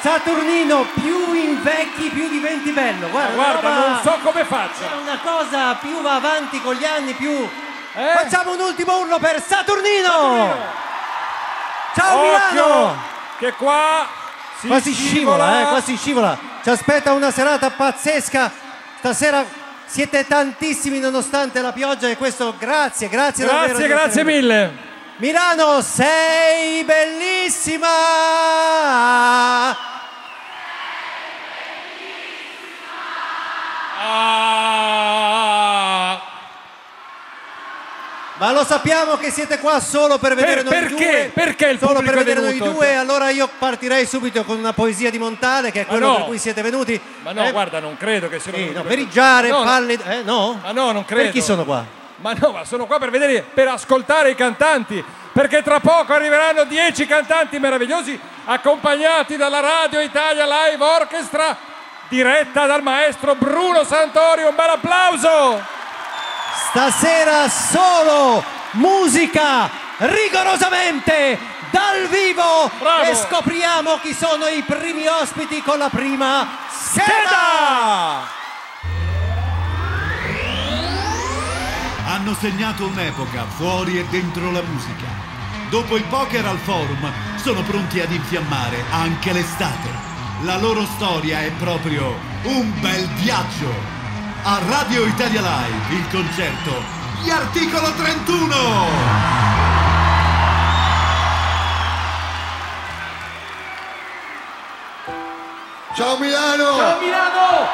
Saturnino, più invecchi più diventi bello. Guarda, non so come faccia. È una cosa, più va avanti con gli anni, più... Facciamo un ultimo urlo per Saturnino! Ciao Milano! Che qua quasi scivola, quasi scivola. Ci aspetta una serata pazzesca. Stasera siete tantissimi nonostante la pioggia e questo grazie davvero. Grazie mille. Milano, sei bellissima! Ma lo sappiamo che siete qua solo per vedere noi due. Perché il solo pubblico per vedere è venuto? noi due, allora io partirei subito con una poesia di Montale, che è quello per cui siete venuti. Ma no, guarda, non credo che siano venuti per riggiare, palle... no? Ma no, non credo. Per chi sono qua? Ma no, ma sono qua per ascoltare i cantanti, perché tra poco arriveranno 10 cantanti meravigliosi accompagnati dalla Radio Italia Live Orchestra diretta dal maestro Bruno Santori. Un bel applauso! Stasera solo musica rigorosamente dal vivo. Bravo. E scopriamo chi sono i primi ospiti con la prima scheda. Hanno segnato un'epoca fuori e dentro la musica. Dopo il poker al forum sono pronti ad infiammare anche l'estate. La loro storia è proprio un bel viaggio. A Radio Italia Live il concerto Gli Articolo 31. Ciao Milano! Ciao Milano!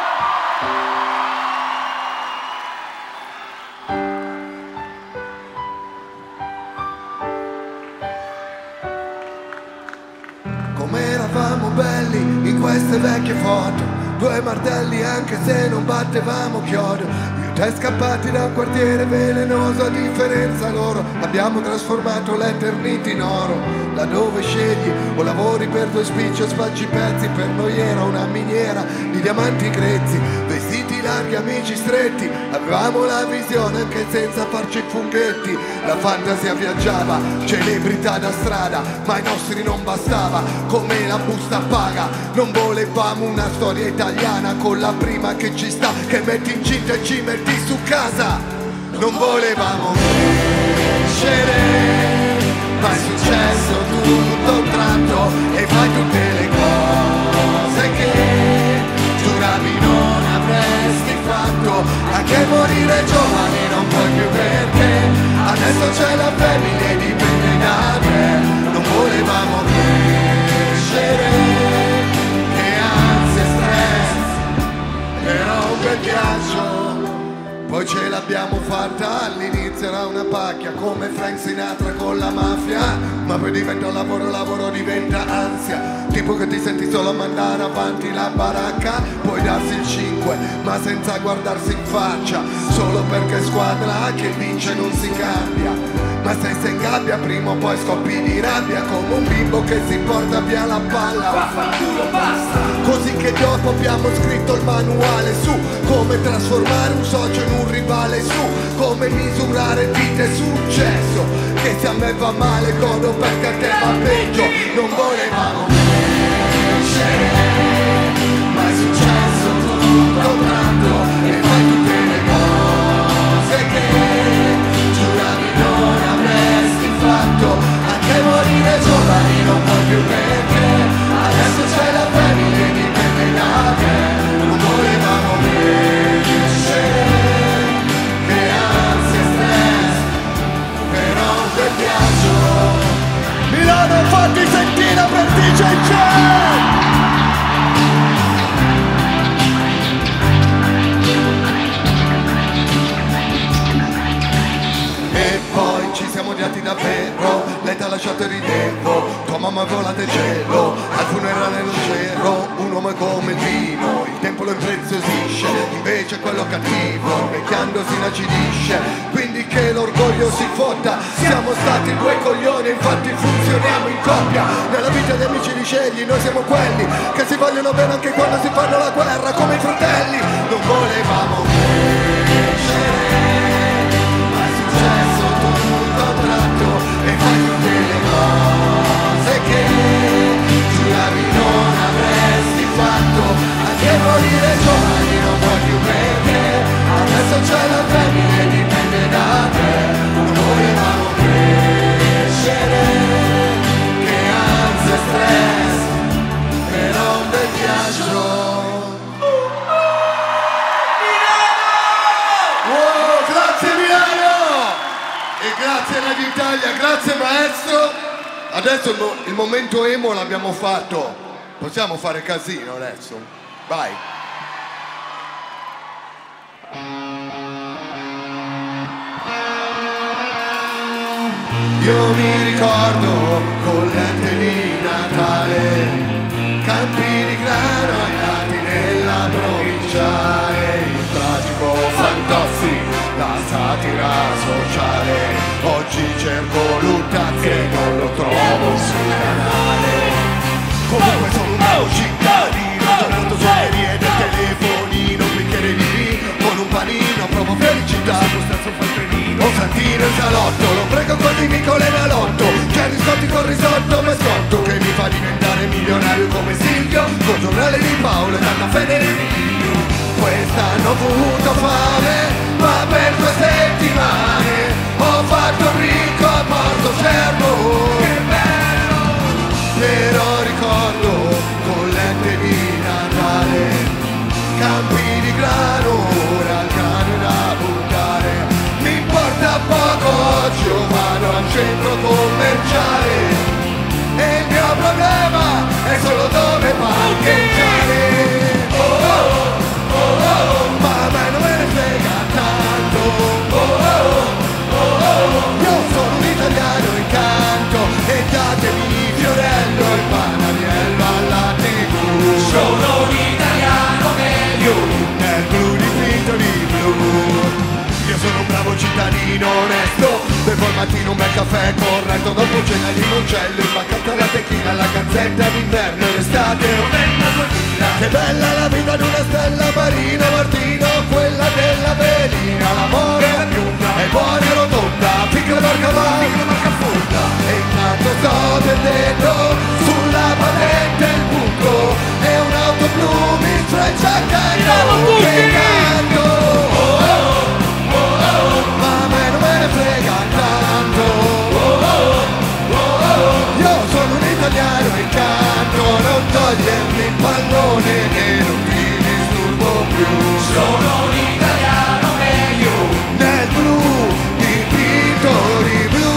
Come eravamo belli in queste vecchie foto, due martelli anche se non battevamo chiodo. Io te scappati da un quartiere velenoso, a differenza loro abbiamo trasformato l'eternity in oro. Laddove scegli o lavori per due spicci o spacci pezzi, per noi era una miniera di diamanti grezzi, vestiti larghi, amici stretti. Avevamo la visione anche senza farci funghetti. La fantasia viaggiava, celebrità da strada, ma ai nostri non bastava. Come la busta paga, non volevamo una storia italiana con la prima che ci sta, che metti incinta e ci metti su casa. Non volevamo crescere, ma è successo tutto un tratto, e fai tutte le cose che giuravi non avresti fatto. Anche morire giovani non puoi più, perché adesso c'è la femmina e dipende da te. Non volevamo crescere, che ansia e stress, però un bel viaggio poi ce l'abbiamo fatta. All'inizio era una pacchia come Frank Sinatra con la mafia, ma poi diventa lavoro, lavoro diventa ansia, tipo che ti senti solo a mandare avanti la baracca, poi darsi il 5 ma senza guardarsi in faccia, solo perché squadra che vince non si cambia. Ma se sei in gabbia prima o poi scoppi di rabbia, come un bimbo che si porta via la palla. Vaffanculo, basta! Così che dopo abbiamo scritto il manuale su come trasformare un socio in un rivale, su come misurare vita e successo. Che se a me va male godo perché a te va peggio. Non volevamo crescere, ma è successo tutto un tratto, e fai tutte le cose che giuravi non avresti fatto. Anche morire giovani non puoi più, perché adesso c'è la femmina e dipende da te. Non volevamo crescere, che ansia e stress, però un bel viaggio. Milano, fatti sentire per DJ Jet! E poi ci siamo odiati davvero, lei t'ha lasciato e ridevo, tua mamma vola del cielo, al funerale non c'ero, un uomo è come il vino, il tempo lo impreziosisce, invece quello cattivo, invecchiando si inacidisce, quindi che l'orgoglio si fotta, siamo stati due coglioni, infatti funzioniamo in coppia, nella vita degli amici li scegli, noi siamo quelli che si vogliono bene anche quando si fanno la guerra, come i fratelli. Non volevamo crescere, ma è successo tutto a un tratto, e fai tutte le cose che giuravi non avrei d'Italia, grazie maestro. Adesso il momento emo l'abbiamo fatto. Possiamo fare casino adesso? Vai. Io mi ricordo collette di Natale, campi di grano ai lati nella provinciale, il tragico Fantozzi, la satira sociale. Oggi cerco Luttazzi e non lo trovo sul canale. Comunque sono un bravo cittadino, tornato sulle vie del telefonino, un bicchiere di vino con un panino, provo felicità, lo stesso fa il trenino. Un santino in salotto, lo prego così mi colenalotto, c'è riscotti con risotto, ma scotto che mi fa diventare milionario come Silvio, col giornale di Paolo e tanta fede nel Dio. Quest'anno ho avuto fame, ma per 2 settimane ho fatto il ricco a Porto Cervo. Che bello! Però ricordo collette di Natale, campi di grano, ora il grano è da buttare. Mi importa poco, oggi io vado al centro commerciale e il mio problema è solo dove parcheggiare. Oh oh oh oh, ma a me non me ne frega tanto. Oh oh oh oh, io sono un italiano in canto e datemi Fiorello e Panariello alla TV. Sono un italiano meglio nel blu dipinto di blu. Io sono un bravo cittadino onesto, bevo al mattino un bel caffè corretto, dopo cena limoncello, in vacanza la tequila, la gazzetta d'inverno e l'estate Novembre 2000. Che bella la vita di una stella marina, Martino, quella della velina. L'amore è buona e rotonda, piccola barca va, piccola barca fonda. E intanto sto perdendo sulla patente il buco e un'auto blu mi sfreccia accanto. Che canto! Frega tanto, io sono un italiano in canto, non togliermi il pallone che non ti disturbo più. Sono un italiano meglio nel blu dipinto di blu.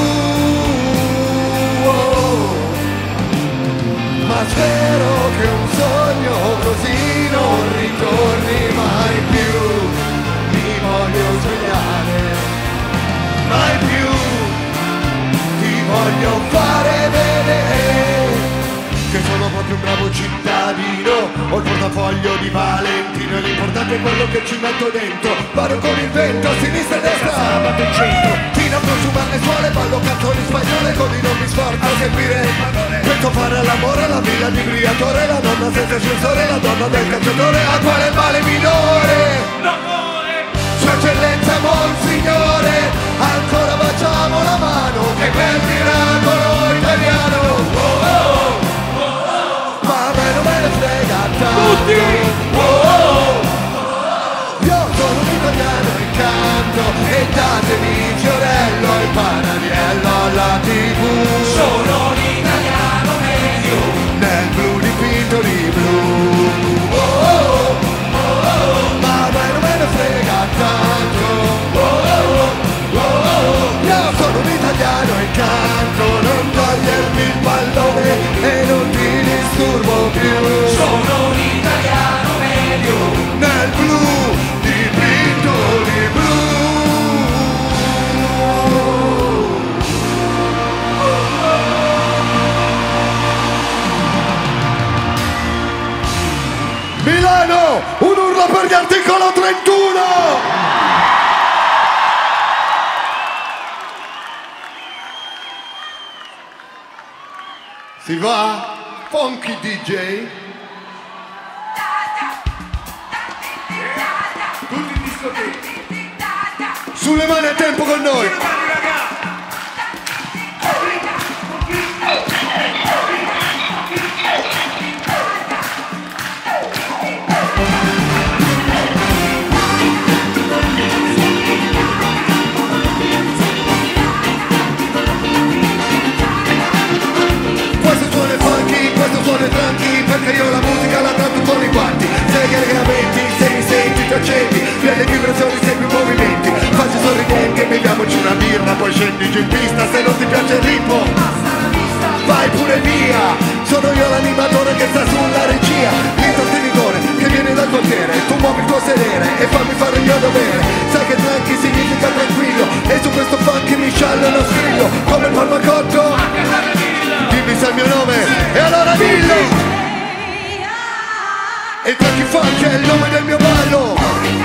Ma spero che un sogno così non ritorni mai più. Mi voglio svegliare mai più, ti voglio fare vedere che sono proprio un bravo cittadino. Ho il portafoglio di Valentino e l'importante è quello che ci metto dentro. Vado con il vento a sinistra e a destra, sabato in centro, fino a consumare le suole, ballo canzoni spagnole, così non mi sforzo a seguire il padrone. Penso fare all'amore, la villa di Briatore, la donna senza ascensore, la donna del cacciatore. A quale male minore? Sua eccellenza Monsignore, ancora baciamo la mano, che bel miracolo italiano. Oh oh, oh oh, ma a me non me ne frega tanto. Oh oh, io sono un italiano in canto e datemi Fiorello e Panariello alla TV. Sono un italiano meglio nel blu dipinto di blu. Oh oh, oh oh, ma a me non me ne frega tanto. Oh oh, oh oh, io sono un italiano in canto, non togliermi il pallone e non ti disturbo più. Sono un italiano meglio nel blu dipinto di blu. Milano, un urlo per gli articolo 31! Si va? Funky DJ? Tutti in discoteca! Sulle mani a tempo con noi! Perché io la musica la tratto con i guanti. Segui i regolamenti, se mi senti ti accendi. Via le vibrazioni, segui i movimenti. Faccio sorridente, beviamoci una birra. l'operatore che sta sulla regia, l'intrattenitore che viene dal quartiere. Tu muovi il tuo sedere e fammi fare il mio dovere. Sai che tranqui significa tranquillo, e su questo funky mi sciallo lo strillo come il farmacotto. Dimmi se è il mio nome e allora dillo. E tranqui funky è il nome del mio ballo.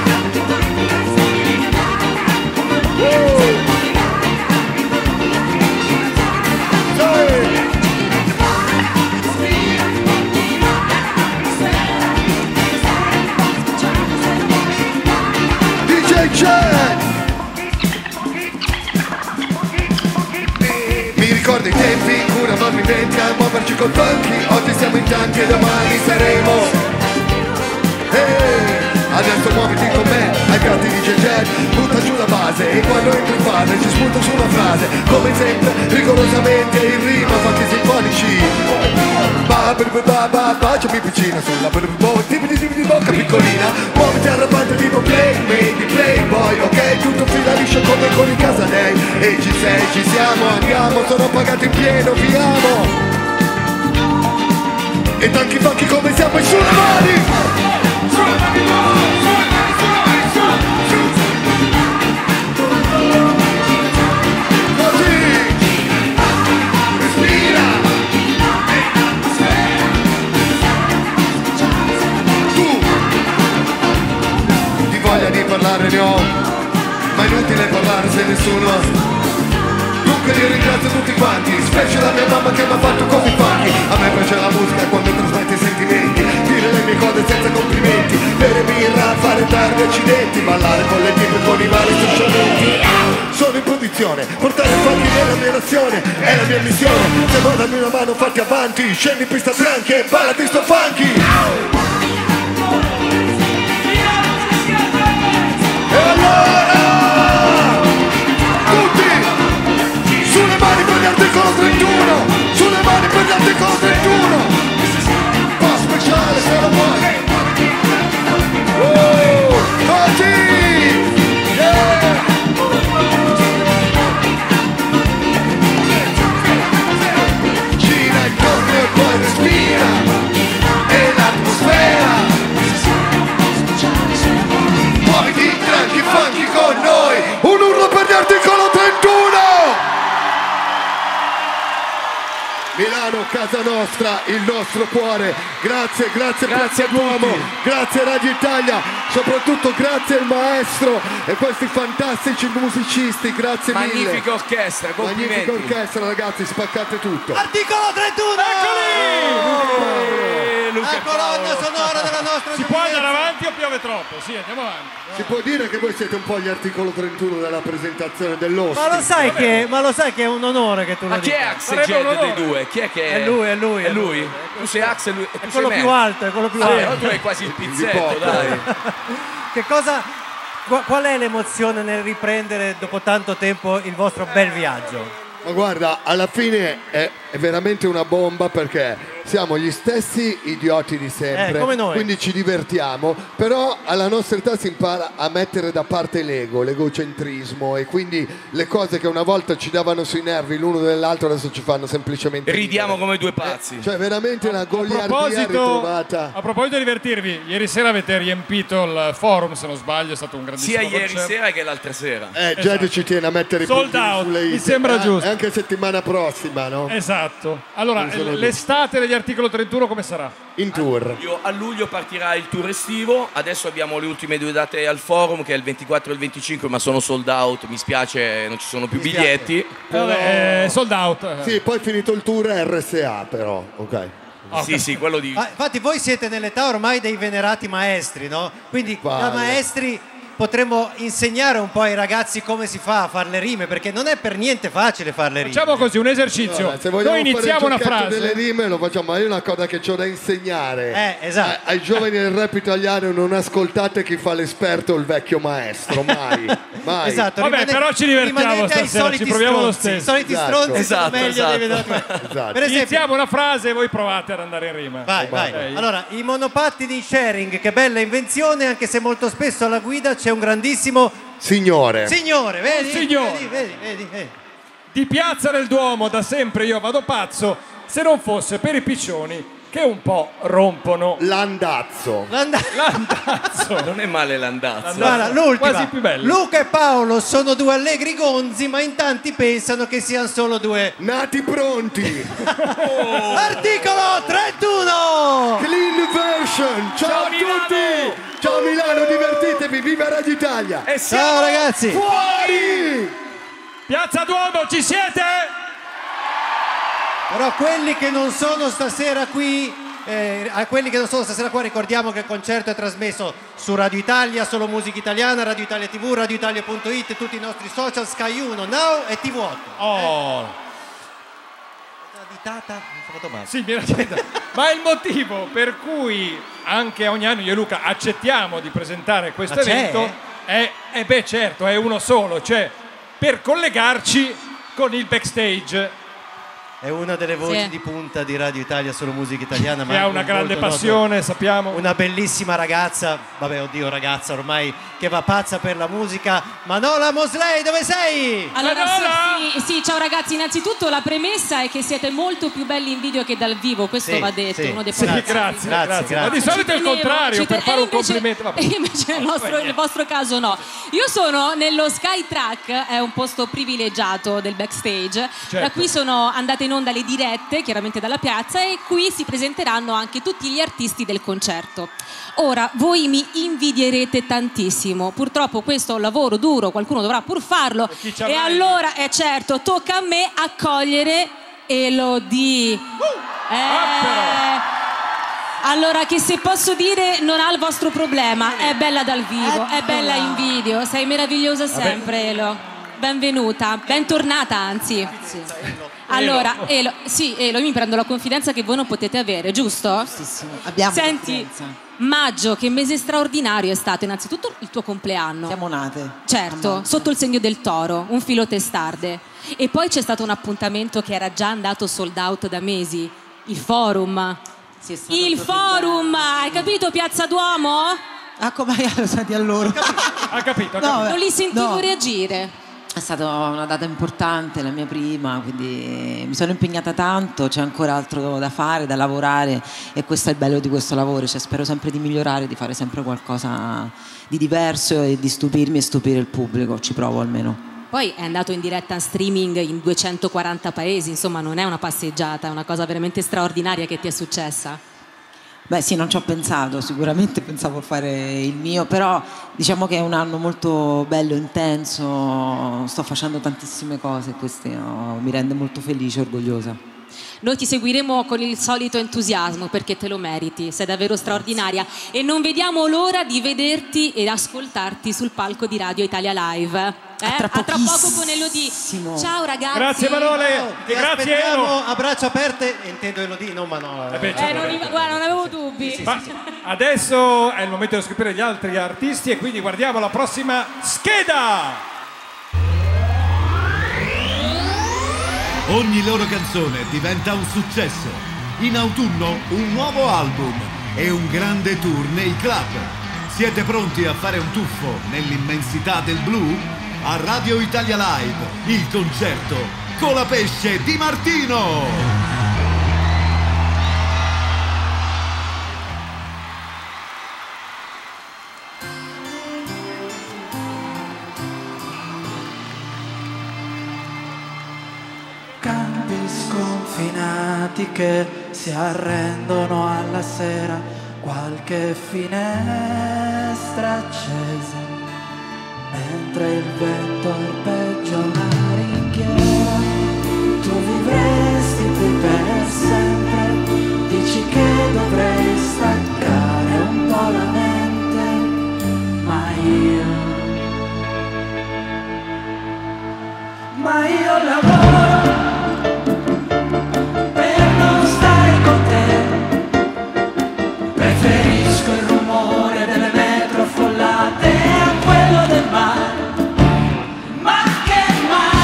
Mi ricordo i tempi in cui eravamo in 20 a muoverci col funky. Oggi siamo in tanti e domani saremo. Adesso muoviti con me ai piatti di Jet, butta giù la base e quando entri in fase ci spunta su una frase. Come sempre, rigorosamente in rima, fatti sinfonici. Baciami piccina sulla di bocca piccolina. Muoviti arrabbiata tipo playmate, playboy, ok? Tutto fila liscio come con i Casadei. E ci sei, ci siamo, andiamo, sono pagati in pieno, viamo. E tanti funky come siamo e sulle mani. Di parlare ne ho, ma è inutile parlare se nessuno. Dunque io ringrazio tutti quanti, specie la mia mamma che mi ha fatto così funky. A me piace la musica quando trasmette i sentimenti, dire le mie cose senza complimenti, bere birra, fare tardi accidenti, ballare con le tipe con i vari strumenti. Sono in posizione, portare il funky nella mia nazione, è la mia missione. Se vuoi darmi una mano fatti avanti, scendi in pista tranqui e ballati sto funky. E allora, tutti, sulle mani per l'articolo 31, sulle mani per l'articolo 31, po' speciale se lo vuoi. Così, yeah. Gira intorno e poi respira, e l'atmosfera. Muoviti, tranqui, funky con noi. Un urlo per l'articolo 31. Milano, casa nostra, il nostro cuore. Grazie, grazie Duomo, grazie Radio Italia, soprattutto grazie al maestro e questi fantastici musicisti, grazie mille. Magnifica orchestra, complimenti. Magnifica orchestra, ragazzi, spaccate tutto. Articolo 31! La colonna sonora della nostra Si può andare avanti o piove troppo? Sì, andiamo avanti. Si può dire che voi siete un po' gli articolo 31 della presentazione dell'host. Ma lo sai che è un onore che tu lo Ma chi è dica. Axel dei due? Chi è che È lui, è lui. È lui? Tu sei Axel e tu È sei quello me. più alto, è quello più Ah, alto. tu hai quasi il pizzetto, dai. Che cosa, qual è l'emozione nel riprendere dopo tanto tempo il vostro bel viaggio? Ma guarda, alla fine è veramente una bomba perché siamo gli stessi idioti di sempre, come noi. quindi ci divertiamo, però alla nostra età si impara a mettere da parte l'egocentrismo e quindi le cose che una volta ci davano sui nervi l'uno dell'altro adesso ci fanno semplicemente Ridiamo ridere. come due pazzi. Cioè veramente una goliardia ritrovata. A proposito di divertirvi, ieri sera avete riempito il forum, se non sbaglio, è stato un grandissimo Sia ieri concerto. sera che l'altra sera. Jed ci tiene a mettere i Sold puntini out, sulle mi hit. sembra giusto. Anche settimana prossima, no? Esatto. Allora, Non sono l'estate degli articolo 31 come sarà? In tour. A luglio partirà il tour estivo, adesso abbiamo le ultime due date al forum che è il 24 e il 25, ma sono sold out, mi spiace, non ci sono più biglietti. Vabbè, sold out. Sì, poi finito il tour è RSA però, ok. Sì, quello di... Infatti voi siete nell'età ormai dei venerati maestri, no? Quindi da Vale. maestri potremmo insegnare un po' ai ragazzi come si fa a fare le rime, perché non è per niente facile fare le rime. Facciamo così, un esercizio. Allora, se vogliamo Noi iniziamo fare una il giochetto frase. delle rime lo facciamo, ma io una cosa che ho da insegnare esatto. ai giovani del rap italiano: non ascoltate chi fa l'esperto o il vecchio maestro, mai. Mai. Esatto, Vabbè, però ci divertiamo rimanete ai stasera, soliti ci proviamo lo stronzi. stesso. I soliti Esatto. stronzi Esatto, sono meglio esatto. dei venerati. Esatto. Per esempio, Iniziamo una frase e voi provate ad andare in rima. vai. Allora, i monopattini in sharing, che bella invenzione, anche se molto spesso alla guida c'è un grandissimo Signore. signore, vedi? Signore. Vedi. Di Piazza del Duomo da sempre io vado pazzo, se non fosse per i piccioni che che un po' rompono. L'andazzo. L'andazzo. Non è male l'andazzo. Guarda, l'ultima. Quasi più bello. Luca e Paolo sono due allegri gonzi, ma in tanti pensano che siano solo due Nati pronti. Articolo 31. Clean version. Ciao a tutti. Ciao Milano, divertitevi. Viva Radio Italia. E Ciao ragazzi. Fuori. Piazza Duomo, ci siete? Però quelli che non sono stasera qui, a quelli che non sono stasera qua, ricordiamo che il concerto è trasmesso su Radio Italia, Solo Musica Italiana, Radio Italia TV, radioitalia.it, tutti i nostri social, Sky 1, Now e TV8. Oh. Ditata, non ho fatto male. Sì, mi raccomando. Ma il motivo per cui anche ogni anno io e Luca accettiamo di presentare questo Ma c'è? evento beh certo, è uno solo, cioè per collegarci con il backstage. È una delle voci Sì. di punta di Radio Italia, Solo Musica Italiana. Che ha una grande molto noto. passione, sappiamo. Una bellissima ragazza, vabbè oddio ragazza ormai, che va pazza per la musica. Manola Mosley, dove sei? Allora, Manola! sì, ciao ragazzi, innanzitutto la premessa è che siete molto più belli in video che dal vivo, questo Sì, va detto, sì. uno dei Sì, pochi. grazie. Grazie. Ma di solito è il contrario, per fare un invece, complimento. Vabbè. Invece nel vostro caso no. Io sono nello Sky Track, è un posto privilegiato del backstage. Certo. Da qui sono andate in onda le dirette, chiaramente dalla piazza, e qui si presenteranno anche tutti gli artisti del concerto. Ora, voi mi invidierete tantissimo. Purtroppo questo è un lavoro duro, qualcuno dovrà pur farlo. chi ci ha E mai? allora, certo, tocca a me accogliere Elodie. Allora, che se posso dire non ha il vostro problema, è bella dal vivo, è bella in video, sei meravigliosa sempre Elo. Benvenuta, bentornata anzi. Allora, Elo, io mi prendo la confidenza che voi non potete avere, giusto? Abbiamo Senti, confidenza. maggio, che mese straordinario è stato, innanzitutto il tuo compleanno. Siamo nate. Certo, Ammazza. sotto il segno del toro, un filo testarde. E poi c'è stato un appuntamento che era già andato sold out da mesi, il forum. Sì, è stato Il proprio forum, bello, hai capito Piazza Duomo? Ah, come lo senti allora? Ha capito, ha No, capito. Non li sentivo no. reagire. È stata una data importante, la mia prima, quindi mi sono impegnata tanto, c'è ancora altro da fare, da lavorare, e questo è il bello di questo lavoro, cioè spero sempre di migliorare, di fare sempre qualcosa di diverso e di stupirmi e stupire il pubblico, ci provo almeno. Poi è andato in diretta in streaming in 240 paesi, insomma non è una passeggiata, è una cosa veramente straordinaria che ti è successa. Beh sì, non ci ho pensato, sicuramente pensavo a fare il mio, però diciamo che è un anno molto bello, intenso, sto facendo tantissime cose e questo mi rende molto felice e orgogliosa. Noi ti seguiremo con il solito entusiasmo perché te lo meriti, sei davvero straordinaria e non vediamo l'ora di vederti ed ascoltarti sul palco di Radio Italia Live. tra A tra poco con Elodie. pochissimo. Ciao ragazzi. Grazie Manole, Ti e grazie aspettiamo Elo. a braccia aperte, intendo Elodie, non Manola. Beh, certo. Guarda, non avevo dubbi. Ma adesso è il momento di scoprire gli altri artisti e quindi guardiamo la prossima scheda. Ogni loro canzone diventa un successo. In autunno un nuovo album e un grande tour nei club. Siete pronti a fare un tuffo nell'immensità del blu? A Radio Italia Live, il concerto Colapesce di Martino! Campi sconfinati che si arrendono alla sera, qualche finestra accesa, mentre il vento arpeggia una ringhiera. Tu vivresti qui per sempre, dici che dovrei staccare un po' la mente, ma io lavoro per non stare con te, preferisco il rumore delle metro affollate a quello del mare, ma che mare.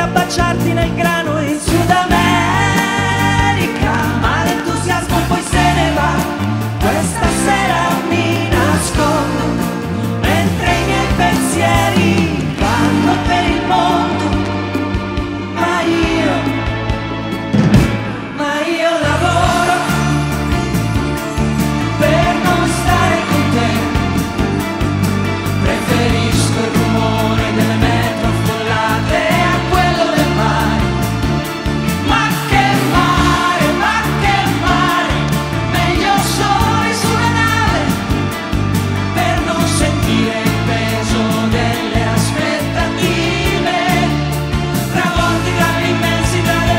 a baciarti nel grano in Sud America, ma l'entusiasmo poi se ne va. Questa sera mi nascondo mentre i miei pensieri vanno per il mondo, ma io lavoro per non stare con te. Preferisco il rumore delle metro affollate a quello del mare. Ma che mare, meglio soli su una nave per non sentire il peso delle aspettative, travolti dall'immensità del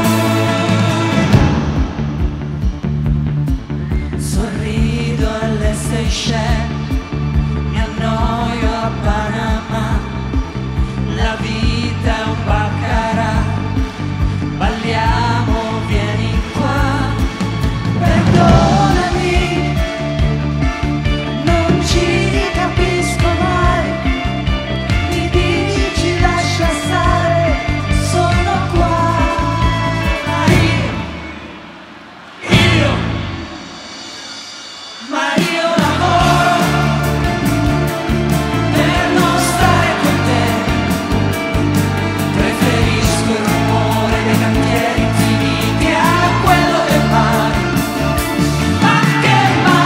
blu. Sorrido alle Seychelles, mi annoio a Panama, la vita è un baccarat, balliamo, vieni qua, perdonami, non ci capisco mai, mi dici lascia stare, sono qua, ma io lavoro per non stare con te. Preferisco il rumore dei cantieri infiniti a quello del mare. Ma che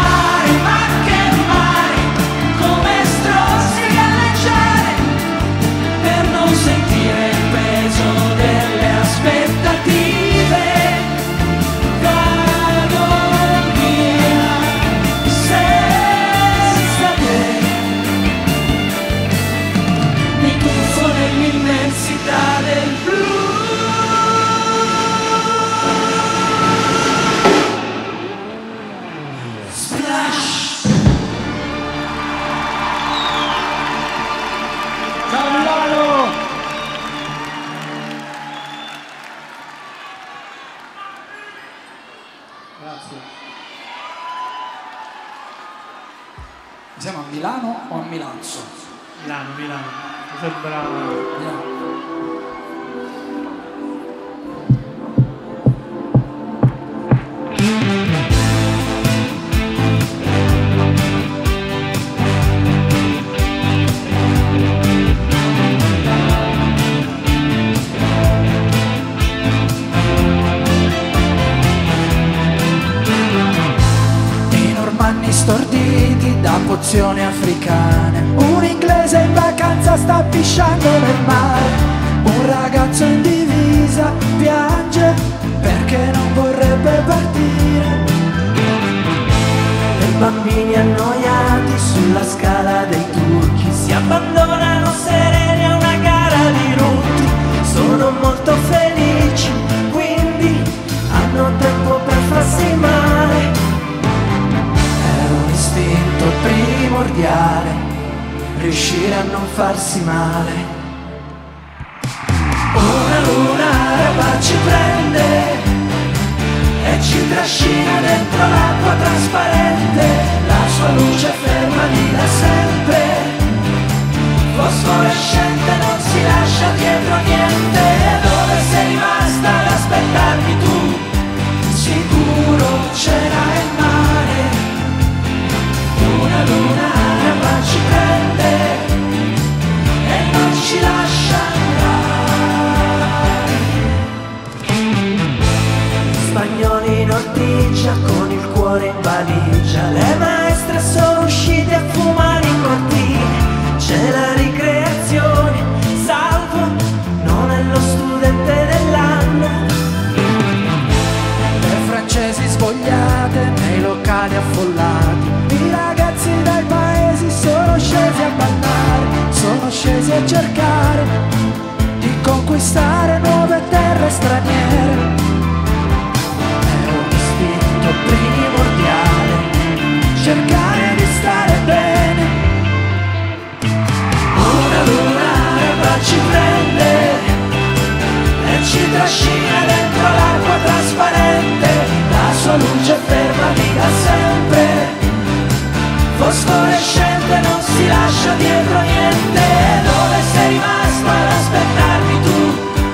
mare, come strozzi galleggiare per non sentire il peso delle aspettative. Vado via senza te, mi tuffo nell'immensità del blu. Splash. Ciao Milano! Grazie. Siamo a Milano o a Milazzo? Milano. Sembra Milano. I normanni storditi da pozioni africane, un inglese in vacanza sta pisciando nel mare, un ragazzo in divisa piange perché non vorrebbe partire, e bambini annoiati sulla scala dei turchi si abbandonano sereni a una gara di rutti. Sono molto felici, quindi hanno tempo per farsi male. È un istinto primordiale riuscire a non farsi male. Una luna araba ci prende e ci trascina dentro l'acqua trasparente, la sua luce ferma lì da sempre, fosforescente, non si lascia dietro niente. Dove sei rimasta ad aspettarmi tu? Sicuro c'era il mare. Una luna araba ci prende e non ci lascia andare. Spagnoli in ortigia con il cuore in valigia, le maestre sono uscite a fumare in cortile, c'è la ricreazione, salvo non è lo studente dell'anno. Le francesi svogliate nei locali affollati, i ragazzi dai paesi sono scesi a ballare, sono scesi a cercare di conquistare nuove terre straniere. È un istinto primordiale cercare di stare bene. Una luna araba ci prende e ci trascina dentro l'acqua trasparente, la sua luce ferma lì da sempre, fosforescente, non si lascia dietro niente. Dove sei rimasta ad aspettarmi tu?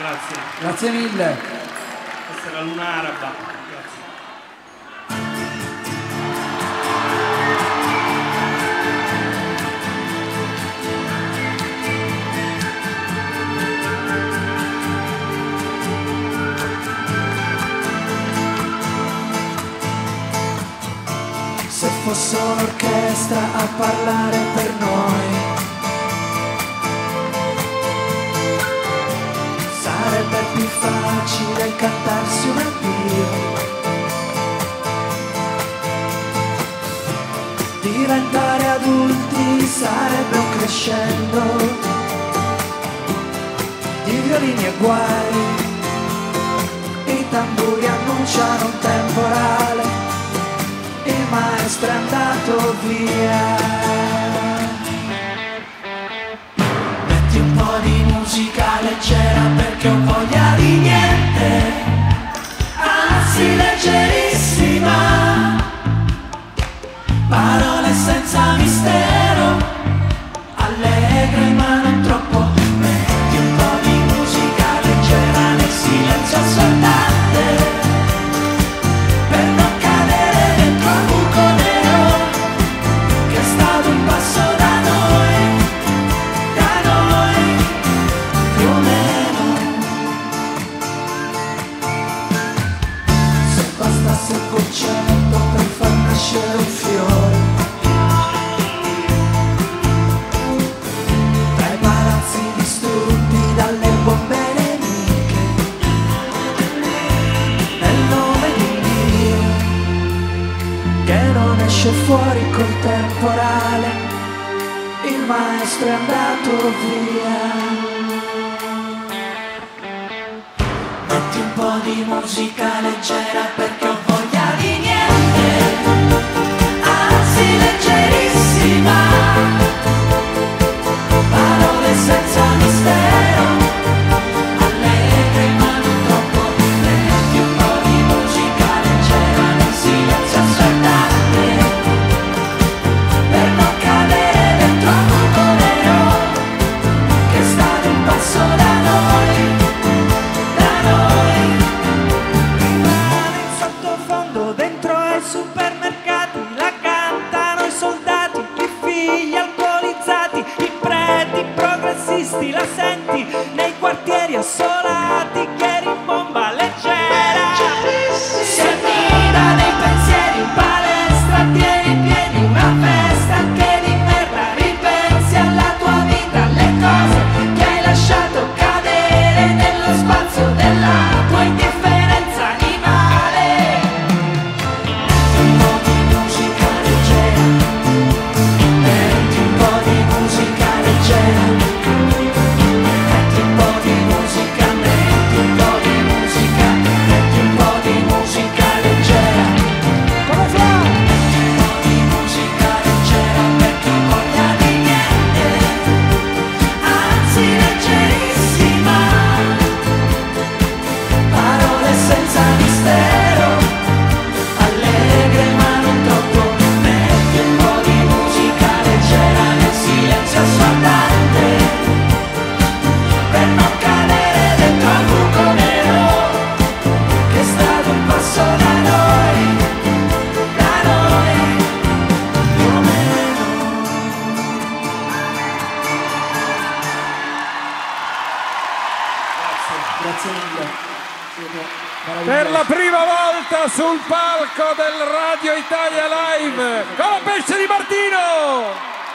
Grazie. Grazie mille. Questa è la luna araba. Grazie. Se fosse un'orchestra a parlare per noi, sarebbe più facile cantarsi un addio. Diventare adulti sarebbe un crescendo di violini e guai. I tamburi annunciano un temporale, il maestro è andato via. Metti un po' di musica leggera perché ho voglia di niente, anzi leggerissima, parole senza mistero, allegre ma non troppo. Metti un po' di musica leggera nel silenzio assordante, per non cadere dentro al buco nero che è stato un passo da noi, più o meno. Se bastasse il concetto per far nascere un fiore, tra i palazzi distrutti dalle bombe nemiche, nel nome di Dio che non esce fuori col temporale, il maestro è andato via. Metti un po' di musica leggera perché ho voglia di niente, anzi leggerissima, parole senza mistero, allegre ma non troppo. Metti un po' di musica leggera nel silenzio assordante, per non cadere dentro al buco nero che è stato un passo da noi, rimane in sottofondo dentro ai supermercati, la cantano i soldati, i figli alcolizzati, i preti progressisti, la senti nei quartieri assolati che rimbomba leggera, si annida nei pensieri in palestra, tieni piedi una festa anche di merda, ripensi alla tua vita, alle cose che hai lasciato cadere nello spazio della tua indifferenza animale. Un po' di musica leggera, metti un po' di musica leggera, metti un po' di musica, metti un po' di musica, metti un po' di musica leggera. Come fa? Metti un po' di musica leggera perché ho voglia di niente, anzi leggerissima, parole senza mistero, allegre ma non troppo. Metti un po' di musica leggera nel silenzio assordante, per non cadere dentro al buco nero che è stato un passo da noi, più o meno. Grazie mille. Siete meravigliosi. Per la prima volta sul palco del Radio Italia Live, Colapesce di Martino!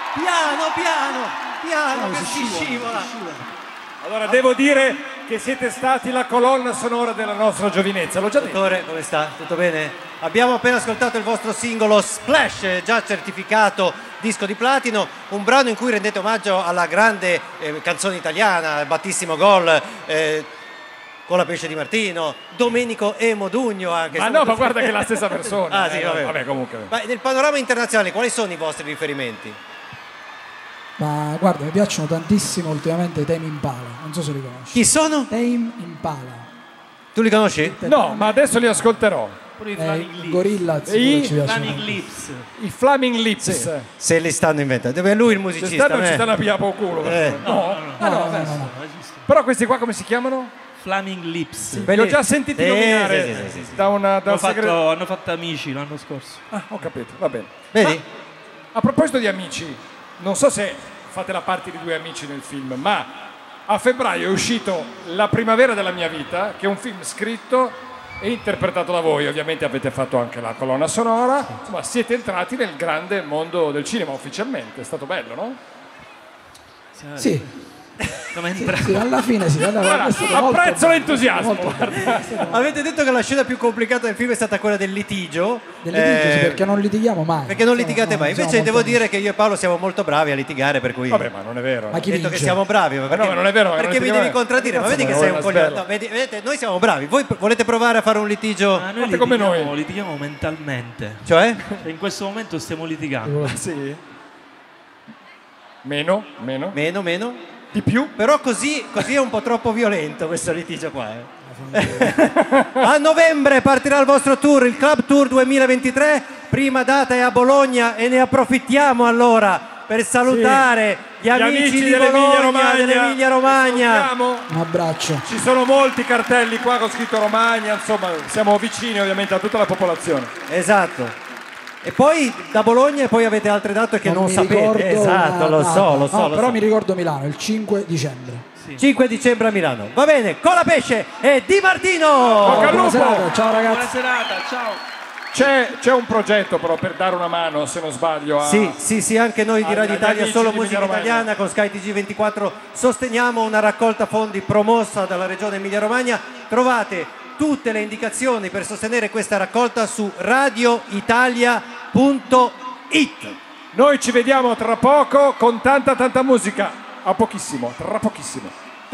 Piano, che si scivola. Allora, devo dire che siete stati la colonna sonora della nostra giovinezza, l'ho già detto. Dottore, come sta? Tutto bene? Abbiamo appena ascoltato il vostro singolo Splash, già certificato disco di platino, un brano in cui rendete omaggio alla grande canzone italiana, Battissimo Gol, Colapesce di Martino, Domenico e Modugno anche. Ma no, ma guarda che è la stessa persona. Ah, sì, vabbè, comunque. Ma nel panorama internazionale quali sono i vostri riferimenti? Ma guarda, mi piacciono tantissimo ultimamente i Tame Impala, non so se li conosci. Chi sono? Tame Impala. Tu li conosci? No, ma adesso li ascolterò. Pure i Flaming Lips. Gorillaz I ci piacciono. Flaming Lips. I Flaming Lips. Sì, se li stanno inventando. Dove è lui il musicista? Ci stanno a pigliare poco culo. No. Però questi qua come si chiamano? Flaming Lips. Li ho già sentiti nominare da una hanno fatto Amici l'anno scorso. Ah, ho capito, va bene. Vedi? A proposito di Amici, non so se fate la parte di due amici nel film, ma a febbraio è uscito La primavera della mia vita, che è un film scritto e interpretato da voi. Ovviamente avete fatto anche la colonna sonora, insomma siete entrati nel grande mondo del cinema ufficialmente. È stato bello, no? Sì. Sì, alla fine sì. Apprezzo l'entusiasmo. Avete detto che la scena più complicata del film è stata quella del litigio. Sì, perché non litighiamo mai. Perché non litigate mai. Invece devo dire che io e Paolo siamo molto bravi a litigare, per cui... Vabbè, ma non è vero. Ma chi detto che siamo bravi? Ma no, non è vero. Perché mi devi contraddire? Ma vedi che sei un coglione. No, vedete, noi siamo bravi. Voi volete provare a fare un litigio? Ma noi come noi. Litighiamo mentalmente. Cioè? In questo momento stiamo litigando. Sì. Meno. Di più? Però così è un po' troppo violento questo litigio qua. A novembre partirà il vostro tour, il Club Tour 2023. Prima data è a Bologna e ne approfittiamo allora per salutare gli amici di Bologna, dell'Emilia Romagna. Un abbraccio. Ci sono molti cartelli qua con scritto Romagna, insomma siamo vicini ovviamente a tutta la popolazione. Esatto. E poi da Bologna e poi avete altre date che non sapete. Ricordo esatto, lo so. Però mi ricordo Milano, il 5 dicembre. Sì. 5 dicembre a Milano. Va bene, Colapesce e Di Martino. Buona serata, ciao ragazzi. Buona serata, ciao. C'è un progetto però per dare una mano, se non sbaglio. Sì, anche noi di Radio Italia, solo musica italiana, con Sky TG24 sosteniamo una raccolta fondi promossa dalla Regione Emilia Romagna. Trovate tutte le indicazioni per sostenere questa raccolta su radioitalia.it. Noi ci vediamo tra poco con tanta musica. A pochissimo, tra pochissimo.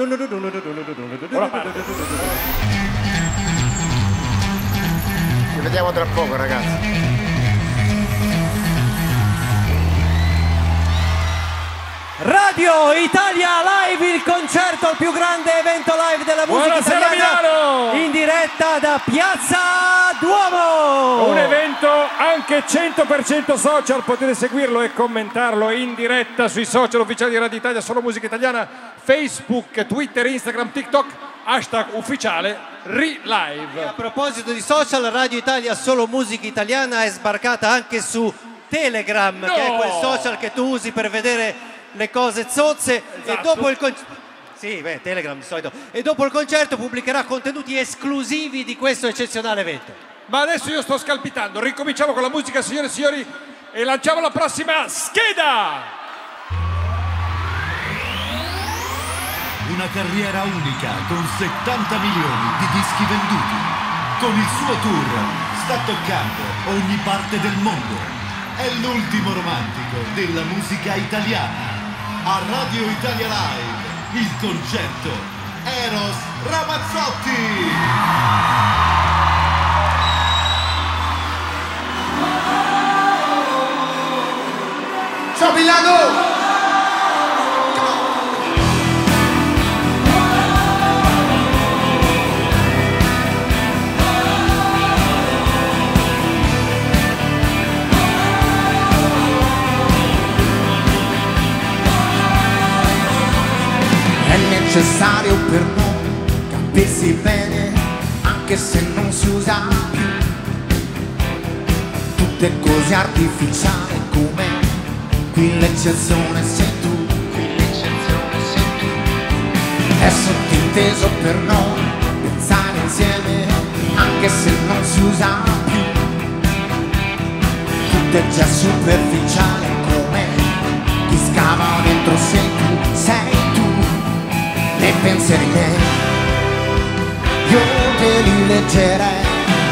Ci vediamo tra poco, ragazzi. Radio Italia Live, il concerto, il più grande evento live della musica italiana, Milano! In diretta da Piazza Duomo. Un evento anche 100% social, potete seguirlo e commentarlo in diretta sui social ufficiali di Radio Italia, solo musica italiana, Facebook, Twitter, Instagram, TikTok, #ufficiale ReLive. A proposito di social, Radio Italia solo musica italiana è sbarcata anche su Telegram, che è quel social che tu usi per vedere le cose zozze. Esatto. E dopo il Telegram di solito. E dopo il concerto pubblicherà contenuti esclusivi di questo eccezionale evento. Ma adesso io sto scalpitando, ricominciamo con la musica, signore e signori, e lanciamo la prossima scheda. Una carriera unica con 70 milioni di dischi venduti. Con il suo tour sta toccando ogni parte del mondo. È l'ultimo romantico della musica italiana. A Radio Italia Live, il concerto Eros Ramazzotti. Ciao Milano! Necessario per noi capirsi bene, anche se non si usa più. Tutto è così artificiale come qui l'eccezione sei tu. È sottinteso per noi pensare insieme, anche se non si usa più. Tutto è già superficiale come chi scava dentro sei tu. Nei pensieri miei io te li leggerei,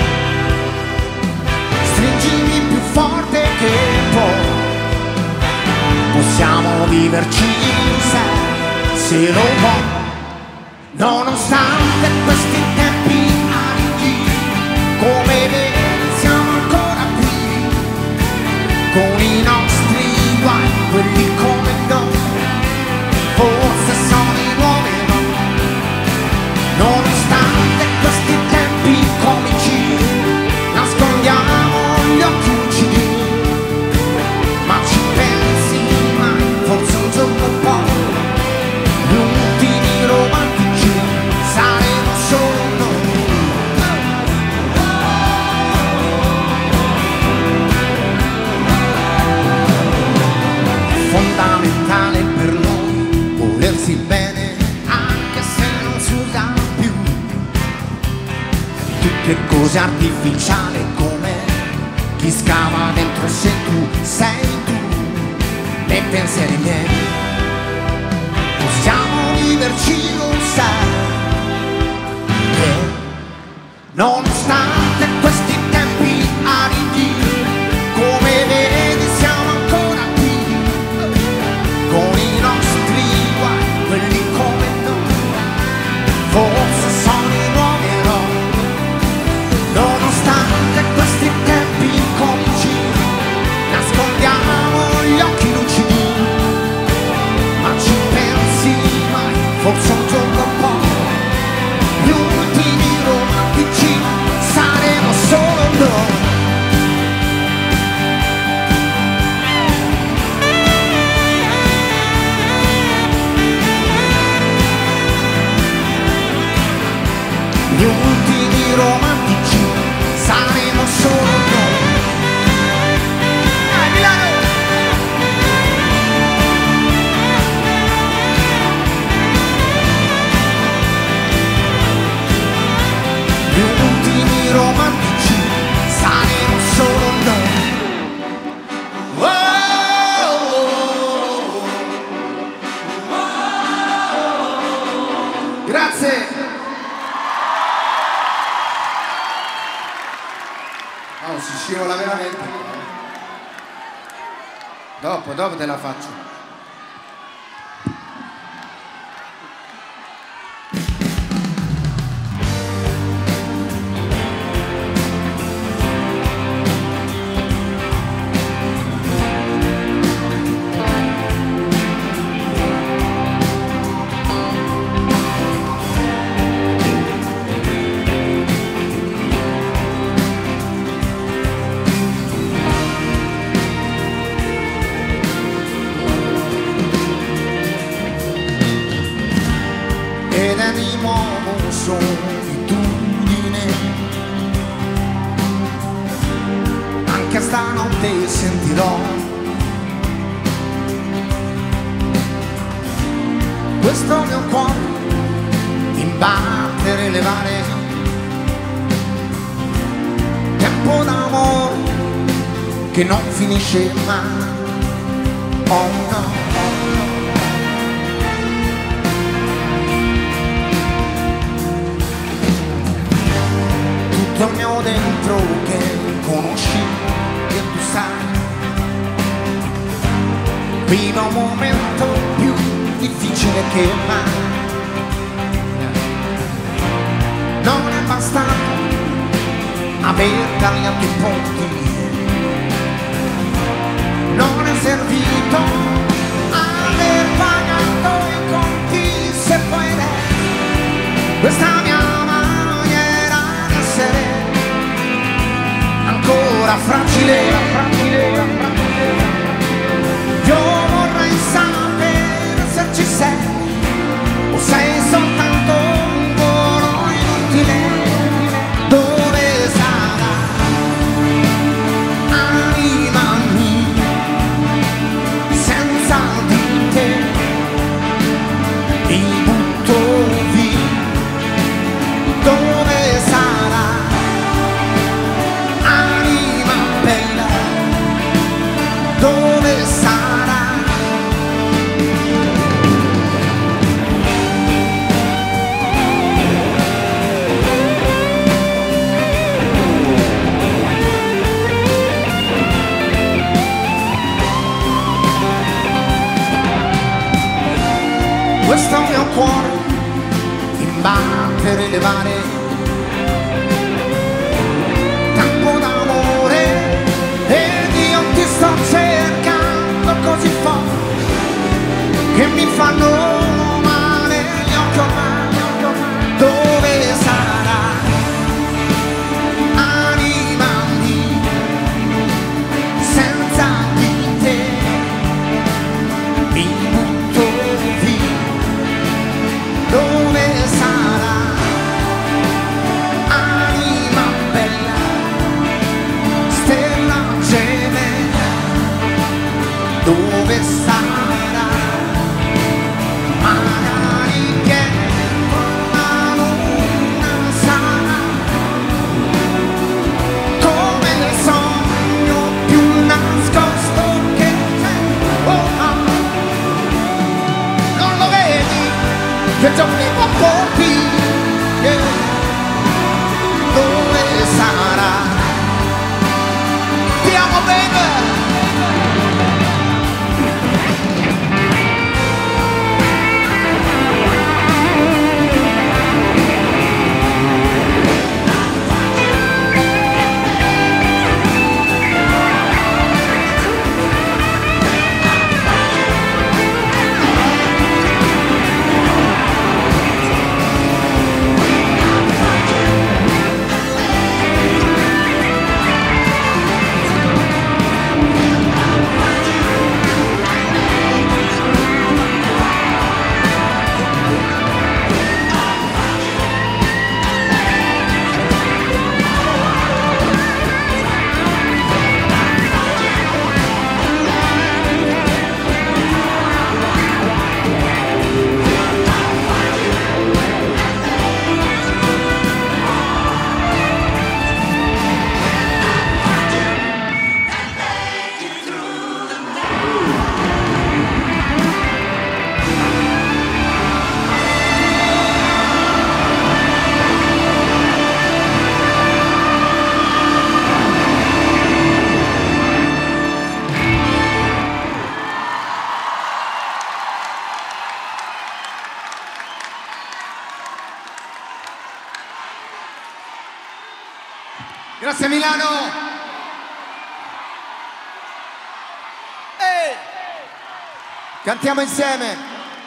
stringimi più forte che puoi, possiamo viverci in sé se lo vuoi, nonostante questi tempi aridi, come vedi siamo ancora qui, con i nostri guai, quelli come noi, forse sono i nuovi. Nonostante questi tempi comici, nascondiamo gli occhi lucidi, ma ci pensi mai, forse un giorno poi, gli ultimi romantici saremo che cos'è artificiale come chi scava dentro se tu sei tu nei pensieri miei. Possiamo viverci, lo sai, nonostante questi tempi aridi, come vedi siamo ancora qui, con i nostri guai, quelli come noi, forse sono i nuovi eroi. Nonostante questi tempi comici, nascondiamo gli occhi lucidi, ma ci pensi mai, forse un giorno poi, gli ultimi romantici saremo solo noi. Gli ultimi romantici saremo solo noi. Milano! Gli ultimi romantici saremo solo noi. Grazie. Oh, si scivola veramente. Dopo te la faccio. Ed è di nuovo solitudine, anche stanotte sentirò questo mio cuore imbattere e levare, tempo d'amore che non finisce mai. Oh no. Tutto il mio dentro che conosci, che tu sai, vivo un momento più difficile che mai. Non è bastato aver tagliato i ponti, non è servito aver pagato i conti, se puoi questa mia ancora fragile, io vorrei sapere se ci sei o sei soltanto un volo inutile. Dove sarà, anima mia, senza di te mi butto via. Dove sarà, anima bella, dove sarà? Questo mio cuore imbattere e levare, tempo d'amore, ed io ti sto cercando così forte che mi fanno male gli occhi ormai. Dove sarà, anima mia, senza di te mi butto via. Dove sarà, anima bella, stella gemella, dove sarà, che giorni può colpire, dove sarà? Ti amo bene. Grazie Milano! Cantiamo insieme!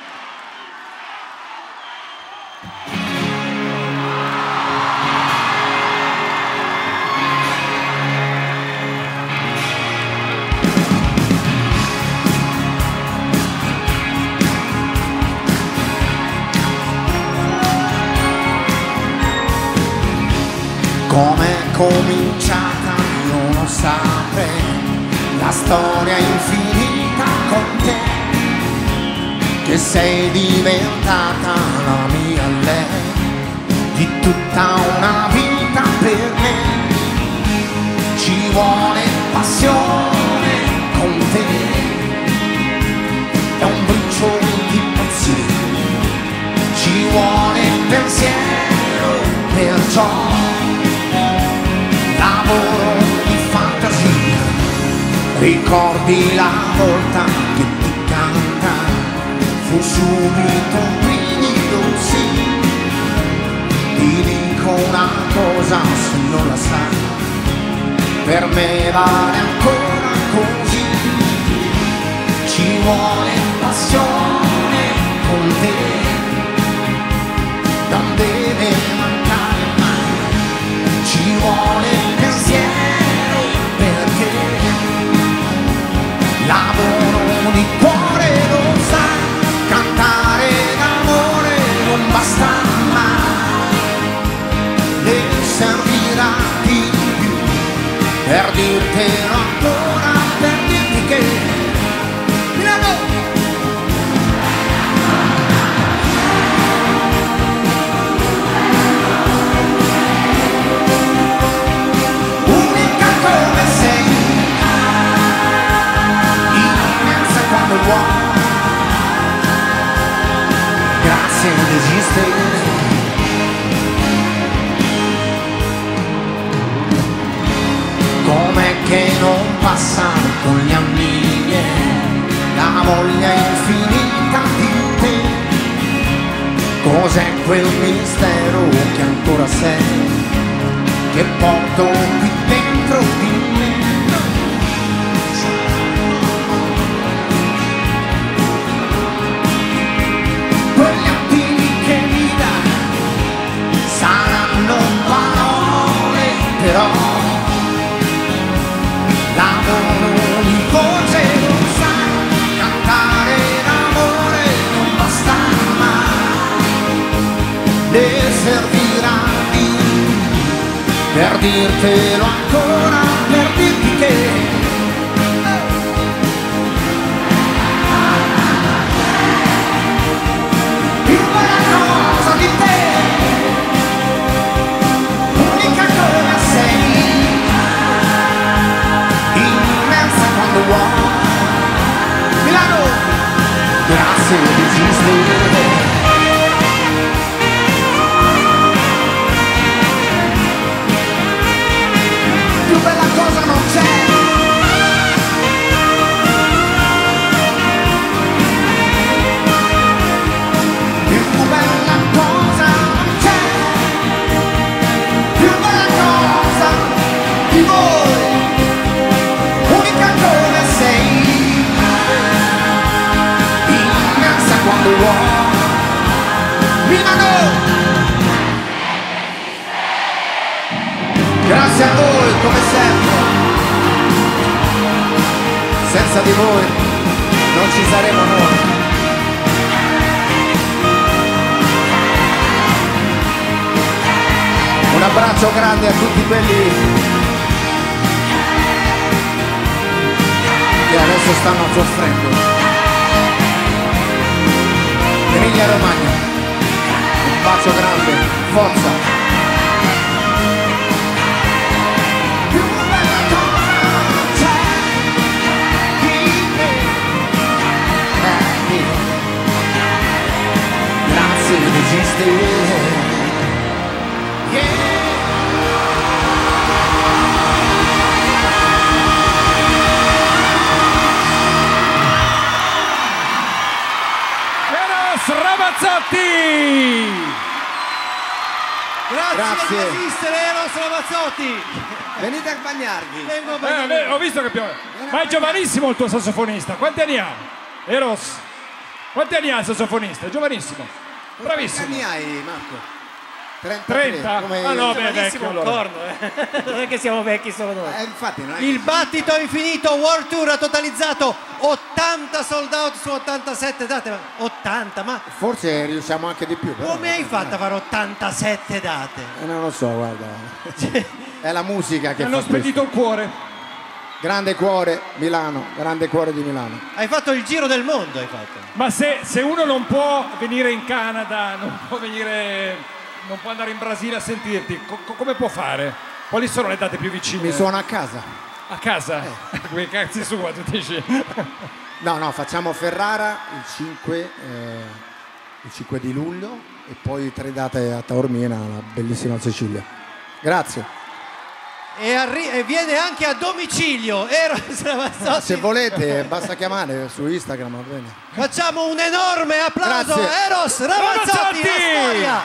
Come cominciata io non saprei, la storia infinita con te, che sei diventata la mia lei, di tutta una vita per me. Ci vuole passione con te, è un briciolo di pensiero, ci vuole pensiero, perciò lavoro di fantasia, ricordi la volta che ti canta, fu subito un brivido, sì. Ti dico una cosa se non la sai, per me vale ancora così. Ci vuole passione con te, non deve mancare mai, ci vuole pensiero perché lavoro di cuore, lo sai, cantare d'amore non basta mai, ne servirà di più per dirtelo ancora, per dirti che Milano! Grazie di esistere. Com'è che non passano con gli anni la voglia infinita di te? Cos'è quel mistero che ancora sei, che porto qui dentro di me? Quegli attimi che mi dai saranno parole, però lavoro di voce, lo sai, cantare d'amore non basta mai, ne servirà di per dirtelo ancora, per dirti che di te, unica come sei, immensa quando vuoi. Milano, grazie di esistere. Grazie a voi, come sempre. Senza di voi non ci saremo noi. Un abbraccio grande a tutti quelli che adesso stanno soffrendo. Emilia Romagna, un bacio grande, forza. Grazie di esistere. Ramazzotti! Grazie di esistere, Eros Ramazzotti! Venite a bagnarvi. Vengo a bagnarvi. Ho visto che piove. Ma è giovanissimo il tuo sassofonista. Quanti anni ha? Eros? Quanti anni ha il sassofonista? È giovanissimo. Bravissimo. Quanti anni hai, Marco? 30? Come... Ah no, beh, vecchio allora. Corno, non è che siamo vecchi solo noi. Infatti non è Il battito infinito World Tour ha totalizzato 80 sold out su 87 date. 80, ma Forse riusciamo anche di più. Però. come hai fatto a fare 87 date? Non lo so, guarda. È la musica che Hanno fa spedito il cuore. Grande cuore Milano, grande cuore di Milano. Hai fatto il giro del mondo, hai fatto. Ma se uno non può venire in Canada, non può andare in Brasile a sentirti, come può fare? Quali sono le date più vicine? Mi suona a casa. A casa? Come cazzi sua, tu dici? No, facciamo Ferrara il 5 di luglio e poi 3 date a Taormina, la bellissima Sicilia. Grazie. E viene anche a domicilio. Eros Ramazzotti. Se volete, basta chiamare su Instagram, va bene. Facciamo un enorme applauso Grazie. a Eros Ramazzotti, la storia.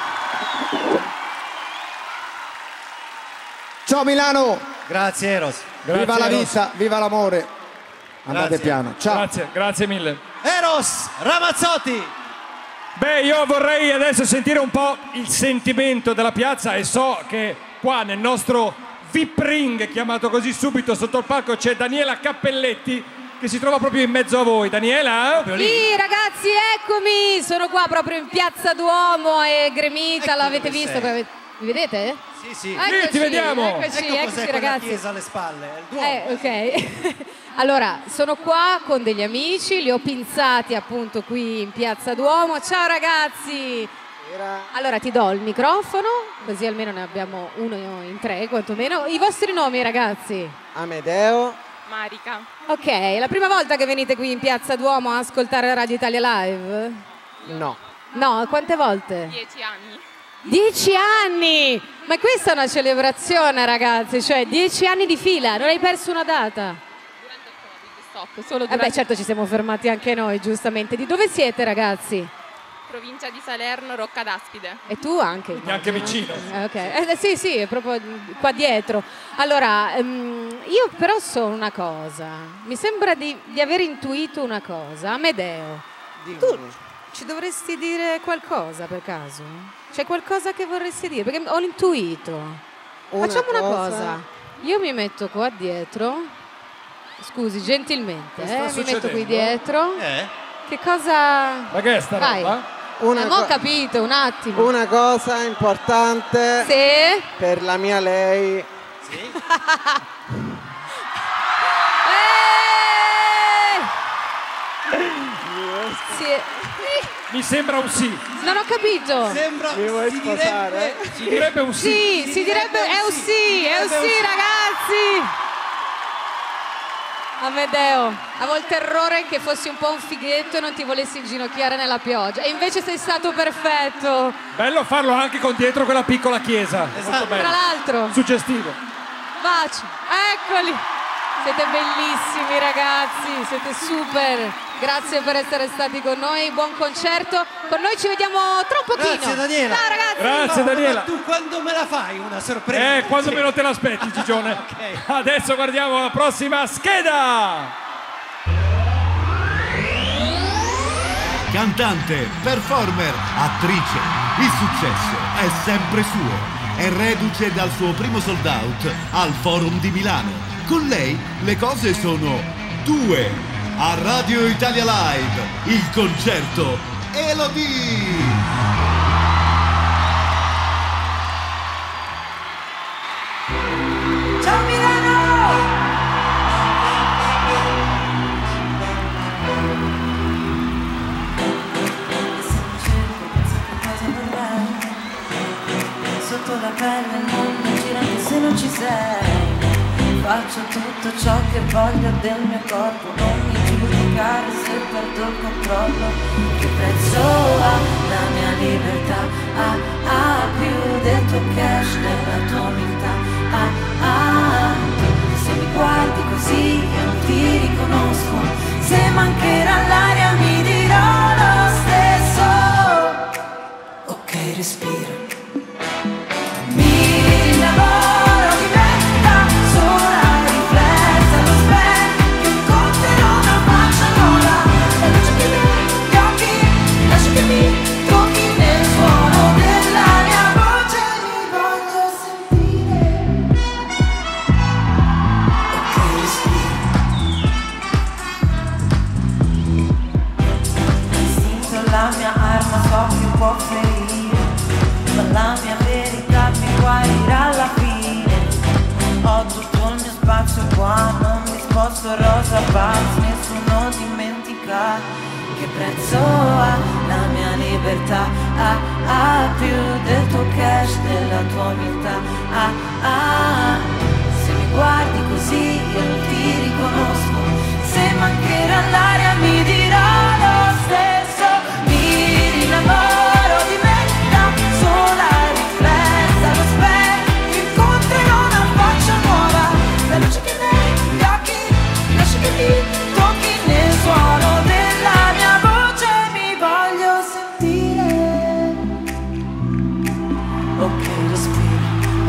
Ciao Milano. Grazie Eros. Grazie, Viva la Eros. vita, viva l'amore. Andate Grazie. piano. Ciao. Grazie mille. Eros Ramazzotti. Beh, io vorrei adesso sentire un po' il sentimento della piazza e so che qua nel nostro VIP ring, chiamato così subito sotto il palco, c'è Daniela Cappelletti che si trova proprio in mezzo a voi. Daniela? Sì, ragazzi, eccomi! Sono qua proprio in Piazza Duomo e gremita, l'avete visto? Mi vedete? Sì, sì. Eccoci, ti vediamo. Eccoci, Ecco cos'è quella ragazzi. chiesa alle spalle. È il Duomo. Ok. Allora, sono qua con degli amici, li ho pinzati appunto qui in Piazza Duomo. Ciao ragazzi! Allora ti do il microfono, così almeno ne abbiamo uno in 3 quantomeno. I vostri nomi, ragazzi? Amedeo. Marica. Ok, è la prima volta che venite qui in Piazza Duomo a ascoltare Radio Italia Live? No. No, quante volte? 10 anni. 10 anni! Ma questa è una celebrazione, ragazzi, cioè 10 anni di fila, non hai perso una data? Stop, solo Eh beh, certo ci siamo fermati anche noi, giustamente. Di dove siete, ragazzi? Provincia di Salerno, Rocca d'Aspide. E tu anche? Anche vicino. Ok, sì, è proprio qua dietro. Allora, io però so una cosa, mi sembra di aver intuito una cosa. Amedeo, tu ci dovresti dire qualcosa per caso? C'è qualcosa che vorresti dire? Perché ho intuito. Facciamo una cosa, io mi metto qua dietro, scusi, gentilmente, mi metto qui dietro. Che cosa... Ma che è sta Vai. roba? Non ho capito, un attimo. Una cosa importante Sì? per la mia lei. Sì? Mi sembra un sì. Non ho capito. Sembra, Mi vuoi sposare? Si direbbe un sì. Sì, si direbbe è un sì, ragazzi. Amedeo, avevo il terrore che fossi un po' un fighetto e non ti volessi inginocchiare nella pioggia. E invece sei stato perfetto. Bello farlo anche con dietro quella piccola chiesa. Molto bello. Tra l'altro. Suggestivo. Baci. Eccoli. Siete bellissimi ragazzi, siete super. Grazie per essere stati con noi, buon concerto. Con noi ci vediamo tra un pochino. Grazie Daniela. Ciao ragazzi. Grazie Daniela. Ma tu quando me la fai una sorpresa? Quando meno te l'aspetti, Gigione. Ok. Adesso guardiamo la prossima scheda. Cantante, performer, attrice, il successo è sempre suo. è reduce dal suo primo sold out al Forum di Milano. Con lei le cose sono due. A Radio Italia Live, il concerto Elodie. Ciao Milano! Sotto la pelle il mondo gira anche se non ci sei. Faccio tutto ciò che voglio del mio corpo. Non mi giudicare se perdo il controllo. Che prezzo ha la mia libertà? Più del tuo cash, della tua umiltà. Se mi guardi così io non ti riconosco. Se mancherà l'aria mi dirò lo stesso. Ok, respira. Mi innamoro di me da sola, riflessa allo specchio, incontrerò una faccia nuova. La luce che negli occhi, lascio che mi tocchi nel suono della mia voce. Mi voglio sentire. Ok, respira. L'istinto è la mia arma, so che può ferire, ma la mia verità mi guarirà alla fine. Ho tutto il mio spazio qua, non mi sposto rosa paz, nessuno dimentica che prezzo ha la mia libertà. Più del tuo cash, della tua umiltà. Se mi guardi così io non ti riconosco. Se mancherà l'aria mi dirò lo stesso. Mi innamoro di me da sola, riflessa allo specchio, incontrerò una faccia nuova. La luce che negli occhi, lascio che mi tocchi nel suono della mia voce. Mi voglio sentire. Ok, respira,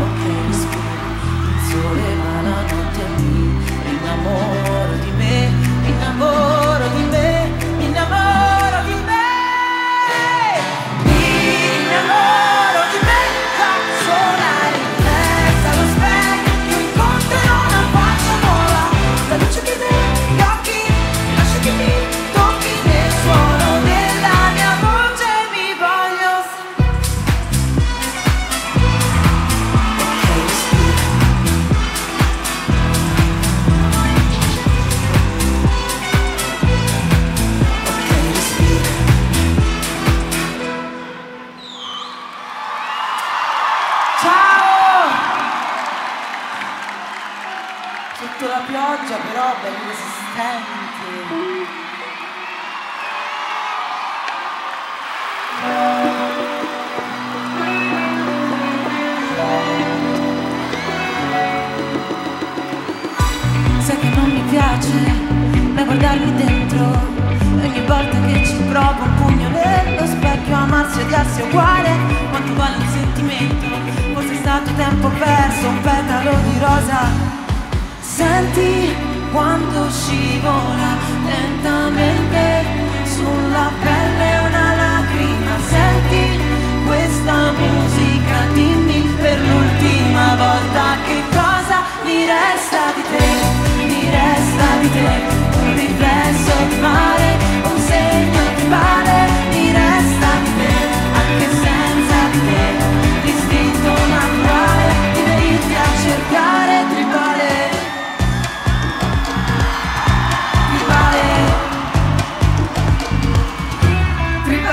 il sole va la notte lì. Mi innamoro di me, mi innamoro di me, mi innamoro di me. Mi innamoro di me da sola, riflessa allo specchio, incontrerò una faccia nuova. La luce che negli occhi, lascio che mi tocchi nel suono della mia voce. Mi voglio ciao! Sotto la pioggia però belli resistenti. Sai che non mi piace mai guardarmi dentro. Ogni volta che ci provo un pugno nello specchio. Amarsi e odiarsi è uguale. Quanto vale un sentimento? Forse è stato tempo perso, un petalo di rosa. Senti quando scivola lentamente sulla pelle una lacrima. Senti questa musica, dimmi per l'ultima volta che cosa mi resta di te. Mi resta di te un riflesso di mare, un segno di mare. Mi resta di te anche senza di te. L'istinto naturale di venirti a cercare. Tribale, tribale, tribale.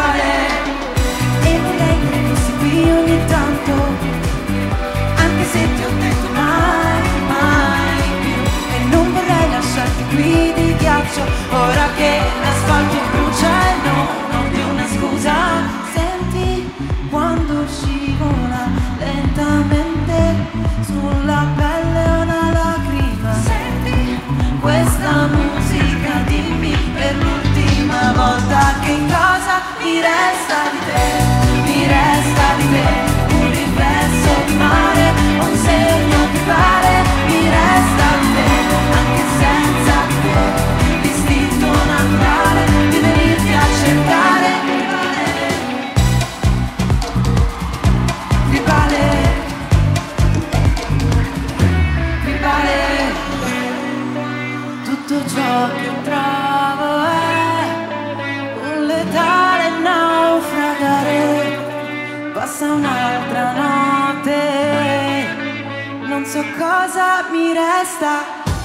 so cosa mi resta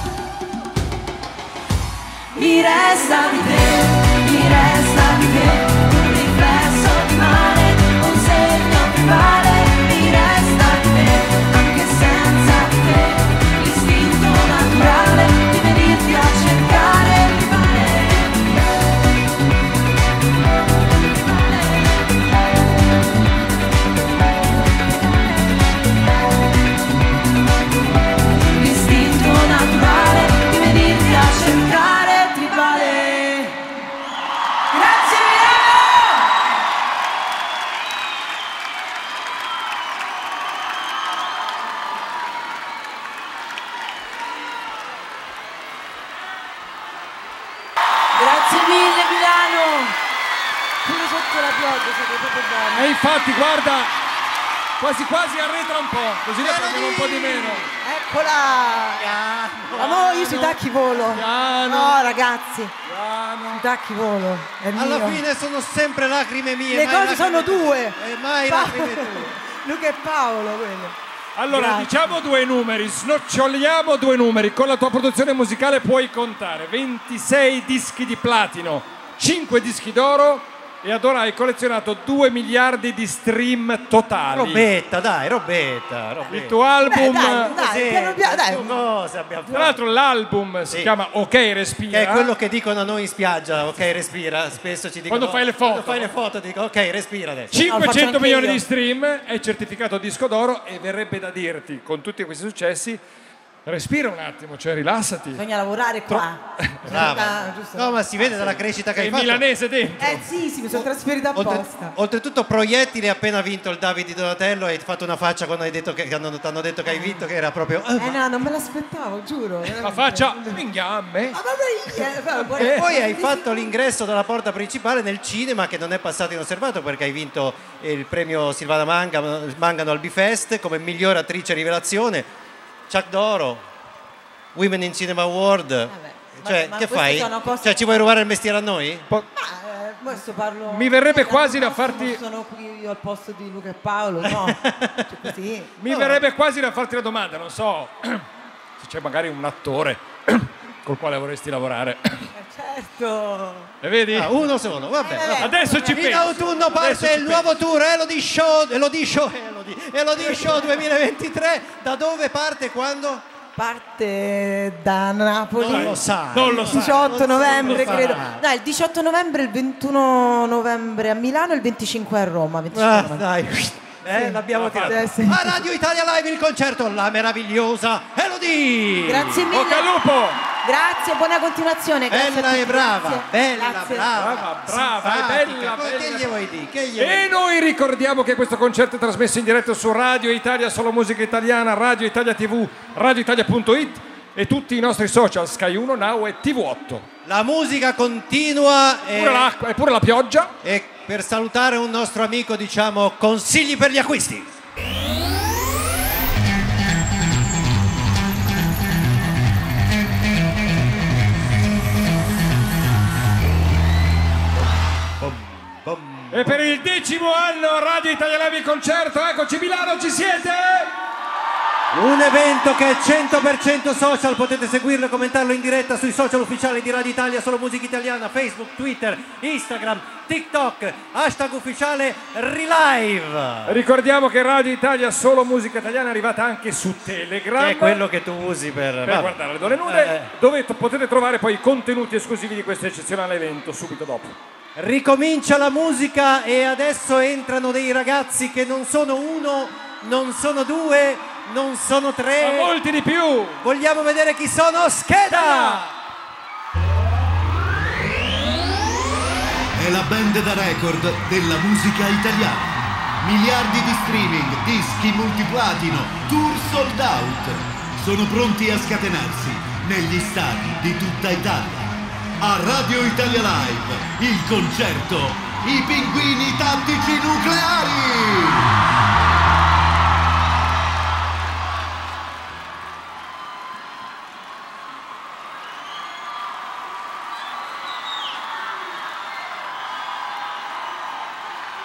di te, mi resta di te, un riflesso di mare, un segno che vale, mi resta di te, anche senza di te, l'istinto naturale di venirti a cercare mi l'istinto naturale di venirti a cercare tribale. Grazie Milano! Grazie mille Milano! Pure sotto la pioggia siete proprio buoni. E infatti, guarda, quasi quasi arretra un po', così la prendiamo un po' di meno. Eccola! Amore, io sui tacchi volo. No, ragazzi. Sui tacchi volo. È Alla mio. fine sono sempre lacrime mie. Le mai cose lacrime sono tue. due. E mai lacrime tue. Luca e Paolo, quello. Allora, Grazie. diciamo due numeri, snoccioliamo due numeri. Con la tua produzione musicale puoi contare 26 dischi di platino, 5 dischi d'oro e ad ora hai collezionato 2 miliardi di stream totali. Robetta, dai, robetta. Il tuo album... Dai, piano piano, dai. Cosa abbiamo Tra l'altro l'album si chiama Ok Respira. Che è quello che dicono a noi in spiaggia, ok respira, spesso ci dicono. Quando fai le foto. Quando fai le foto dico ok respira adesso. 500 milioni di stream, è certificato disco d'oro e verrebbe da dirti, con tutti questi successi, respira un attimo, cioè rilassati. Bisogna lavorare qua. Brava. Giusto? No, ma si vede dalla crescita che È hai fatto. milanese dentro. Sì, mi sono trasferita apposta. Oltretutto proiettili appena vinto il Davide di Donatello hai fatto una faccia quando hai detto che hanno detto che hai vinto che era proprio No, non me l'aspettavo, giuro. La faccia minghiamme. E poi hai fatto l'ingresso dalla porta principale nel cinema che non è passato inosservato perché hai vinto il premio Silvana Mangano al Bifest come miglior attrice rivelazione. Chuck d'Oro, Women in Cinema Award. Cioè, ma che queste fai? sono cose- Cioè, ci vuoi rubare il mestiere a noi? Questo parlo. Mi verrebbe quasi da farti- Non sono qui io al posto di Luca e Paolo, no. Cioè, così. Mi verrebbe quasi da farti la domanda, non so, se c'è magari un attore col quale vorresti lavorare. Certo. E vedi? Uno solo, vabbè. Adesso ci In penso. autunno parte Adesso ci il nuovo tour Elodie Show 2023. Da dove parte? Quando? Parte da Napoli. Non lo sa. Non lo sa. 18 novembre, Non lo credo. sa. No, il 18 novembre, il 21 novembre a Milano e il 25 a Roma. 25 novembre. Dai. L'abbiamo tirato. Sì. A Radio Italia Live il concerto La meravigliosa Elodie. Grazie mille. Bocca al lupo. Grazie, buona continuazione. Grazie a Bella tutti, e brava, grazie. bella, Grazie. brava, Brava, simpatica. è bella, Che bella. gli vuoi dire? Che gli vuoi dire? E noi ricordiamo che questo concerto è trasmesso in diretta su Radio Italia, Solo Musica Italiana, Radio Italia TV, radioitalia.it e tutti i nostri social, Sky 1, Now e TV8. La musica continua Pure l'acqua e pure la pioggia. e per salutare un nostro amico diciamo consigli per gli acquisti. E per il 10° anno Radio Italia Live il concerto, eccoci Milano, ci siete? Un evento che è 100% social, potete seguirlo e commentarlo in diretta sui social ufficiali di Radio Italia, Solo Musica Italiana, Facebook, Twitter, Instagram, TikTok, hashtag ufficiale Relive. Ricordiamo che Radio Italia Solo Musica Italiana è arrivata anche su Telegram. Che è quello che tu usi per guardare le donne nude, dove potete trovare poi i contenuti esclusivi di questo eccezionale evento subito dopo. Ricomincia la musica e adesso entrano dei ragazzi che non sono uno, non sono due, non sono tre. Ma molti di più. Vogliamo vedere chi sono? Scheda! È la band da record della musica italiana. Miliardi di streaming, dischi multiplatino, tour sold out. Sono pronti a scatenarsi negli stadi di tutta Italia. A Radio Italia Live, il concerto I Pinguini Tattici Nucleari!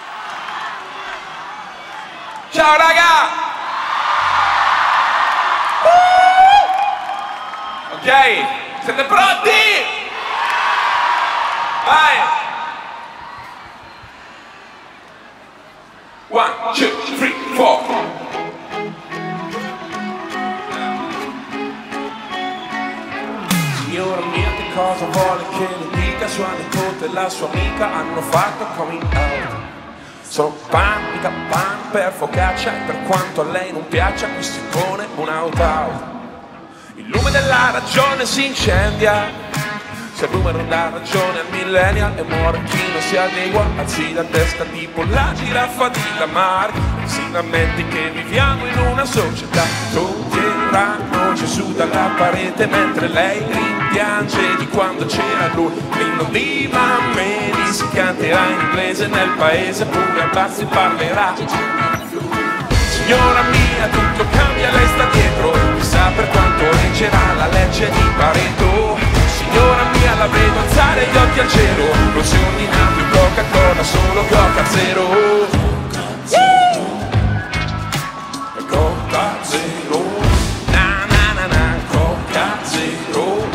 Ciao raga! Ok, siete pronti? Vai! 1, 2, 3, 4. Signora mia, che cosa vuole che le dica? Sua nipote e la sua amica hanno fatto coming out. Sono pan, mica pan per focaccia, e per quanto a lei non piaccia, qui si pone un out-out. Il lume della ragione si incendia, se il numero dà ragione al millennial e muore chi non si adegua, alzi la testa tipo la giraffa di Lamar. Si lamenti che viviamo in una società, toglieranno Gesù dalla parete mentre lei rimpiange di quando c'era lui. L'inno di Mameli si canterà in inglese nel paese, pure a bassi parlerà. Signora mia, tutto cambia, lei sta dietro, chissà per quanto reggerà la legge di Pareto. Signora mia, la vedo alzare gli occhi al cielo, non si è ordinato in Coca-Cola, solo Coca Zero. Coca Zero, na na na na, Coca Zero,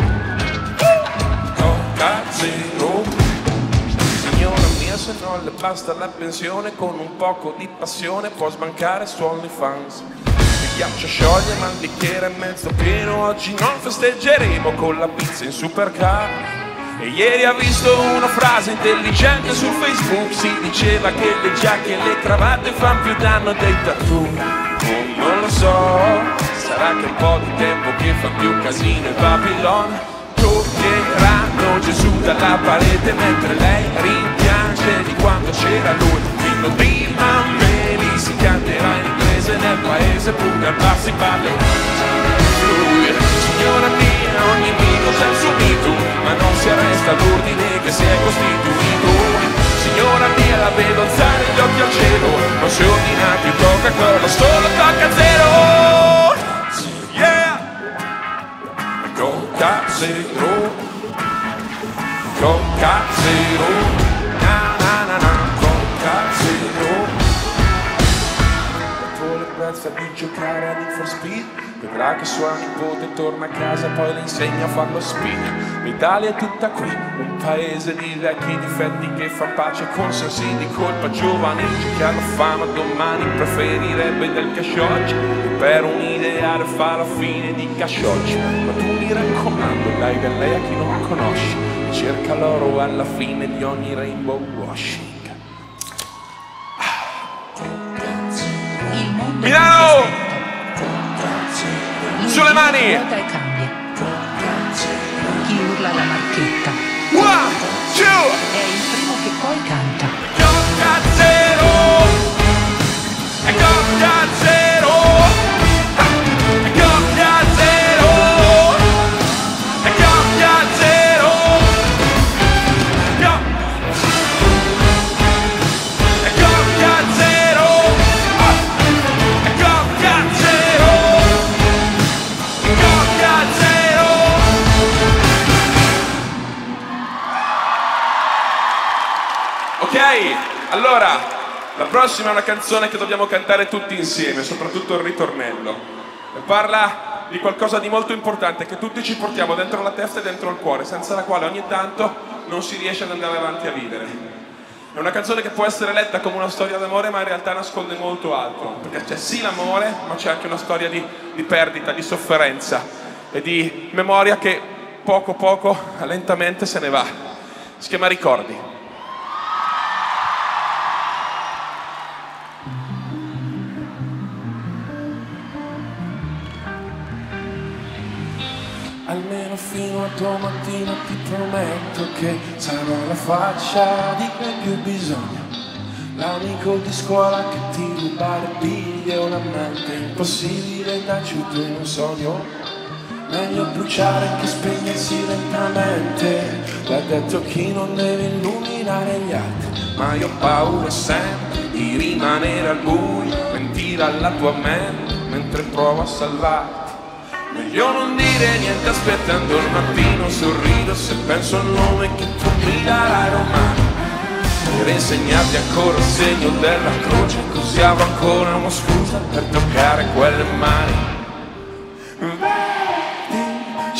Coca Zero. Signora mia, se non le basta la pensione, con un poco di passione può sbancare su OnlyFans. Il ghiaccio scioglie ma il bicchiere è mezzo pieno, oggi non festeggeremo con la pizza in supercar. E ieri ha visto una frase intelligente su Facebook, si diceva che le giacche e le cravatte fanno più danno dei tattoo. Non lo so, sarà che un po' di tempo che fa più casino in Babylon. Toglieranno Gesù dalla parete mentre lei rimpiange di quando c'era lui. L'inno di Mameli si canterà in inglese nel paese, pure al bar si parlerà. Signora mia, ogni mito c'è il suo mito, ma non si arresta l'ordine che si è costituito. Signora mia, la vedo alzare gli occhi al cielo, non si ordina più Coca-Cola, solo Coca Zero. Yeah! Coca Zero, Coca Zero, na na na na, Coca Zero. Dopo le prezza di giocare a Need for Speed, vedrà che sua nipote torna a casa e poi le insegna a fare lo speed. L'Italia è tutta qui, un paese di vecchi difetti che fa pace con sensi di colpa giovani. Che alla fama domani preferirebbe del cash oggi, e per un ideale fa la fine di cash oggi. Ma tu mi raccomando, dai da lei a chi non conosci, cerca l'oro alla fine di ogni rainbow washing. Milano! Sulle mani! Chi urla la marchetta. 1, 2! È il primo che poi canta. Coca Zero! È Coca Zero! È Coca Zero! È Coca Zero! È Coca Zero! È Coca Zero! Coca Zero! Ok, allora, la prossima è una canzone che dobbiamo cantare tutti insieme, soprattutto il ritornello. E parla di qualcosa di molto importante che tutti ci portiamo dentro la testa e dentro il cuore, senza la quale ogni tanto non si riesce ad andare avanti a vivere. È una canzone che può essere letta come una storia d'amore, ma in realtà nasconde molto altro, perché c'è sì l'amore, ma c'è anche una storia di perdita, di sofferenza e di memoria che poco poco, lentamente se ne va. Si chiama Ricordi. Almeno fino a domattina ti prometto che sarò la faccia di cui hai più bisogno. L'amico di scuola che ti ruba le biglie, un amante impossibile da chiudere in un sogno. Meglio bruciare che spegnersi lentamente, l'ha detto chi non deve illuminare gli altri. Ma io ho paura sempre di rimanere al buio, mentire alla tua mente mentre provo a salvarti. Meglio non dire niente aspettando il mattino, sorrido se penso al nome che tu mi darai domani. Per insegnarti ancora il segno della croce, così avrò ancora una scusa per toccare quelle mani. Vedi,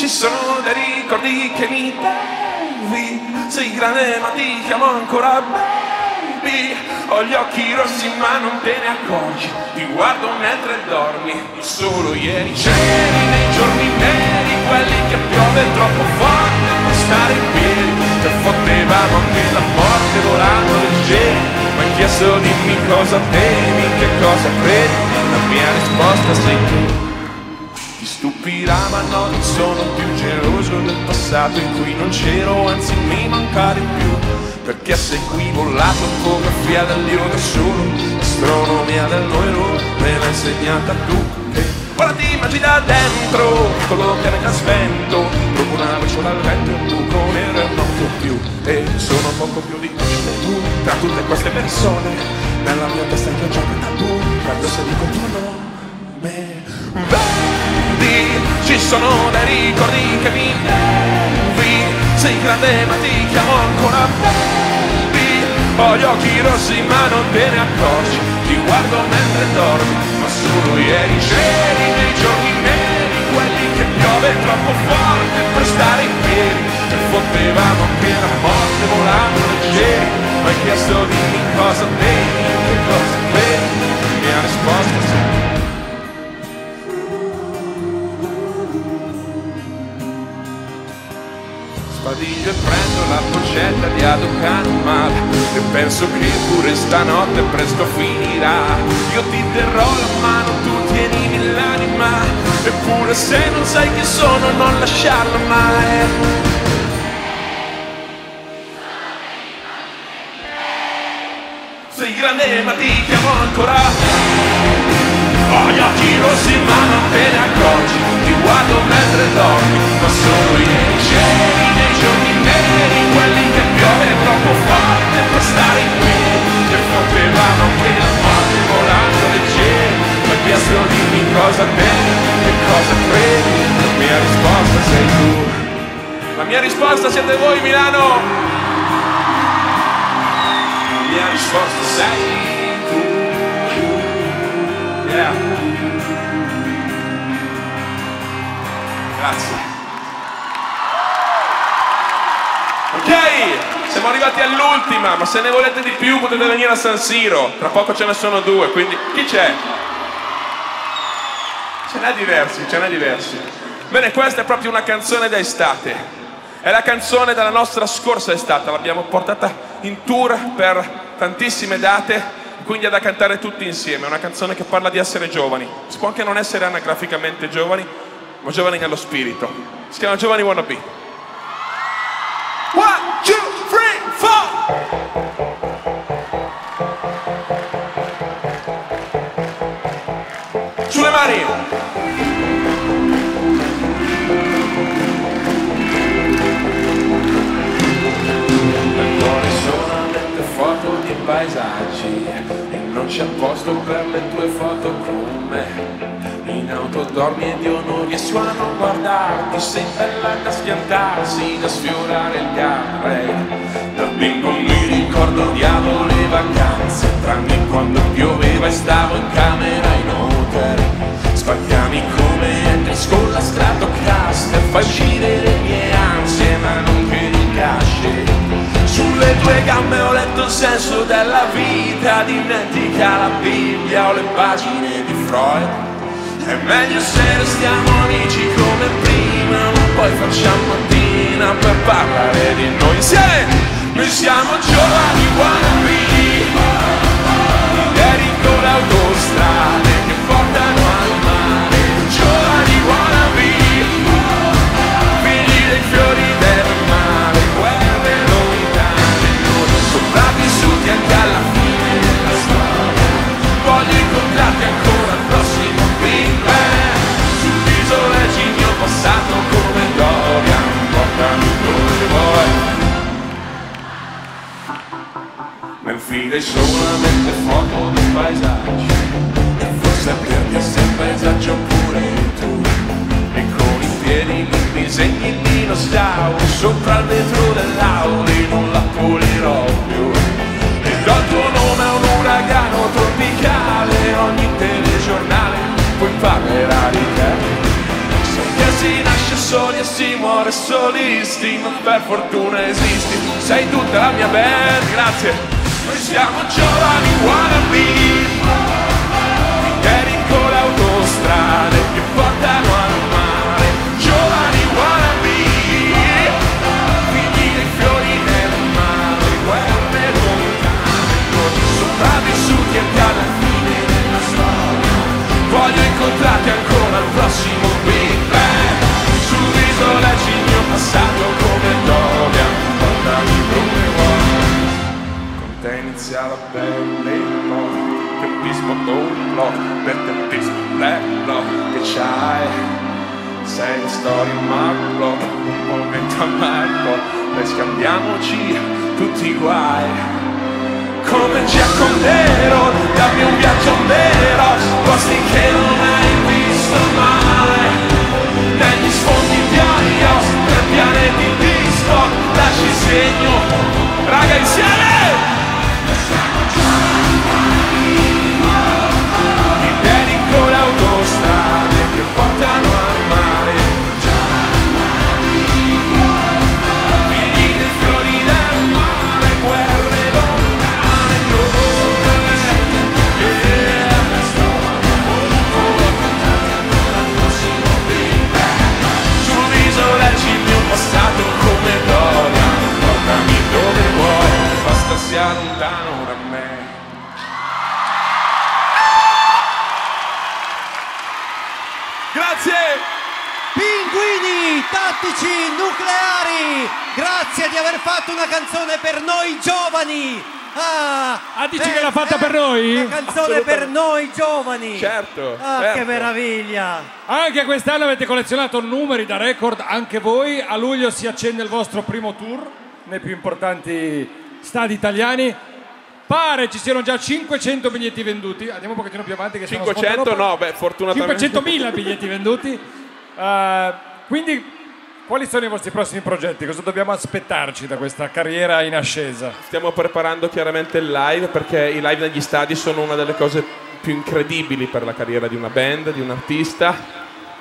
ci sono dei ricordi che mi devi. Sei grande ma ti chiamo ancora baby. Ho gli occhi rossi ma non te ne accorgi. Ti guardo mentre dormi. Solo ieri c'eri nei giorni neri, quelli che piove troppo forte per stare in piedi. Te fottevamo anche la morte volando leggeri. Ma hai chiesto dimmi cosa temi, che cosa credi. La mia risposta sei tu. Ti stupirà ma no, non sono più geloso del passato in cui non c'ero, anzi mi manca di più. Perché sei qui volato come fiadelio da solo. L'astronomia del noi loro me l'ha insegnata tu. Ora ti immagini da dentro quello che avete spento. Dopo una briciola al vento e un buco nero e non più. E sono poco più di tu. Tra tutte queste persone nella mia testa è gioca tabù. Quando sei di controllo me. Vedi, ci sono dei ricordi che mi devi. Sei grande ma ti chiamo ancora baby. Ho gli occhi rossi ma non te ne accorgi. Ti guardo mentre dormi. Ma solo ieri c'eri nei giorni neri, quelli che piove troppo forte per stare in piedi. E fottevamo anche la morte volando leggeri. Ma hai chiesto dimmi cosa vedi, che cosa vedi. La mia risposta è sì. Spadiglio e prendo la boccetta di Aducanumab e penso che pure stanotte presto finirà. Io ti terrò la mano, tu tienimi l'anima. Eppure se non sai chi sono non lasciarlo mai. Sei grande ma ti chiamo ancora. Ho gli occhi rossi ma non te ne accorgi. Ti guardo mentre dormi. Ma solo ieri c'eri nei giorni neri, quelli che piove troppo forte per stare in piedi. E fottevamo anche la morte volando leggeri. Ma chiesto dimmi cosa temi, che cosa credi. La mia risposta sei tu. La mia risposta siete voi Milano. La mia risposta sei tu. Yeah. Grazie. Ok, siamo arrivati all'ultima, ma se ne volete di più potete venire a San Siro. Tra poco ce ne sono 2, quindi chi c'è? Ce n'è diversi. Bene, questa è proprio una canzone da estate. È la canzone della nostra scorsa estate. L'abbiamo portata in tour per tantissime date. Quindi è da cantare tutti insieme, è una canzone che parla di essere giovani. Si può anche non essere anagraficamente giovani, ma giovani nello spirito. Si chiama Giovani Wannabe. 1, 2, 3, 4. Sulle mani. Foto di paesaggi e non c'è posto per le tue foto con me. In auto dormi ed io non riesco a non guardarti. Sei bella da schiantarsi, da sfiorare il guardrail. Da bimbo mi ricordo odiavo le vacanze, tranne quando pioveva e stavo in camera in hotel. Spacchiami come Hendrix con la Stratocaster. Fai uscire le mie ansie ma non che di casce. Sulle tue gambe ho letto il senso della vita. Dimentica la Bibbia o le pagine di Freud. È meglio se restiamo amici come prima, ma poi facciamo mattina per parlare di noi insieme. Noi siamo giovani wannabe. Dedico le autostrade che portano al mare. Giovani wannabe. Figli dei fiori del mare. Guerre lontane, noi sopravvissuti anche alla fine della storia. Voglio incontrarti ancora al prossimo Big Bang. Sull'isola leggi il mio passato come Dorian. Portami dove vuoi. Nel feed solamente foto di paesaggi. E forse perdi se il paesaggio pure tu. E con i piedi mi disegni il dinosauro sopra il vetro dell'auto e non la pulirò più. E do il tuo nome a un uragano tropicale. Ogni telegiornale poi parlerà di te. So che si nasce soli e si muore solisti, ma per fortuna esisti, sei tutta la mia band, grazie. Noi siamo giovani wannabe, ieri con le autostrade che portano al mare, giovani wannabe, figli dei fiori nel mare, guerre lontane, noi sopravvissuti anche alla fine della storia, voglio incontrarti ancora al prossimo Big Bang, sul viso leggi il mio passato come gloria, portami dove vuoi, con te inizia la belle notte, tempismo un blog, per tempismo black che c'hai, sei la storia ma blog, un momento amargo, poi scambiamoci tutti i guai, come Jack on the road, dammi un viaggio vero, posti che non hai visto mai, negli sfondi di iOS, per pianeti disco, lasci segno, raga insieme! Ti dedico le autostrade che portano al mare, figli dei fiori del mare, guerre lontane, sul viso leggi il mio passato come gloria, portami dove vuoi, basta sia lontano da me. Grazie! Pinguini tattici nucleari! Grazie di aver fatto una canzone per noi giovani! Dici che l'ha fatta per noi? Una canzone per noi giovani! Certo, Che meraviglia! Anche quest'anno avete collezionato numeri da record, anche voi. A luglio si accende il vostro primo tour nei più importanti stadi italiani. Pare ci siano già 500 biglietti venduti. Andiamo un pochettino più avanti che 500 no, beh, fortunatamente 500.000 biglietti venduti. Quindi quali sono i vostri prossimi progetti? Cosa dobbiamo aspettarci da questa carriera in ascesa? Stiamo preparando chiaramente il live, perché i live negli stadi sono una delle cose più incredibili per la carriera di una band, di un artista.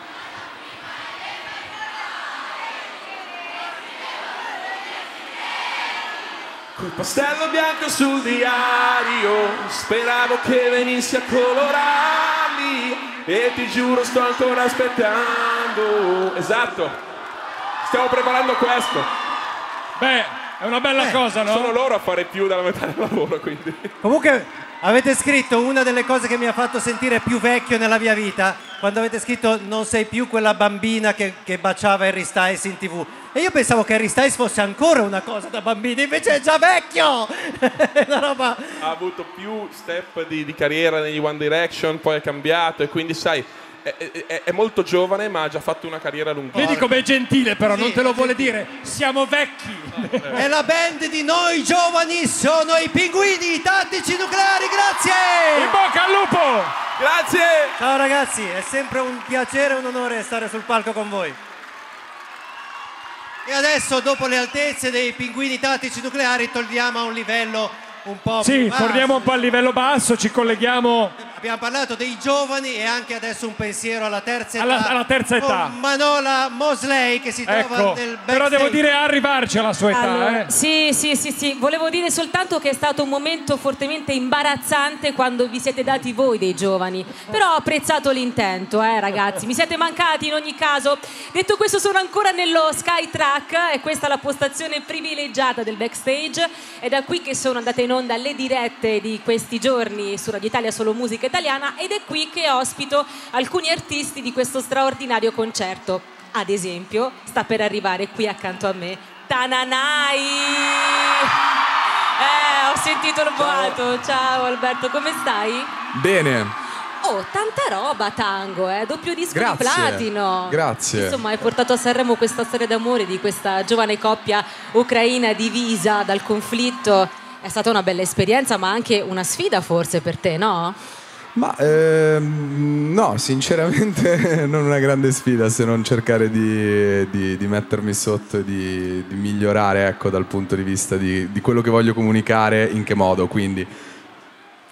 Col pastello bianco sul diario, speravo che venissi a colorarli, e ti giuro sto ancora aspettando. Esatto, stiamo preparando questo. Beh, è una bella cosa, no? Sono loro a fare più della metà del lavoro, quindi. Comunque avete scritto una delle cose che mi ha fatto sentire più vecchio nella mia vita, quando avete scritto non sei più quella bambina che baciava Harry Styles in TV. E io pensavo che Harry Styles fosse ancora una cosa da bambini, invece è già vecchio! Una roba... Ha avuto più step di carriera negli One Direction, poi è cambiato, e quindi sai, è molto giovane ma ha già fatto una carriera lunghissima. Vedi com'è gentile però, non te lo vuole dire. Siamo vecchi! E la band di noi giovani sono i Pinguini tattici nucleari, grazie! In bocca al lupo! Grazie! Ciao ragazzi, è sempre un piacere e un onore stare sul palco con voi. E adesso, dopo le altezze dei Pinguini tattici nucleari, torniamo a un livello un po' più basso. Torniamo un po' al livello basso, ci colleghiamo. Abbiamo parlato dei giovani e anche adesso un pensiero alla terza età. Alla terza età. Con Manola Mosley che si trova nel backstage. Però devo dire arrivarci alla sua età. Allora, sì. Volevo dire soltanto che è stato un momento fortemente imbarazzante quando vi siete dati voi dei giovani. Però ho apprezzato l'intento, ragazzi. Mi siete mancati in ogni caso. Detto questo, sono ancora nello Skytrack e questa è la postazione privilegiata del backstage. È da qui che sono andate in onda le dirette di questi giorni su Radio Italia Solo Musica Italiana, ed è qui che ospito alcuni artisti di questo straordinario concerto. Ad esempio, sta per arrivare qui accanto a me Tananai. Ho sentito il boato. Ciao Alberto, come stai? Bene. Oh, tanta roba, Tango, doppio disco di Grazie. platino. Grazie. Insomma, hai portato a Sanremo questa storia d'amore di questa giovane coppia ucraina divisa dal conflitto. È stata una bella esperienza, ma anche una sfida forse per te, no? Ma no, sinceramente non una grande sfida, se non cercare di mettermi sotto e di migliorare, ecco, dal punto di vista di quello che voglio comunicare, in che modo, quindi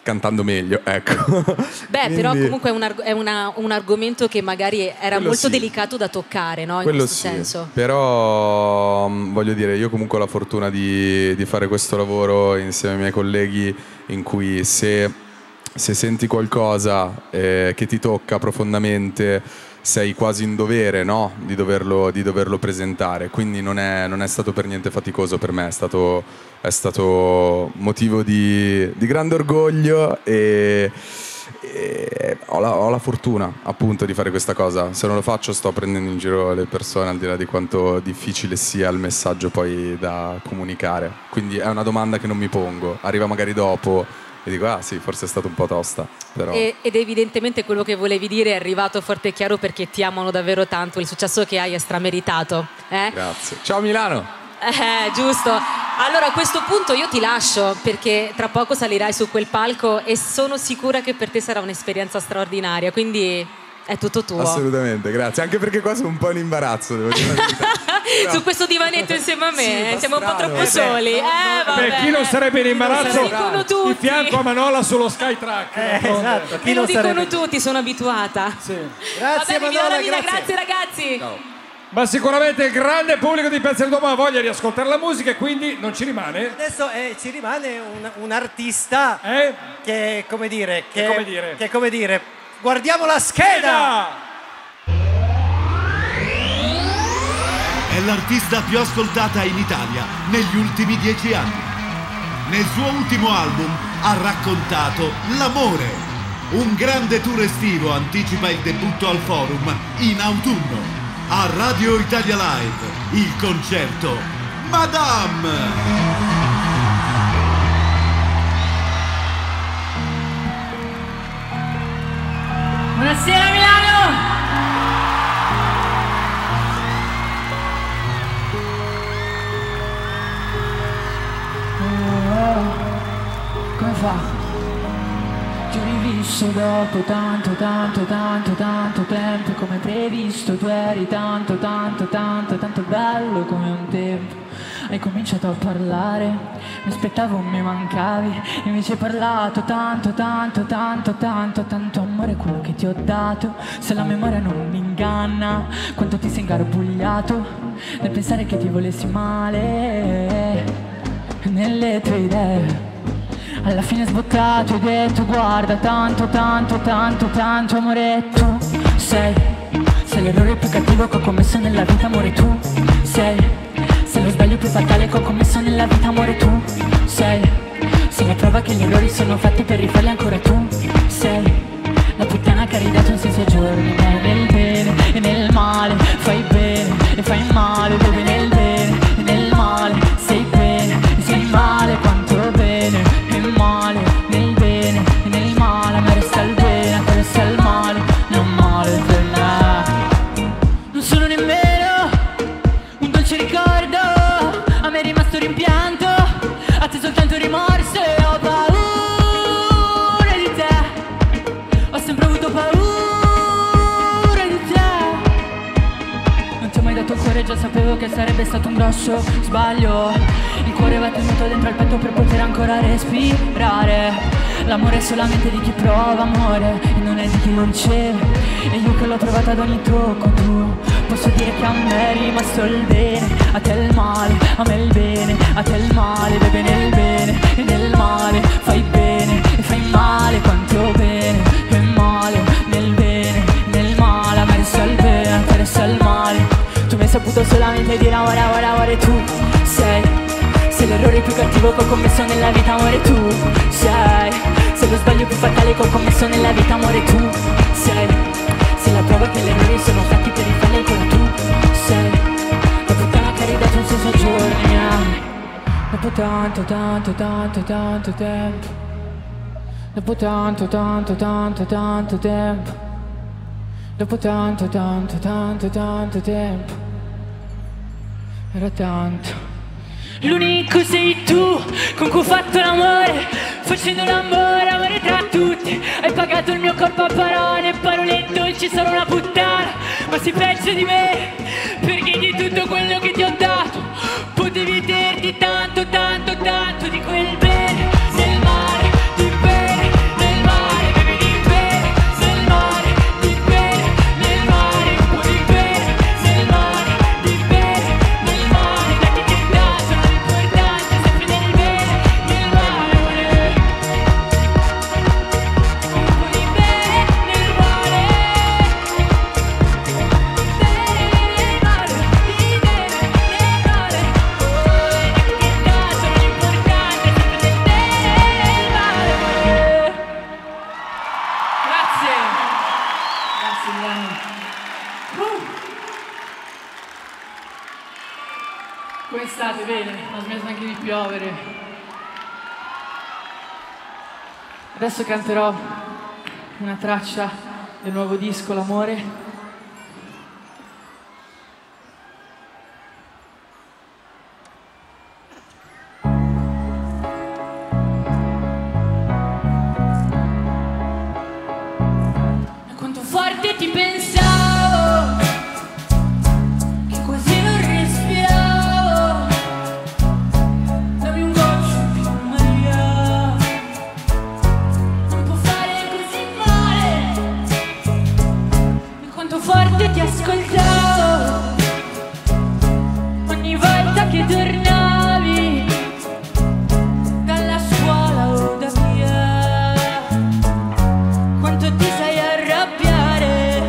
cantando meglio, ecco. Beh, però comunque è un argomento che magari era Quello molto sì. delicato da toccare, no? In Quello questo sì, senso. però voglio dire, io comunque ho la fortuna di fare questo lavoro insieme ai miei colleghi, in cui se senti qualcosa che ti tocca profondamente, sei quasi in dovere, no? di doverlo presentare, quindi non è stato per niente faticoso per me, è stato motivo di grande orgoglio e ho la fortuna appunto di fare questa cosa. Se non lo faccio sto prendendo in giro le persone, al di là di quanto difficile sia il messaggio poi da comunicare, quindi è una domanda che non mi pongo, arriva magari dopo e dico ah sì, forse è stato un po' tosta, però... Ed evidentemente quello che volevi dire è arrivato forte e chiaro, perché ti amano davvero tanto, il successo che hai è strameritato. Grazie. Ciao Milano! Giusto. Allora a questo punto io ti lascio, perché tra poco salirai su quel palco e sono sicura che per te sarà un'esperienza straordinaria, quindi è tutto tuo. Assolutamente, grazie, anche perché qua sono un po' in imbarazzo, devo dire la verità. Su questo divanetto insieme a me, Sì, siamo un po' strano. troppo soli. Vabbè. Beh, chi non sarebbe in imbarazzo dicono tutti. di fianco a Manola sullo Skytrack? Esatto, Me lo dicono tutti, sono abituata. Grazie, Vabbè, Madonna, grazie. grazie. Grazie ragazzi. Ciao. Ma sicuramente il grande pubblico di Piazza del Duomo ha voglia di ascoltare la musica e quindi non ci rimane. Adesso ci rimane un artista che come dire, guardiamo la scheda. È l'artista più ascoltata in Italia negli ultimi 10 anni. Nel suo ultimo album ha raccontato l'amore. Un grande tour estivo anticipa il debutto al Forum in autunno. A Radio Italia Live, il concerto Madame! Buonasera Milano! Come fa? Ti ho rivisto dopo tanto tempo, come previsto tu eri tanto bello come un tempo. Hai cominciato a parlare, mi aspettavo mi mancavi, invece hai parlato tanto amore quello che ti ho dato. Se la memoria non mi inganna, quanto ti sei ingarbugliato nel pensare che ti volessi male nelle tue idee. Alla fine sbottato e detto guarda tanto amore, tu sei l'errore più cattivo che ho commesso nella vita, amore, tu sei lo sbaglio più fatale che ho commesso nella vita, amore, tu sei la prova che gli errori sono fatti per rifarli ancora, tu sei la puttana che ha ridato un senso ai giorni, nel bene e nel male, fai bene e fai male, dove nel bene e nel male, sei bene e sei male, quanto bene e male, nel bene e nel male, a me resta il bene, a te resta il male, non male per me. Non sono nemmeno un dolce ricordo, a me è rimasto rimpianto, a te soltanto rimorso e ho paura di te, ho sempre avuto paura di te. Non ti ho mai dato il cuore, già sapevo che sarebbe stato un grosso sbaglio, il cuore va tenuto dentro al petto per poter ancora respirare. L'amore è solamente di chi prova amore e non è di chi lo riceve, e io che l'ho provato ad ogni tocco, tu posso dire che a me è rimasto il bene, a te il male, a me il bene, a te il male, beve nel bene e nel male, fai bene e fai male, quanto bene e male, nel bene e nel male, a me resta il bene, a te resta il male. Tu mi hai saputo solamente dire amore, tu sei l'errore più cattivo che ho commesso nella vita, amore, tu sei lo sbaglio più fatale che ho commesso nella vita, amore, tu sei la prova che gli errori sono fatti per rifarli ancora, tu sei la puttana che ha ridato un senso ai giorni, dopo tanto tempo, dopo tanto tempo, dopo tanto tempo, era tanto. L'unico sei tu con cui ho fatto l'amore, facendo l'amore, amore tra tutti. Hai pagato il mio corpo a parole dolci, sono una puttana, ma sei peggio di me, perché di tutto quello che ti ho dato potevi dirti tanto di quel bene, del male, di bene Grazie Milano. Come state? Bene, ha smesso anche di piovere. Adesso canterò una traccia del nuovo disco L'amore. Quanto forte ti pensavo, che quasi non respiravo. Dammi un goccio più Maria, non può fare così male. E quanto forte ti ascoltavo, ogni volta che tornavi dalla scuola o da via. Quanto ti sai arrabbiare,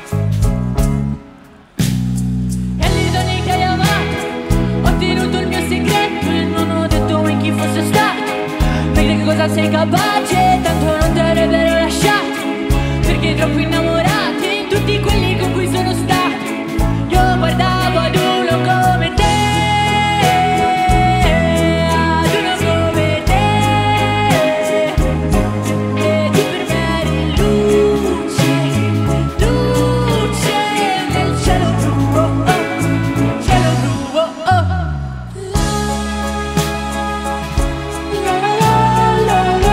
e alle donne che hai amato ho tenuto il mio segreto e non ho detto mai chi fosse stato. Perché che cosa sei capace, tanto non ti avrebbero lasciato. Perché troppo innamorati in tutti quelli con cui sono stato. Io guardavo ad uno come te, ad uno come te, e tu per me eri luce, luce nel cielo blu, oh, oh, cielo blu, oh, oh. La la la la la,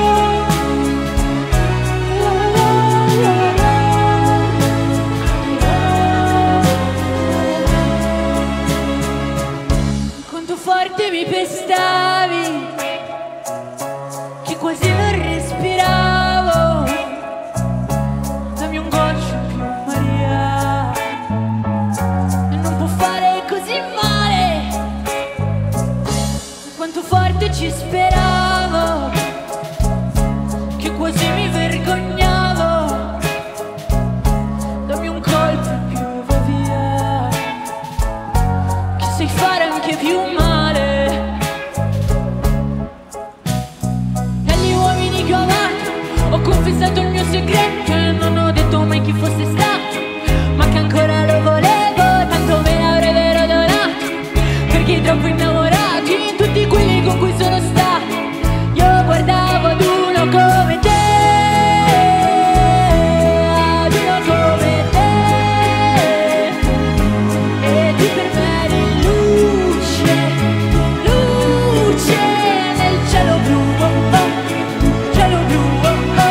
quanto forte mi pestavi, che quasi non respiravo. Dammi un goccio più Maria, e non può fare così male. Quanto forte ci speravo, che quasi mi vergognavo. Dammi un colpo in più e va via, che sai fare anche più male. E agli uomini che ho amato ho confessato il mio segreto e non ho detto mai chi fosse stato. Ma che ancora lo volevo, tanto me l'avrebbero donato. Perché troppo innamorati in tutti quelli con cui sono stato. Io guardavo ad uno come te, ad uno come te, e tu per me eri luce, luce nel cielo blu, oh, oh, cielo blu, oh, oh.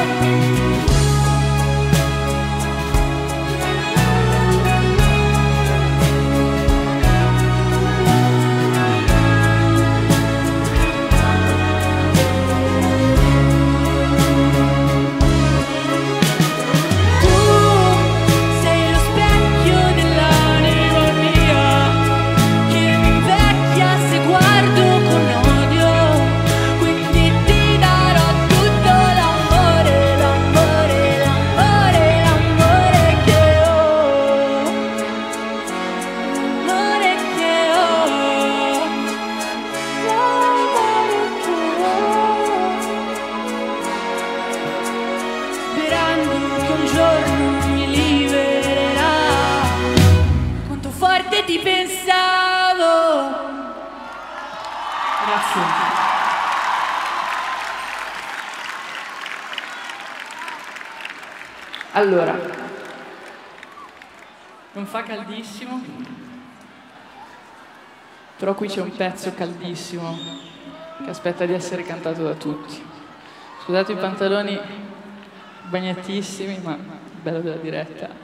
Ti pensavo. Grazie. Allora, non fa caldissimo, però qui c'è un pezzo caldissimo che aspetta di essere cantato da tutti. Scusate i pantaloni bagnatissimi, ma bello della diretta.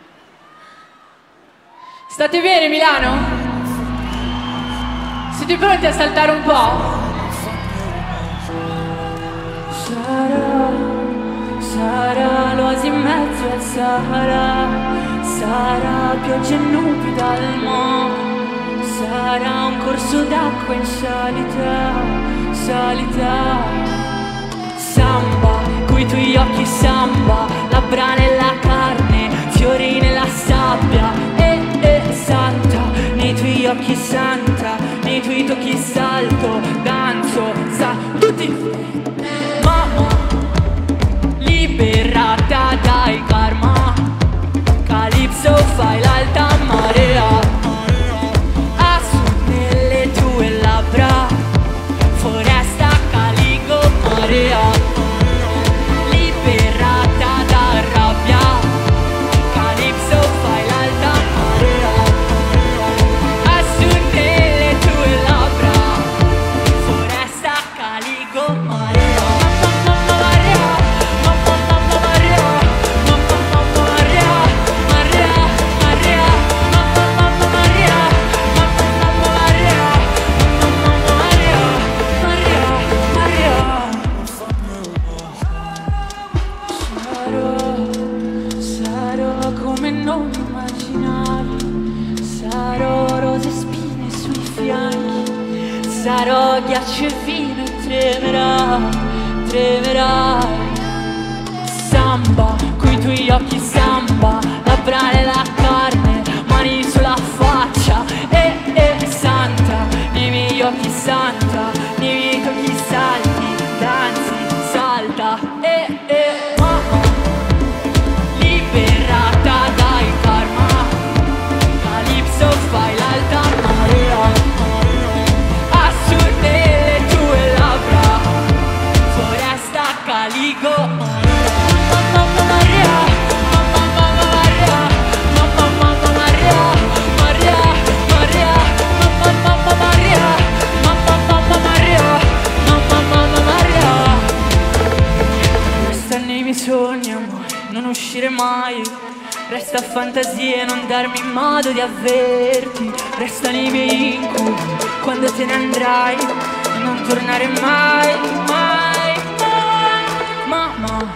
State bene, Milano? Siete pronti a saltare un po'? Sarà l'oasi in mezzo al Sahara, sarà pioggia e nubi dal mare, sarà un corso d'acqua in salita, salita. Samba, coi tuoi occhi samba, labbra nella carne, fiori nella sabbia. Santa, nei tuoi occhi santa, nei tuoi tocchi salto, danzo, tutti. Mamma, liberata dai karma, come non immaginavi. Sarò rose e spine sui fianchi, sarò ghiaccio e vino e tremerai. Samba, coi tuoi occhi samba, labbra nella carne, mani sulla faccia. Santa, nei miei occhi santa, nei miei occhi salti, danzi, salta. Mamma, liberata dal karma, Calypso fai l'alta marea, assurde le tue labbra, foresta caligo. Sogni, amore, non uscire mai. Resta fantasia e non darmi modo di avverti. Resta nei miei incubi quando te ne andrai, non tornare mai, mai, mai. Mamma,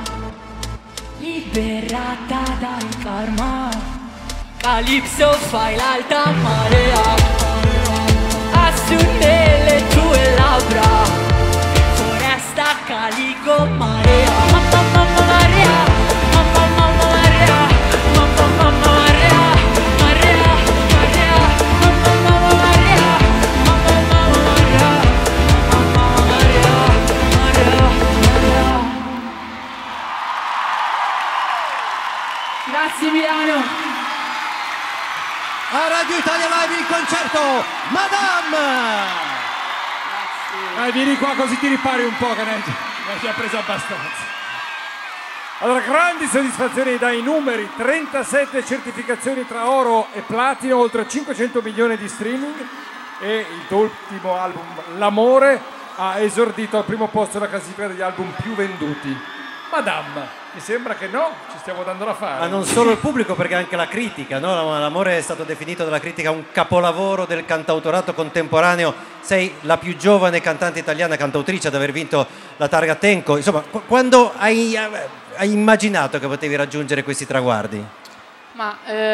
liberata dal karma, Calypso fai l'alta marea, assume le tue labbra, foresta caligo marea. Grazie Milano. A Radio Italia Live il concerto Madame. Dai, vieni qua così ti ripari un po', che ne hai già preso abbastanza. Allora, grandi soddisfazioni dai numeri: 37 certificazioni tra oro e platino, oltre 500 milioni di streaming, e il tuo ultimo album, L'amore, ha esordito al primo posto nella classifica degli album più venduti. Madame, mi sembra che no, ci stiamo dando da fare. Ma non solo il pubblico, perché anche la critica, no? L'amore è stato definito dalla critica un capolavoro del cantautorato contemporaneo. Sei la più giovane cantante italiana, cantautrice, ad aver vinto la targa Tenco. Insomma, quando hai immaginato che potevi raggiungere questi traguardi? Ma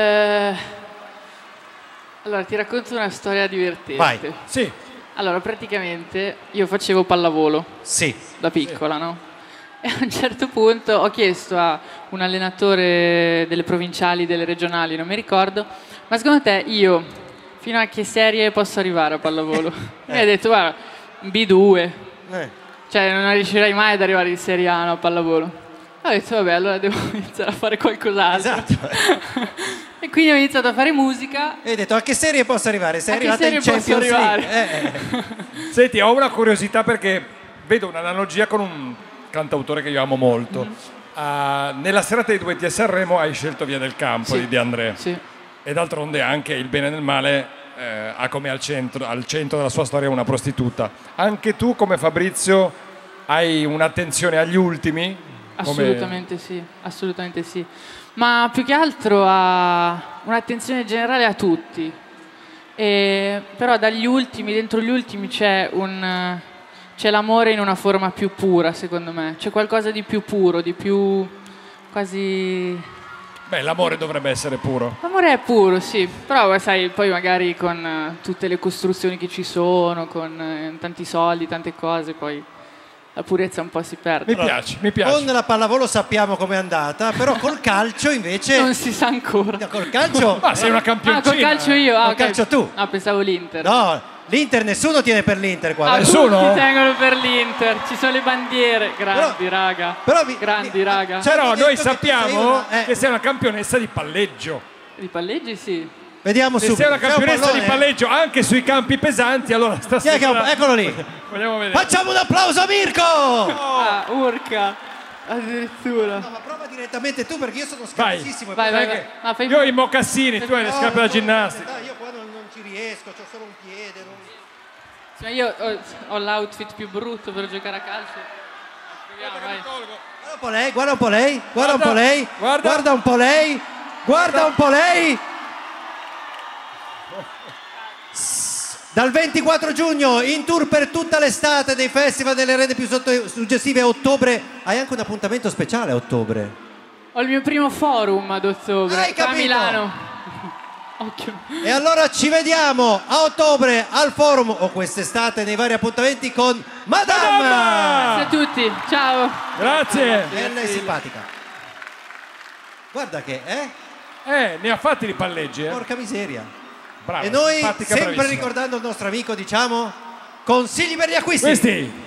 allora ti racconto una storia divertente. Vai. Sì. Allora, praticamente io facevo pallavolo. Sì. Da piccola, no? E a un certo punto ho chiesto a un allenatore delle provinciali, delle regionali, non mi ricordo, ma secondo te io fino a che serie posso arrivare a pallavolo? Mi ha detto, guarda, B2, cioè non riuscirai mai ad arrivare in Serie A, no, a pallavolo. Ho detto, vabbè, allora devo iniziare a fare qualcos'altro. Esatto. E quindi ho iniziato a fare musica. E hai detto, a che serie posso arrivare? Sei A che arrivata in serie posso Champions arrivare? League. Senti, ho una curiosità perché vedo un'analogia con un cantautore che io amo molto. Nella serata dei duetti a Sanremo hai scelto Via del Campo, Sì. di De André. Sì. E d'altronde anche Il bene nel male ha come al centro della sua storia una prostituta. Anche tu, come Fabrizio, hai un'attenzione agli ultimi? Assolutamente sì, assolutamente sì. Ma più che altro ha un'attenzione generale a tutti. Però dagli ultimi, dentro gli ultimi c'è l'amore in una forma più pura, secondo me. C'è qualcosa di più puro, di più quasi... Beh, l'amore dovrebbe essere puro. L'amore è puro, sì. Però sai, poi magari con tutte le costruzioni che ci sono, con tanti soldi, tante cose, poi la purezza un po' si perde. Mi piace. Con la pallavolo sappiamo com'è andata, però col calcio invece... Non si sa ancora. No, col calcio... Ma sei una campioncina. Col calcio io. Col ok. calcio tu. Ah, pensavo l'Inter. No, l'Inter nessuno tiene per l'Inter qua. Nessuno? Tutti tengono per l'Inter, ci sono le bandiere, grandi raga. Grandi raga. Però noi sappiamo una- che sei una campionessa di palleggio. Di palleggi sì. Vediamo Se su. sei una campionessa di pallone? palleggio anche sui campi pesanti, allora Chi è stasera... che- Eccolo lì. Vogliamo vedere. Facciamo un applauso a Mirko! Ah, urca. Addirittura. No, ma prova direttamente tu perché io sono Vai. scarsissimo. Vai, vai, Sai vai. che io ho i mocassini, tu hai le scarpe da ginnastica. Io qua non ci riesco, ho solo un piede. Sì, ma io ho l'outfit più brutto per giocare a calcio. Proviamo, vai. Guarda un po' lei, guarda un po' lei, guarda un po' lei, guarda. guarda un po' lei, guarda un po' lei. Dal 24 giugno in tour per tutta l'estate dei festival delle arene più suggestive a ottobre. Hai anche un appuntamento speciale a ottobre. Ho il mio primo forum ad ottobre. Hai capito? A Milano. Occhio. E allora ci vediamo a ottobre al forum o quest'estate nei vari appuntamenti con Madame! Grazie a tutti, ciao. Grazie. Bella e simpatica. Guarda che, ne ha fatti di palleggi, Porca miseria. Brava, E noi, simpatica, sempre bravissima. ricordando il nostro amico, diciamo, consigli per gli acquisti. Questi.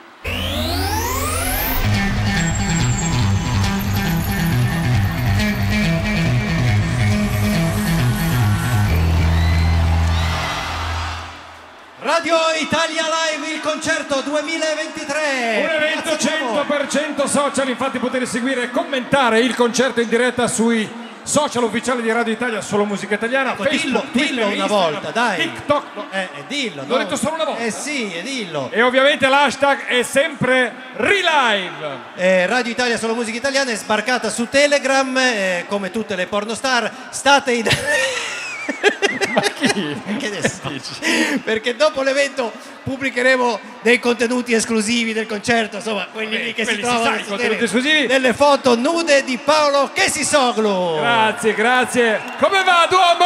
Radio Italia Live, il concerto 2023. Un evento 100% social, infatti potete seguire e commentare il concerto in diretta sui social ufficiali di Radio Italia, solo musica italiana, Ecco, Facebook, dillo Twitter, una Instagram, volta, dai. TikTok. Dillo. L'ho detto solo una volta. Sì, dillo. E ovviamente l'hashtag è sempre Relive. Radio Italia Solo Musica Italiana è sbarcata su Telegram, come tutte le pornostar. State in... Ma chi? Che ne so? Perché dopo l'evento pubblicheremo dei contenuti esclusivi del concerto, insomma, quelli lì che si quelli si trovano sa, i su contenuti Telegram. esclusivi. Delle foto nude di Paolo Chesisoglu. Grazie, grazie. Come va, Duomo?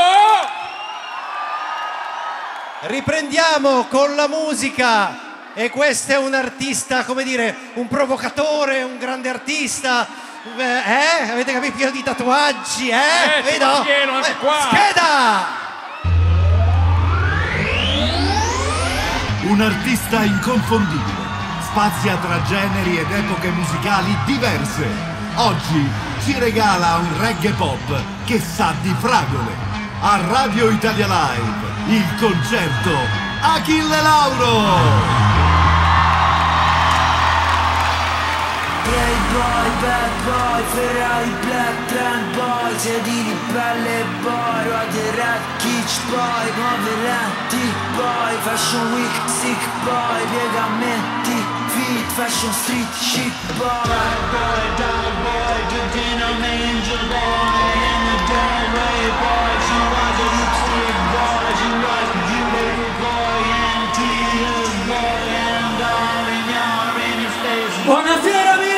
Riprendiamo con la musica. E questo è un artista, come dire, un provocatore, un grande artista. Avete capito? Pieno di tatuaggi, Vedo? Pieno anche qua. Scheda! Un artista inconfondibile, spazia tra generi ed epoche musicali diverse. Oggi ci regala un reggae pop che sa di fragole. A Radio Italia Live, il concerto Achille Lauro. Playboy, bad boy, Ferrari, black trend boy, sedili, pelle boy, ruote red, kitsch boy, nuove lenti boy, fashion week, sick boy, piegamenti, fit, fashion street, chic boy. Bad boy, dog boy, Gentino, angel boy, in the doorway boy, she was a lipstick boy, she was a beautiful boy, and tears boy, and all in his face. Buonasera Milano!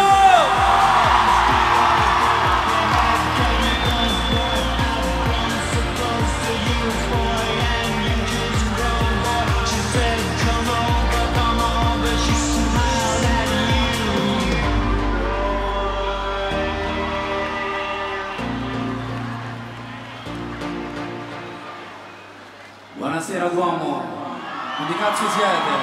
Buonasera Duomo, di cazzo siete?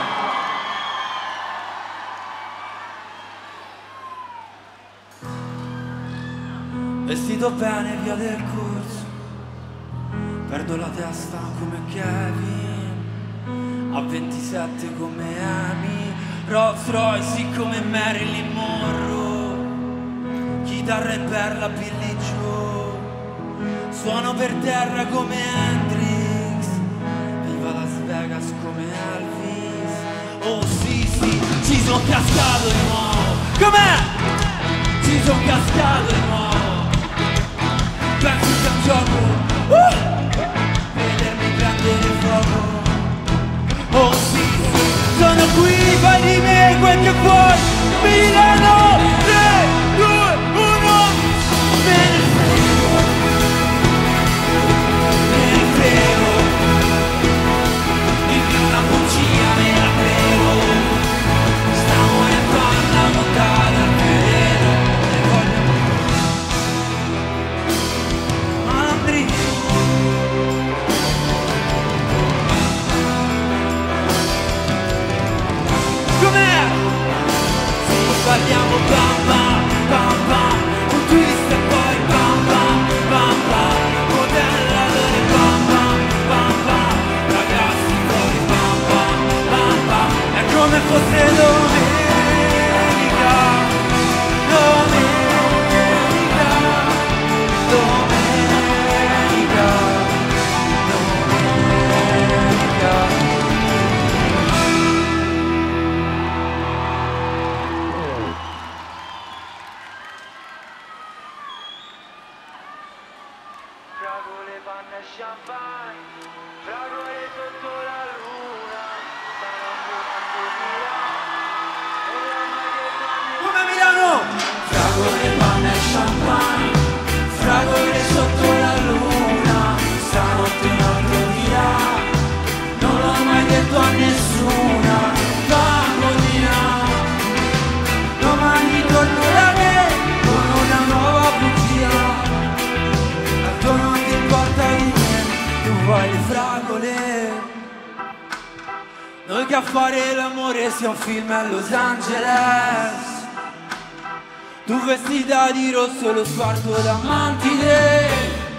Vestito bene via del corso, perdo la testa come Kevin, a 27 come Amy, Rolls Royce come Marilyn Monroe, chitarra e perla Billy Joe, suono per terra come Hendrix, viva Las Vegas come Elvis. Oh sì sì, ci sono cascato di nuovo. Com'è? Ci sono cascato di nuovo. Penso sia un gioco, vedermi prendere fuoco. Oh sì sì, sono qui, fai di me quel che vuoi. Milano, 3, 2, 1, me ne frego. Me ne frego. Dimmi una bugia, me la prego. Stiamo entrando a montare al terreno e voglio malandrino. Com'è? Sì, parliamo bam bam bam bam, un twist e poi bam bam bam bam, modellatore bam bam bam bam, ragazzi fuori bam bam bam bam, è come fosse domenica, domenica, domenica, domenica. Fragole, panna e champagne, fragole sotto la luna, come Milano! Fragole, panna e champagne. che a fare l'amore sia un film a Los Angeles. Tu vestita di rosso, lo sguardo da mantide,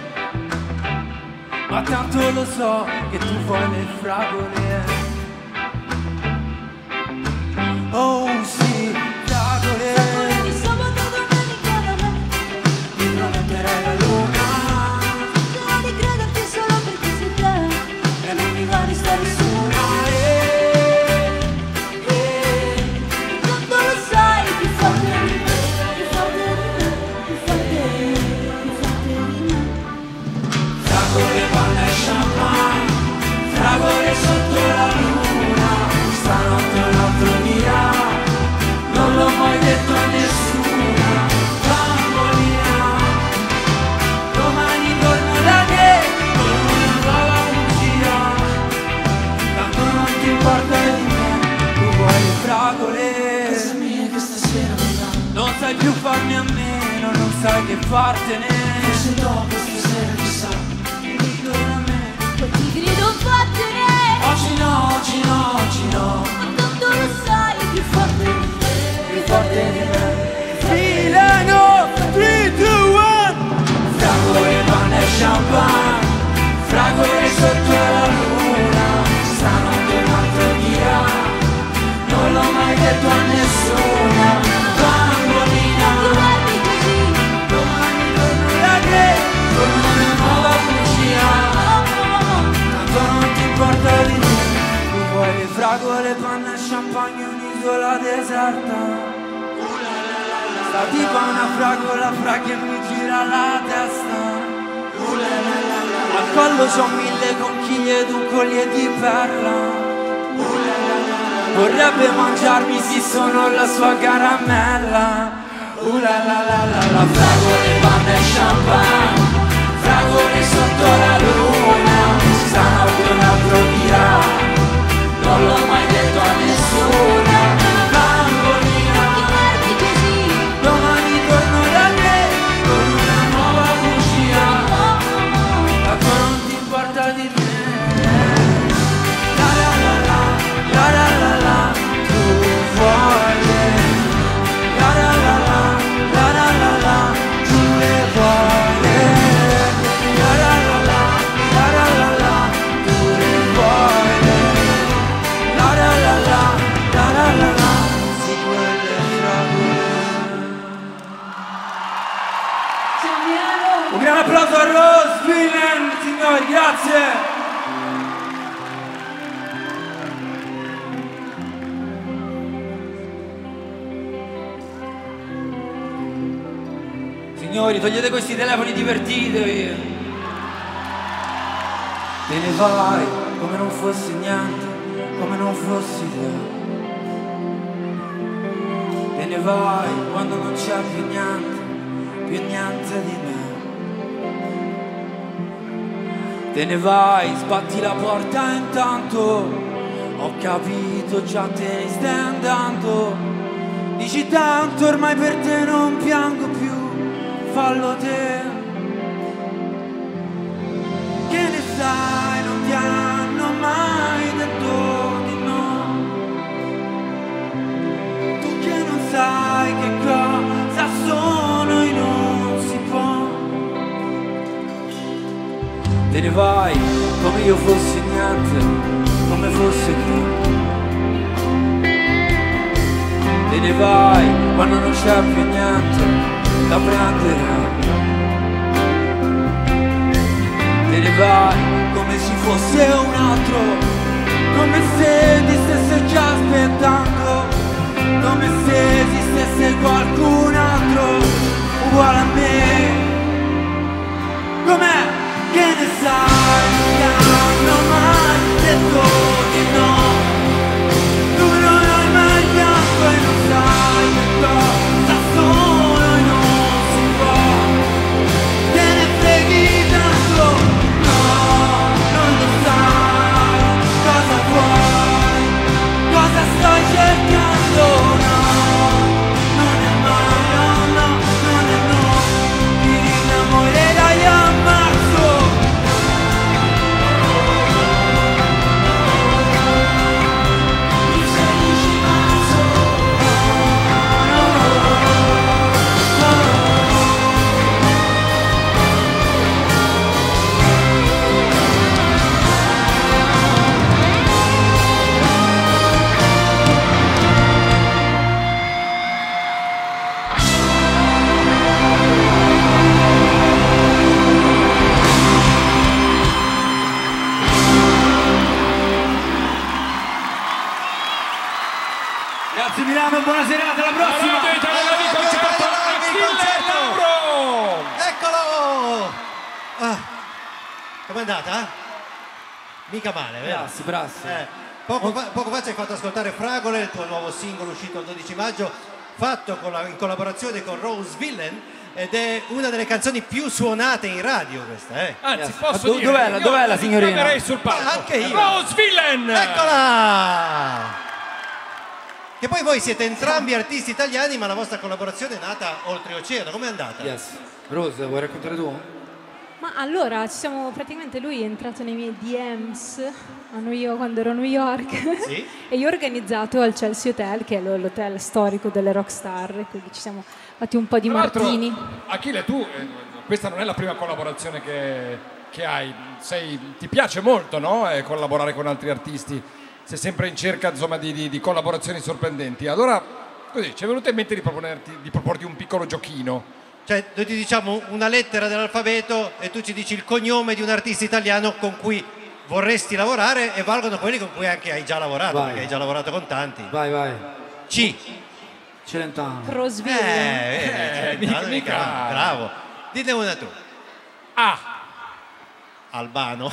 ma tanto lo so che tu vuoi le fragole. Oh sì, fragole. Di sabato domenica da me Ti prometterei la luna Cercherò di crederti solo perché sei te e non mi va di stare su una. Tanto lo sai, più forte di me, più forte di me, più forte di me, più forte di me. Fragole, panna e champagne, fragole sotto la luna. Stanotte un altro dirà, non l'ho mai detto a nessuna. Bambolina, domani torno da te con una nuova bugia. Tanto non ti importa di me, tu vuoi le fragole. Casa mia che stasera mi va. Non sai più farmi a meno, non sai che fartene. Forse dopo stasera chissà, ti dico da me. Poi ti grido vattene. Oggi no, oggi no, oggi no. Ma tanto lo sai, più forte di me, Più forte di me. Milano, 3, 2, 1. Fragole, panna e champagne, fragole sotto la luna. Stanotte un altro dirà, non l'ho mai detto a nessuna. Bambolina, tu guardi così, domani torno da te con una nuova bugia. Tanto non ti importa di me, tu vuoi le fragole, panna e champagne, un'isola deserta. Sta tipa una fragola, fra che mi gira la testa. Al collo c'ho 1000 conchiglie ed un collier di perla. Vorrebbe mangiarmi, sì, sono la sua caramella. La fragole, panna e champagne, fragole sotto la luna. Stanotte un altro dirà, non l'ho mai detto a nessuna. Bambolina, ti guardi così, domani torno da te con una nuova bugia. Tanto non ti importa di me. La la la la, la la la la, tu vuoi le. La la la la, la la la la, tu le vuoi le. La la la la, la la la la, tu le vuoi le. La la la la, la la la la, sì, quelle fragole. Un gran applauso a Rose Villain, signori, grazie. Signori, togliete questi telefoni, divertitevi. Te ne vai come non fossi niente, come non fossi te. Te ne vai quando non c'è più niente di me. Te ne vai, sbatti la porta intanto. Ho capito, già te ne stai andando. Dici tanto, ormai per te non piango più. Fallo te. Che ne sai, non ti hanno mai detto di no. Tu che non sai che cosa sono e non si può. Te ne vai come io fossi niente, come fosse chi. Te ne vai quando non c'è più niente da prendere. Te ne vai come se fosse un altro, come se ti stesse già aspettando, come se esistesse qualcun altro uguale a me. Com'è? Che ne sai, non ti hanno mai detto di no. Tu non hai mai pianto e non sai che cosa sono e non si può. Te ne freghi tanto, no, non lo sai. Cosa vuoi? Cosa stai cercando? No, non è mai, no, no, non è no. Com'è andata? Mica male, vero? Brassi. Poco fa ci hai fatto ascoltare Fragole, il tuo nuovo singolo uscito il 12 maggio, fatto in collaborazione con Rose Villain, ed è una delle canzoni più suonate in radio questa, Anzi, posso dire, dov'è la signorina? Tornerei sul palco. Anche io. Rose Villain! Eccola! Che poi voi siete entrambi artisti italiani, ma la vostra collaborazione è nata oltreoceano. Com'è andata? Yes. Rose, vuoi raccontare tu? Ma allora, praticamente lui è entrato nei miei DMs quando ero a New York Sì. e io ho organizzato al Chelsea Hotel, che è l'hotel storico delle rockstar, quindi ci siamo fatti un po' di Tra l'altro, martini. Achille, tu, questa non è la prima collaborazione che hai, ti piace molto, no? Collaborare con altri artisti, sei sempre in cerca, insomma, di collaborazioni sorprendenti. Allora, così, ci è venuto in mente di proporti un piccolo giochino. Cioè, noi ti diciamo una lettera dell'alfabeto e tu ci dici il cognome di un artista italiano con cui vorresti lavorare, e valgono quelli con cui anche hai già lavorato, Vai. perché hai già lavorato con tanti. Vai. C. Celentano. Rose Villain. Mica. Bravo. Dite una tu. A. Albano.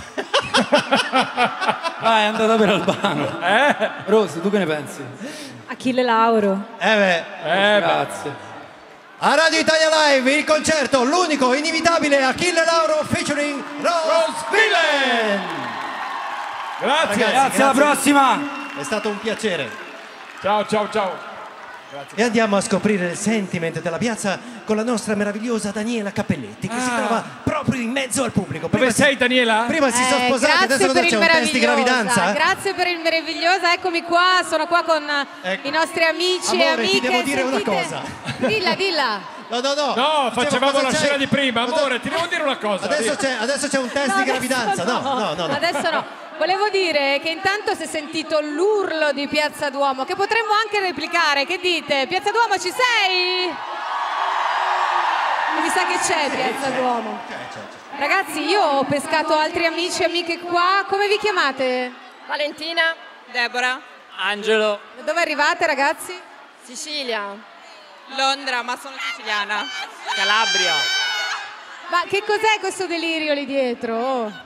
Vai, è andata per Albano. Rose, tu che ne pensi? Achille Lauro. Grazie. A Radio Italia Live il concerto, l'unico, inevitabile Achille Lauro featuring Rose Villain. Grazie. Ragazzi, Grazie, alla prossima. È stato un piacere. Ciao. E andiamo a scoprire il sentiment della piazza con la nostra meravigliosa Daniela Cappelletti, che si trova proprio in mezzo al pubblico. Dove sei, Daniela? Prima si sono sposati, adesso cosa c'è? Un test di gravidanza? Grazie per il meravigliosa, eccomi qua, sono qua con i nostri amici e Amore, amiche. ti devo dire una cosa. Dilla. No, facevamo la scena di prima, amore, ti devo dire una cosa. Adesso c'è un test di gravidanza. No. Adesso no. Volevo dire che intanto si è sentito l'urlo di Piazza Duomo, che potremmo anche replicare. Che dite? Piazza Duomo, ci sei? Mi sa che c'è Piazza Duomo. Ragazzi, io ho pescato altri amici e amiche qua. Come vi chiamate? Valentina, Deborah, Angelo. Da dove arrivate, ragazzi? Sicilia, Londra, ma sono siciliana. Calabria. Ma che cos'è questo delirio lì dietro?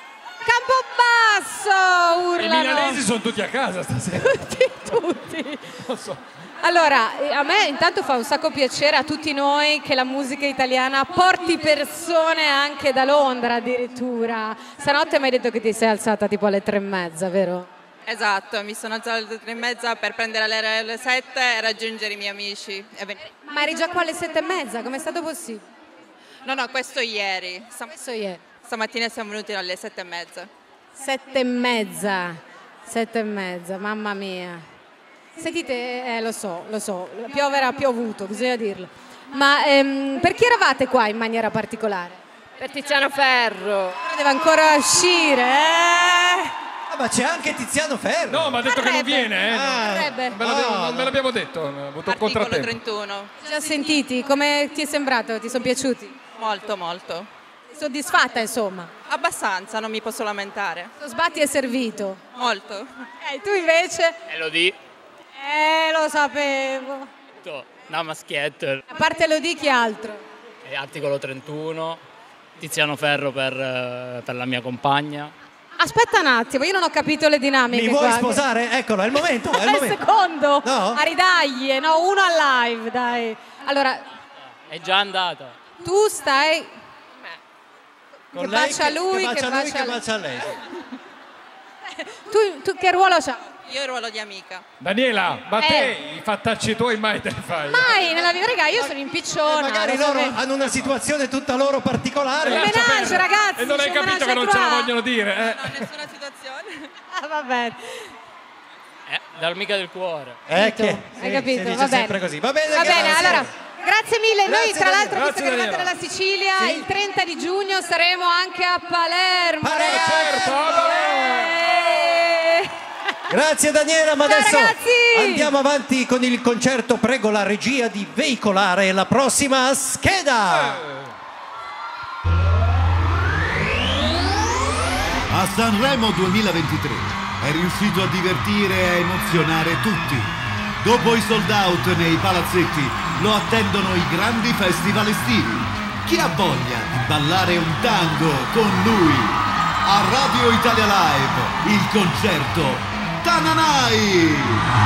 Campobasso, I urlano. milanesi sono tutti a casa stasera. Tutti. Non so. Allora, a me intanto fa un sacco piacere, a tutti noi, che la musica italiana porti persone anche da Londra addirittura. Stanotte mi hai detto che ti sei alzata tipo alle 3:30, vero? Esatto, mi sono alzata alle 3:30 per prendere l'aereo alle 7 e raggiungere i miei amici. Ma eri già qua alle 7:30, com'è stato possibile? No, questo ieri. Questo ieri. Stamattina siamo venuti alle 7:30. 7:30, mamma mia. Sentite, lo so, piovere ha piovuto, bisogna dirlo. Ma per chi eravate qua in maniera particolare? Per Tiziano Ferro. Deve ancora uscire, Ma c'è anche Tiziano Ferro. No, ma ha detto che non viene, non ve l'abbiamo detto, ho avuto un Articolo contrattempo. 31. Già sentiti, come ti è sembrato? Ti sono piaciuti? Molto. Soddisfatta, insomma? Abbastanza, non mi posso lamentare. Lo sbatti è servito? Molto. Tu invece? Elodie. Lo sapevo. No, maschietto. A parte Elodie, chi altro? Articolo 31. Tiziano Ferro per la mia compagna. Aspetta un attimo, io non ho capito le dinamiche. Mi vuoi qua. sposare? Eccolo, è il momento. È il Il momento. secondo? No? A ridaglie, no, uno al live, dai. Allora, È già andata. tu stai... Con che lei bacia lui, che bacia lui, bacia che lei. bacia lei. Tu che ruolo c'hai? Io il ruolo di amica. Daniela, ma te i fattacci tuoi mai te li fai? Mai nella vita, raga, io sono in picciona. Magari lo loro sapete. hanno una situazione tutta loro particolare. Un menage, ragazzi. E non hai c'è un capito menage che non à ce la trois. vogliono dire, Nessuna situazione. Va bene. Dall'amica del cuore. Hai Sì, capito? si dice Va bene. sempre così. Va bene, Va bene, grazie. allora, grazie mille. Noi, Grazie, tra l'altro, Daniela. visto che Grazie, eravate dalla Sicilia, Sì. il 30 di giugno saremo anche a Palermo. Grazie Daniela, ma Ciao, adesso ragazzi. andiamo avanti con il concerto. Prego la regia di veicolare la prossima scheda. A Sanremo 2023 è riuscito a divertire e a emozionare tutti. Dopo i sold out nei palazzetti lo attendono i grandi festival estivi. Chi ha voglia di ballare un tango con lui? a Radio Italia Live il concerto Tananai.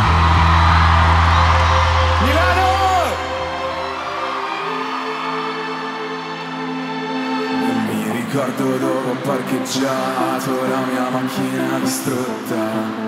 Milano! Mi ricordo dove ho parcheggiato la mia macchina distrutta.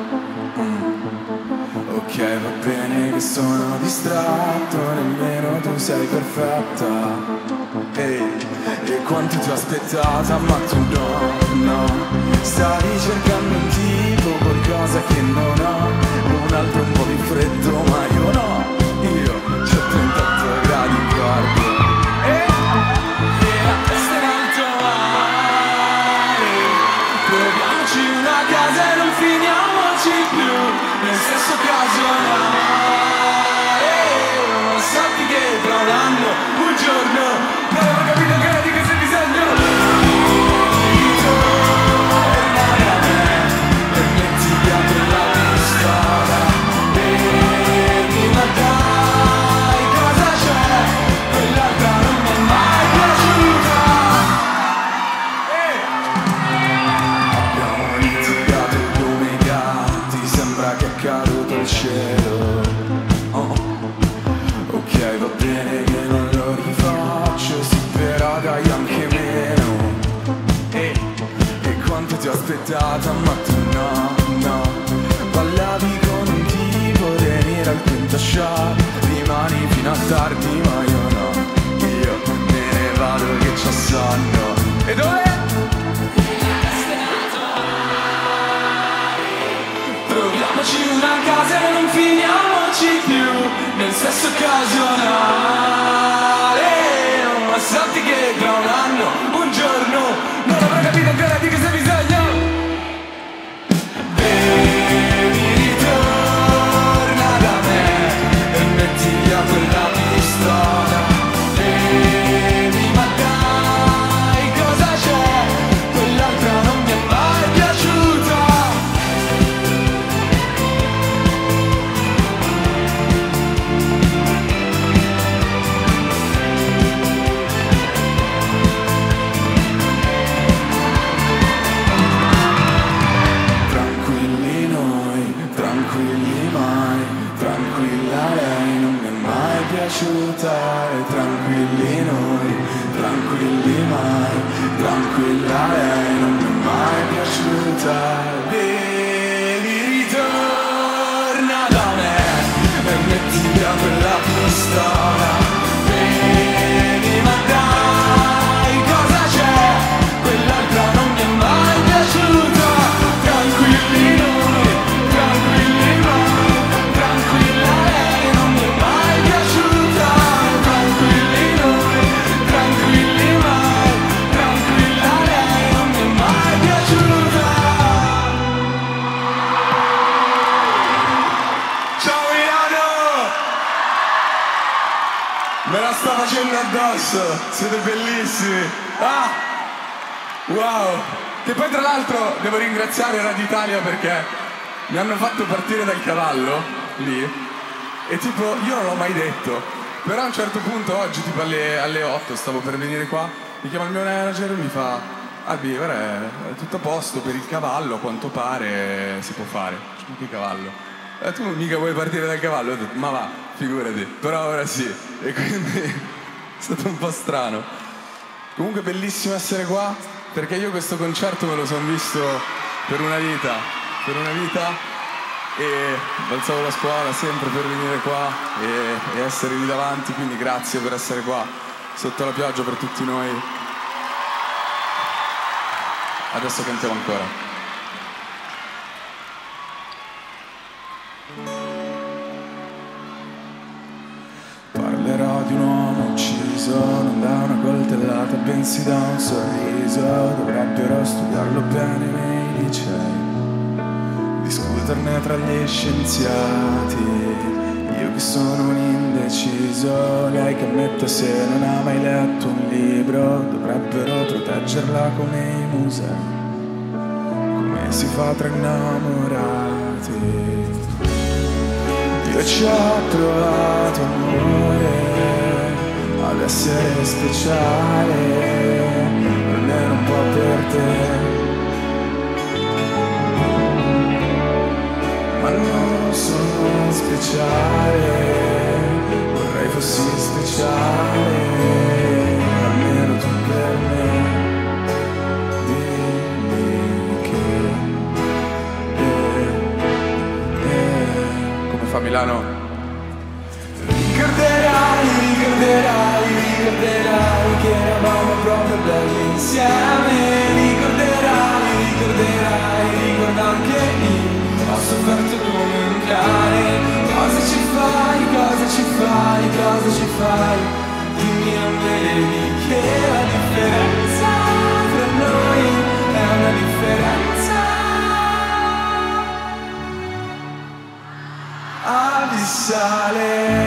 Ok, va bene che sono distratto, nemmeno tu sei perfetta. E quanto ti ho aspettata, ma tu no. Stavi cercando un tipo, qualcosa che non ho, un altro un po' di freddo, ma io no. Io c'ho 38 gradi in corpo e la testa in alto mare. Proviamoci una casa e non finiamoci più nel stesso occasionale. Sappi che tra un anno, un giorno, non ho capito ancora di questo bisogno. Torna da me e metti via quella pistola. Bevi, ma dai, cosa c'è? Quell'altra non mi è mai piaciuta. Abbiamo litigato come i gatti, sembra che è caduto il cielo. Ok, va bene che non lo rifaccio, sì, però dai anche meno. E quanto ti ho aspettata, ma tu no. Ballavi con un tipo, venire al quinto shot, rimani fino a tardi, ma io no. Io me ne vado che c'ho sonno. E dove? Troviamoci una casa e non finiamoci più nel sesso occasionale. Ma sappi che tra un anno, un giorno, non avrò capito ancora di cosa bisogno. Bevi, ritorna da me e metti via quella pistola. Bevi, ma dai, cosa c'è? Quell'altra non mi è mai piaciuta. Tranquilli mai, tranquilla lei non mi è mai piaciuta. E tranquilli noi, tranquilli mai, tranquilla lei non mi è mai piaciuta. Bevi, ritorna da me e metti via quella pistola. Bevi, ma dai, cosa c'è? Quell'altra non mi è mai piaciuta. Tranquilli noi, tranquilli mai, tranquilla lei non mi è mai piaciuta. Tranquilli noi, tranquilli mai, tranquilla lei non mi è mai piaciuta. Ciao Milano! Me la sta facendo addosso, siete bellissimi. Wow! Che poi tra l'altro devo ringraziare Radio Italia perché mi hanno fatto partire dal cavallo lì e tipo io non l'ho mai detto, però a un certo punto oggi tipo alle 8 stavo per venire qua, mi chiama il mio manager e mi fa Albi, guarda, è tutto a posto per il cavallo, a quanto pare si può fare. Ma che cavallo? Tu mica vuoi partire dal cavallo? Ho detto, ma va, figurati, però ora sì. E quindi è stato un po' strano. Comunque bellissimo essere qua, perché io questo concerto me lo sono visto per una vita e balzavo la scuola sempre per venire qua e essere lì davanti, quindi grazie per essere qua sotto la pioggia per tutti noi. Adesso cantiamo ancora. Parlerò di un uomo ucciso non da una coltellata bensì da un sorriso. Dovrebbero studiarlo bene nei licei, discuterne tra gli scienziati. Io che sono un indeciso, lei che ammette se non ha mai letto un libro. Dovrebbero proteggerla come i musei, come si fa tra innamorati. Io ci ho trovato amore ad essere speciale, almeno un po' per te. insieme. Ricorderai, ricorda anche io, ho sofferto come un cane. Cosa ci fai, cosa ci fai, cosa ci fai? Dimmi, non vedi che la differenza tra noi è una differenza abissale.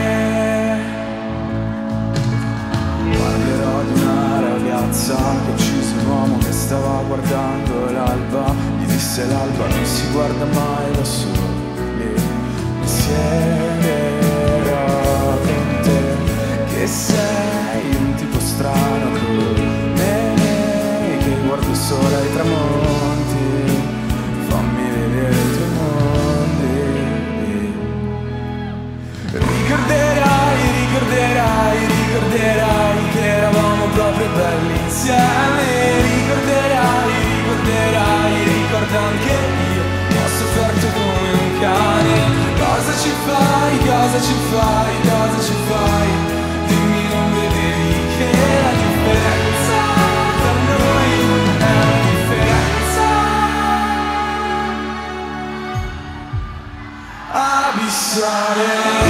Parlerò di una ragazza che uccise un uomo che stava guardando l'alba. Gli disse l'alba non si guarda mai da soli. Mi siederò con te, che sei un tipo strano come me, che guardo solo ai tramonti. Fammi vedere i tuoi mondi. Ricorderai, ricorderai, ricorderai che eravamo proprio belli insieme. Ricorderai, ricorderai, ricorda anche io, ho sofferto come un cane. Cosa ci fai, cosa ci fai, cosa ci fai? Dimmi, non vedevi che la differenza tra noi è una differenza abissale.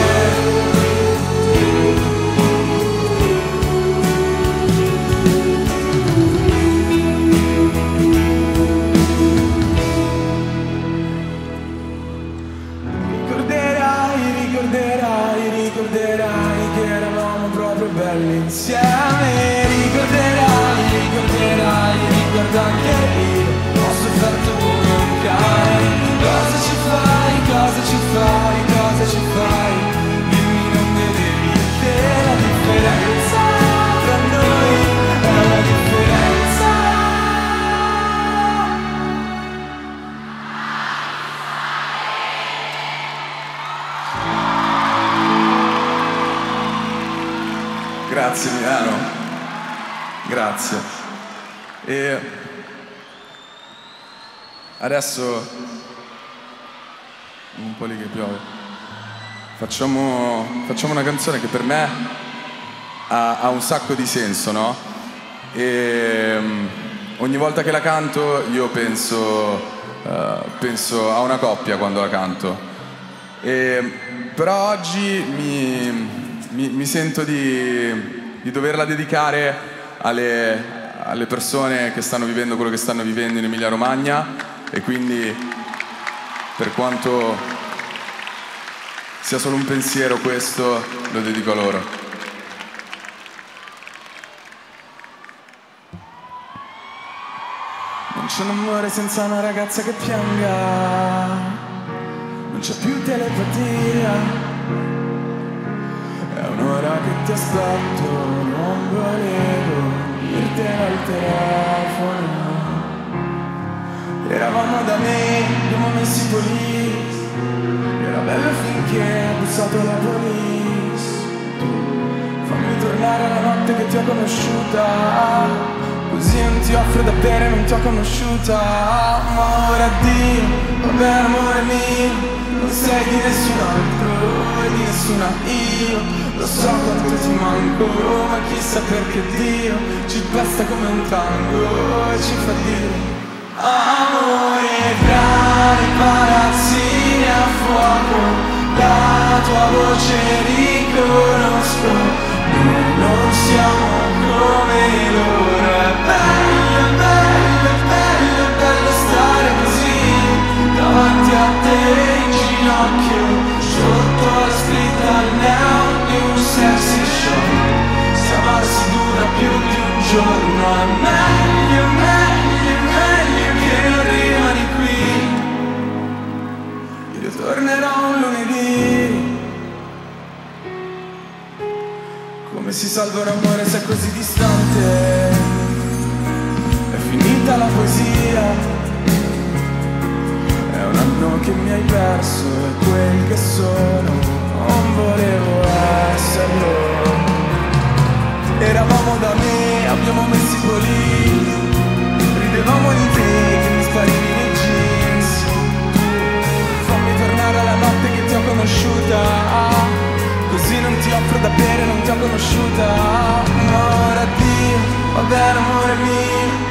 Ricorderai che eravamo proprio belli insieme. Ricorderai, ricorderai, ricorda anche io, ho sofferto come un cane. Cosa ci fai, cosa ci fai, cosa ci fai? Dimmi, non vedevi che la differenza tra noi è una differenza Grazie Milano, grazie. E adesso, un po' lì che piove, facciamo una canzone che per me ha un sacco di senso, no? E ogni volta che la canto io penso a una coppia quando la canto. Però oggi mi sento di doverla dedicare alle persone che stanno vivendo quello che stanno vivendo in Emilia Romagna, e quindi, per quanto sia solo un pensiero questo, lo dedico a loro. Non c'è un amore senza una ragazza che pianga, non c'è più telepatia. È un'ora che ti aspetto, non volevo dirtelo al telefono. Eravamo da me, abbiamo messo i police. Era bello finché ha bussato la police. Tu fammi tornare alla notte che ti ho conosciuta, così non ti offro da bere, non ti ho conosciuta. Ma ora addio, vabbè amore mio, non sei di nessun altro e di nessuna io. Lo so quanto ti manco, ma chissà perché Dio ci basta come un tango e ci fa dire amore tra i palazzini a fuoco. La tua voce riconosco, noi non siamo come loro. È bello, bello, bello, bello stare così davanti a te in ginocchio, sotto la scritta al neon di un sexy show. Se amarsi dura più di un giorno è meglio, meglio, meglio che non rimani qui. Io tornerò un lunedì. Come si salva un amore se è così distante? È finita la poesia. È un anno che mi hai perso, è quel che sono, non volevo esserlo. Eravamo da me, abbiamo messo i police, ridevamo di te che mi sparivi nei jeans. Fammi tornare alla notte che ti ho conosciuta, così non ti offro da bere, non ti ho conosciuta. Ma ora addio, va bene amore mio,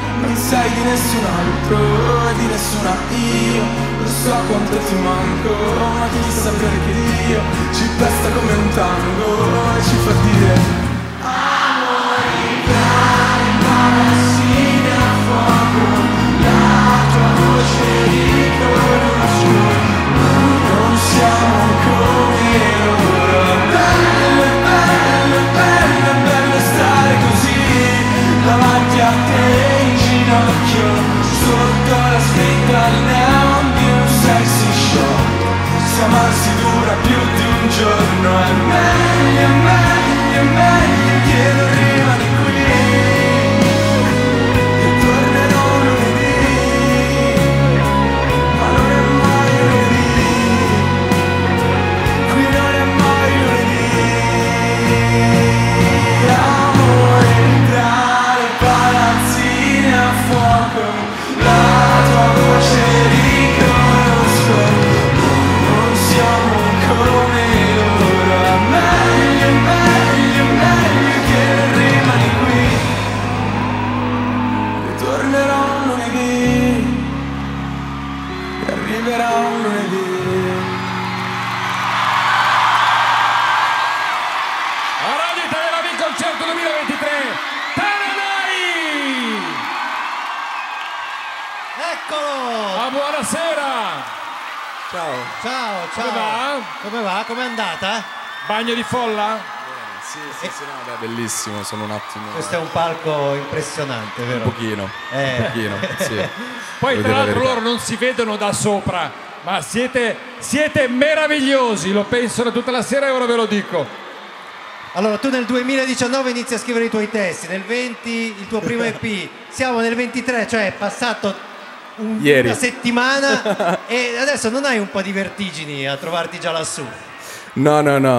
sei di nessun altro e di nessuna io. Lo so quanto ti manco, ma chissà perché Dio ci pesta come un tango e ci fa dire amore cari, palazzine a fuoco, la tua voce riconosco, noi non siamo come loro. Bello, bello, bello, bello stare così davanti a te in ginocchio, sotto la scritta al neon di un sexy show. Se amarsi dura più di un giorno è meglio, meglio, meglio che non rimani qui, che tornerò lunedì, ma non è mai lunedì, qui non è mai lunedì. Amore tra le palazzine a fuoco, la tua voce riconosco, non siamo come loro. È meglio, meglio, meglio che rimani qui, ritornerò lunedì, e arriverà un lunedì. A Radio Italia Live il concerto 2023, Tananai! Eccolo! Ah, buonasera! Ciao. Ciao, ciao. Come va? Come va? Com'è andata? Bagno di folla? Sì, no, beh, bellissimo, sono un attimo... Questo è un palco impressionante, vero? Un pochino, sì. Poi Devo tra dire la l'altro verità. loro non si vedono da sopra, ma siete meravigliosi, lo pensano tutta la sera e ora ve lo dico. Allora, tu nel 2019 inizi a scrivere i tuoi testi, nel 20 il tuo primo EP, siamo nel 23, cioè è passato Ieri. una settimana e adesso non hai un po' di vertigini a trovarti già lassù? No,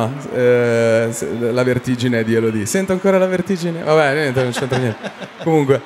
la vertigine è di Elodie. Sento ancora la vertigine? Vabbè, niente, non c'entra niente. Comunque,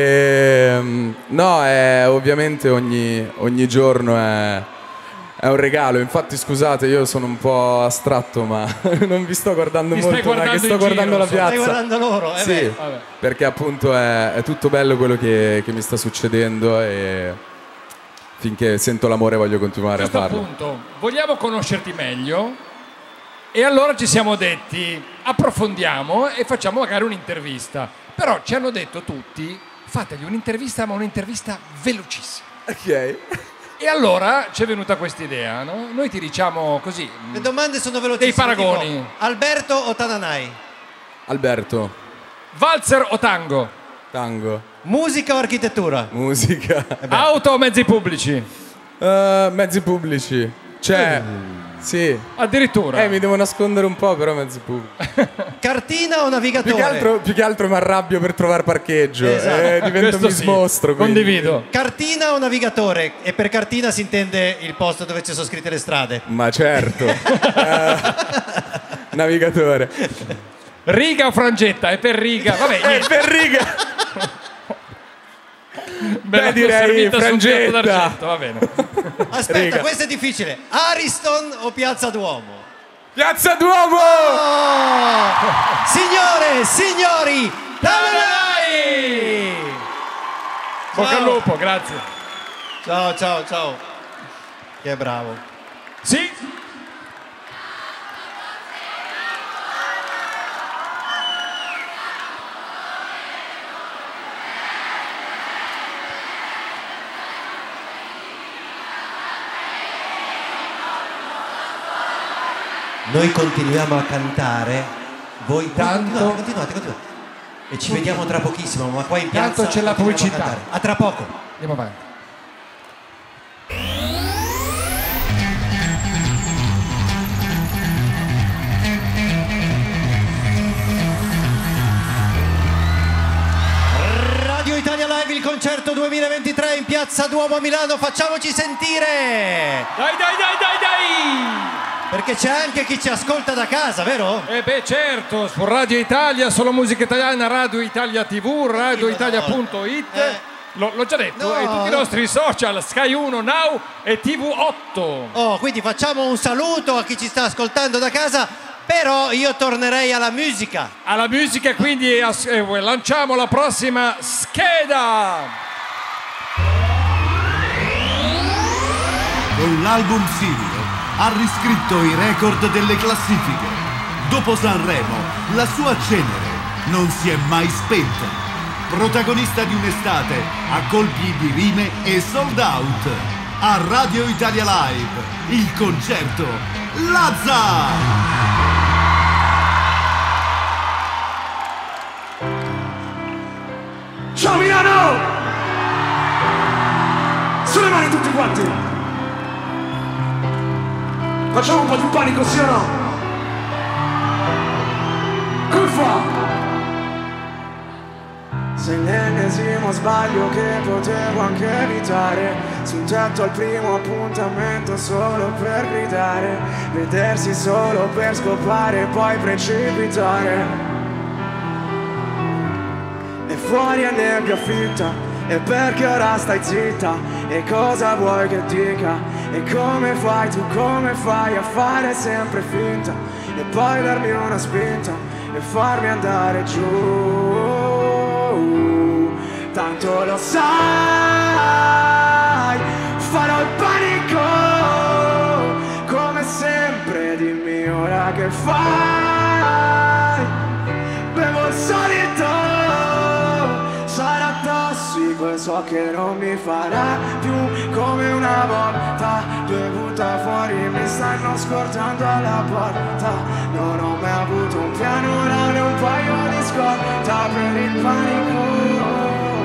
no, ovviamente ogni giorno è un regalo. Infatti, scusate, io sono un po' astratto, ma non vi sto guardando Ti stai molto, ma che guardando sto in guardando giro, la piazza. Stai guardando loro? Sì, beh. Vabbè. perché appunto è tutto bello quello che mi sta succedendo e finché sento l'amore voglio continuare a Questo farlo. appunto, vogliamo conoscerti meglio e allora ci siamo detti approfondiamo e facciamo magari un'intervista. Però ci hanno detto tutti, fategli un'intervista, ma un'intervista velocissima. Ok. E allora ci è venuta questa idea, no? Noi ti diciamo così, Le domande sono velocissime. dei paragoni. tipo, Alberto o Tananai? Alberto, Valzer o tango? tango, Musica o architettura? musica, Auto o mezzi pubblici? mezzi pubblici. Cioè, sì. Addirittura. Mi devo nascondere un po', però mezzi pubblici. Cartina o navigatore? Più che altro mi arrabbio per trovare parcheggio. Esatto. Divento Questo sì, mostro. condivido. Cartina o navigatore? E per cartina si intende il posto dove ci sono scritte le strade. Ma certo. Navigatore. Riga o frangetta? È per riga. Vabbè, niente. Per riga. Beh, direi servita su un piatto frangetta. d'argento, va bene. Aspetta, Riga. questo è difficile. Ariston o Piazza Duomo? Piazza Duomo! Oh! Signore, signori, Tananai! Bocca al lupo, grazie. Ciao, ciao, ciao. Che bravo. Sì. Noi continuiamo a cantare, voi Tanto- continuate. E ci vediamo tra pochissimo, ma qua in piazza Tanto c'è la continuiamo a pubblicità. cantare. A tra poco. Andiamo avanti. Radio Italia Live, il concerto 2023 in Piazza Duomo a Milano, facciamoci sentire! Dai! Perché c'è anche chi ci ascolta da casa, vero? Beh, certo, su Radio Italia, solo musica italiana, Radio Italia TV, radioitalia.it. L'ho già detto, No. e tutti i nostri social, Sky 1, Now e TV8. Oh, quindi facciamo un saluto a chi ci sta ascoltando da casa, però io tornerei alla musica. Alla musica, quindi lanciamo la prossima scheda. Con l'album simile ha riscritto i record delle classifiche. Dopo Sanremo, la sua cenere non si è mai spenta. Protagonista di un'estate a colpi di rime e sold out. A Radio Italia Live, il concerto Lazza! Ciao Milano! Sulle mani tutti quanti! Facciamo un po' di panico, sì o no? Come fa? Sei l'ennesimo sbaglio che potevo anche evitare. Su un tetto al primo appuntamento solo per gridare. Vedersi solo per scopare e poi precipitare. E fuori è nebbia fitta, e perché ora stai zitta? E cosa vuoi che dica? E come fai tu, come fai a fare sempre finta? E poi darmi una spinta e farmi andare giù. Tanto lo sai, farò il panico. Come sempre dimmi ora che fai. Bevo il solito, sarà tossico e so che non mi farà più come una volta. Due butta fuori mi stanno scortando alla porta. Non ho mai avuto un piano, né un paio di scorta per il panico.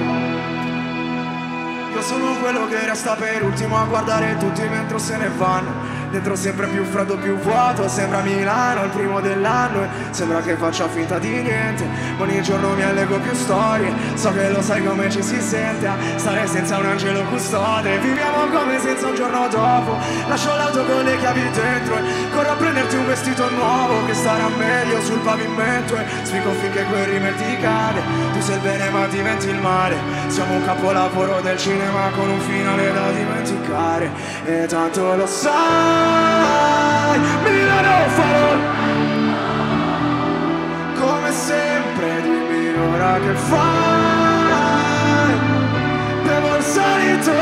Io sono quello che resta per ultimo a guardare tutti mentre se ne vanno. Dentro sempre più freddo, più vuoto. Sembra Milano il primo dell'anno e sembra che faccia finta di niente. Ogni giorno mi allego più storie. So che lo sai come ci si sente a stare senza un angelo custode. Viviamo come senza un giorno dopo. Lascio l'auto con le chiavi dentro e corro a prenderti un vestito nuovo che starà meglio sul pavimento. E spiego finché quel rimel ti cade. Tu sei il bene ma diventi il male. Siamo un capolavoro del cinema con un finale da dimenticare. E tanto lo sai, Milano farò come sempre. Dimmi ora che fai. Bevo il solito,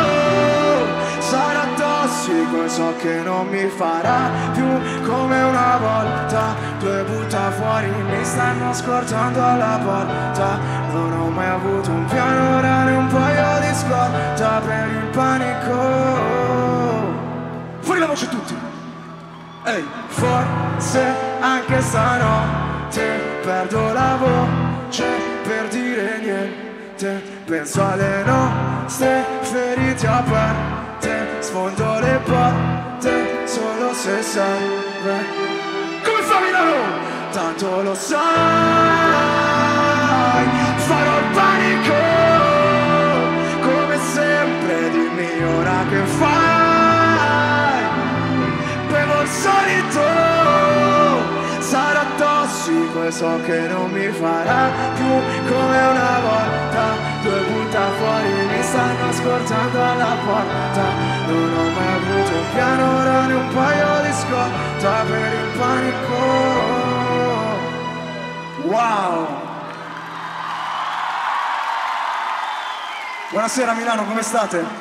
sarà tossico e so che non mi farà più come una volta. Due butta fuori mi stanno scortando alla porta. Non ho mai avuto un piano, né un paio di scorta per il panico. Fuori la voce tutti! Ehi! Forse anche stanotte perdo la voce per dire niente. Penso alle nostre ferite aperte. Sfondo le porte solo se serve. Come fa Milano? Tanto lo sai, farò il panico. Come sempre dimmi ora che fai. Bevo il solito, sarà tossico e so che non mi farà più come una volta. Due butta fuori mi stanno scortando alla porta. Non ho mai avuto un piano, né un paio di scorta per il panico. Wow! Buonasera Milano, come state?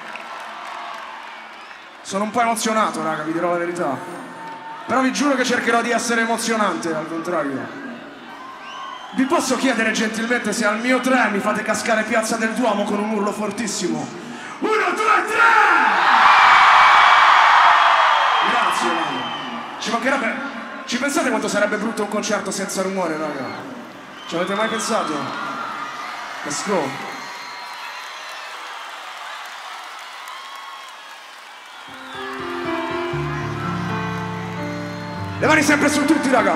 Sono un po' emozionato, raga, vi dirò la verità. Però vi giuro che cercherò di essere emozionante, al contrario. Vi posso chiedere gentilmente se al mio 3 mi fate cascare Piazza del Duomo con un urlo fortissimo? 1, 2, 3! Grazie, raga. Ci mancherebbe... Ci pensate quanto sarebbe brutto un concerto senza rumore, raga? Ci avete mai pensato? Let's go. Le mani sempre su tutti, raga.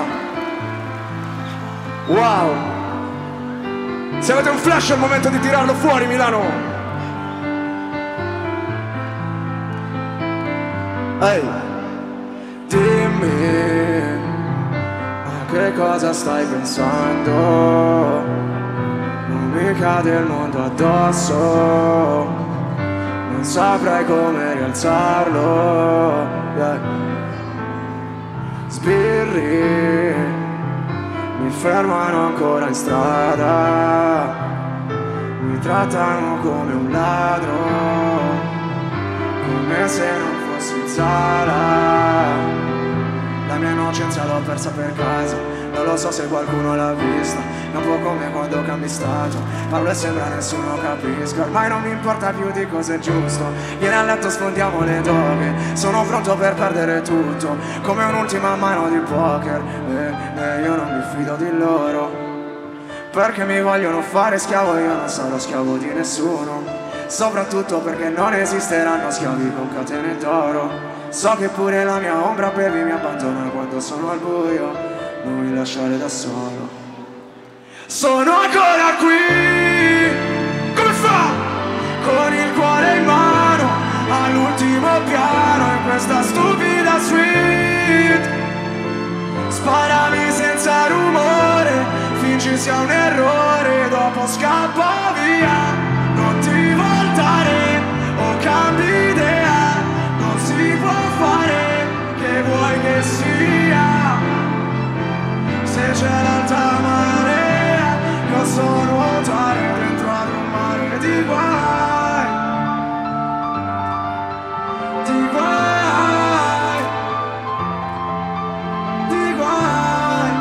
Wow. Se avete un flash è il momento di tirarlo fuori, Milano. Ehi. Dimmi a che cosa stai pensando. Non mi cade il mondo addosso. Non saprei come rialzarlo. Yeah. Sbirri mi fermano ancora in strada. Mi trattano come un ladro, come se non fossi Zara. La mia innocenza l'ho persa per caso, non lo so se qualcuno l'ha vista, è un po' come quando cambi stato, parlo e sembra nessuno capisca, ormai non mi importa più di cosa è giusto, vieni a letto, sfondiamo le doghe, sono pronto per perdere tutto, come un'ultima mano di poker, e io non mi fido di loro, perché mi vogliono fare schiavo e io non sarò schiavo di nessuno, soprattutto perché non esisteranno schiavi con catene d'oro. So che pure la mia ombra baby mi abbandona quando sono al buio, non mi lasciare da solo. Sono ancora qui, come fa? Con il cuore in mano, all'ultimo piano in questa stupida suite. Sparami senza rumore, fingi sia un errore, dopo scappa via. Non ti voltare o cambi idea, si può fare, che vuoi che sia. Se c'è l'alta marea, io so nuotare dentro ad un mare di guai, di guai, di guai,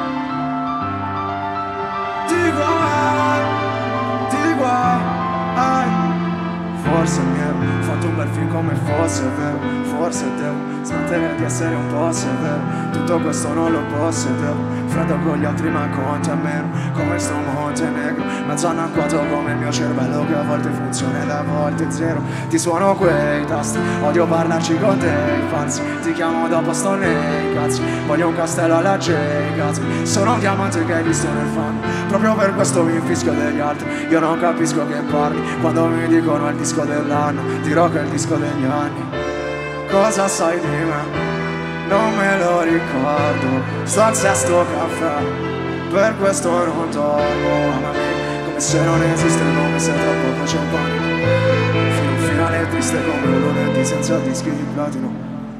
di guai, di guai. Forse mi ero fatto un bel film come fosse vero, forse devo smettere di essere un po' severo, tutto questo non lo possedevo, freddo con gli altri ma conta meno, come sto Montenegro, mezzo anacquato come il mio cervello che a volte funziona e a volte zero, ti suono quei tasti, odio parlarci con te, falsi, ti chiamo dopo sto nei cazzi, voglio un castello alla J-Cazzi, sono un diamante che hai visto nel fango, proprio per questo mi infischio degli altri, io non capisco che parli, quando mi dicono è il disco dell'anno, dirò che è il disco degli anni. Cosa sai di me? Non me lo ricordo, sto al sesto caffè, per questo non dormo, amami, come se non esiste il nome, se tra poco c'è il panico, fino a un finale triste come un lunedì senza dischi di platino.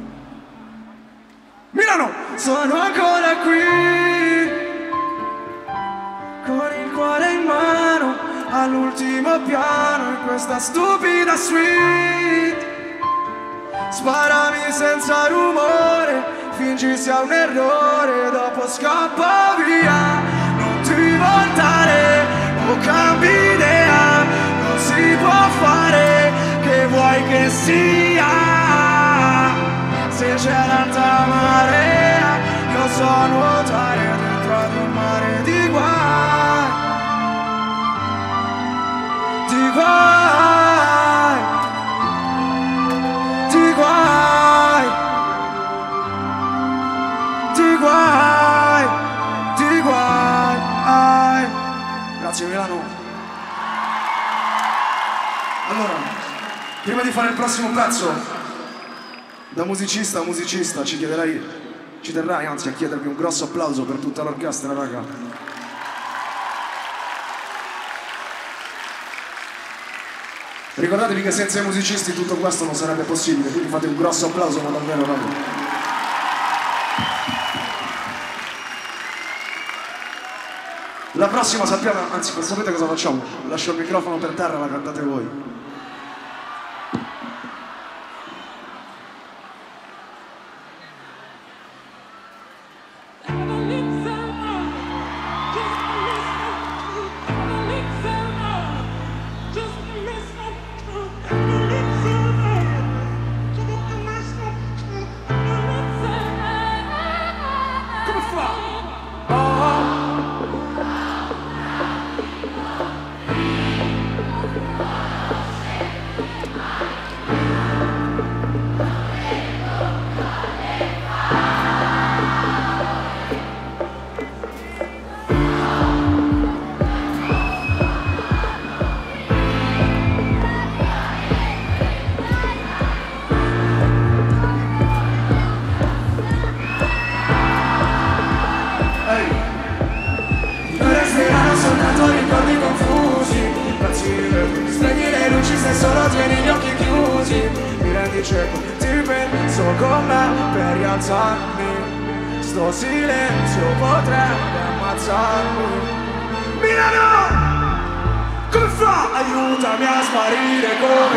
Milano! Sono ancora qui, con il cuore in mano, all'ultimo piano in questa stupida suite. Sparami senza rumore, fingi sia un errore, dopo scappa via. Non ti voltare o cambi idea, non si può fare, che vuoi che sia. Se c'è l'alta marea, io so nuotare dentro ad un mare di guai, di guai, di guai, di guai, di guai. Grazie Milano. Allora, prima di fare il prossimo pezzo, da musicista a musicista ci terrai anzi a chiedervi un grosso applauso per tutta l'orchestra, raga. Ricordatevi che senza i musicisti tutto questo non sarebbe possibile, quindi fate un grosso applauso, ma davvero, raga. La prossima sappiamo, anzi sapete cosa facciamo? Lascio il microfono per terra, la cantate voi. Sto silenzio potrebbe ammazzarmi. Milano! Come fa? fa? Aiutami a sparire come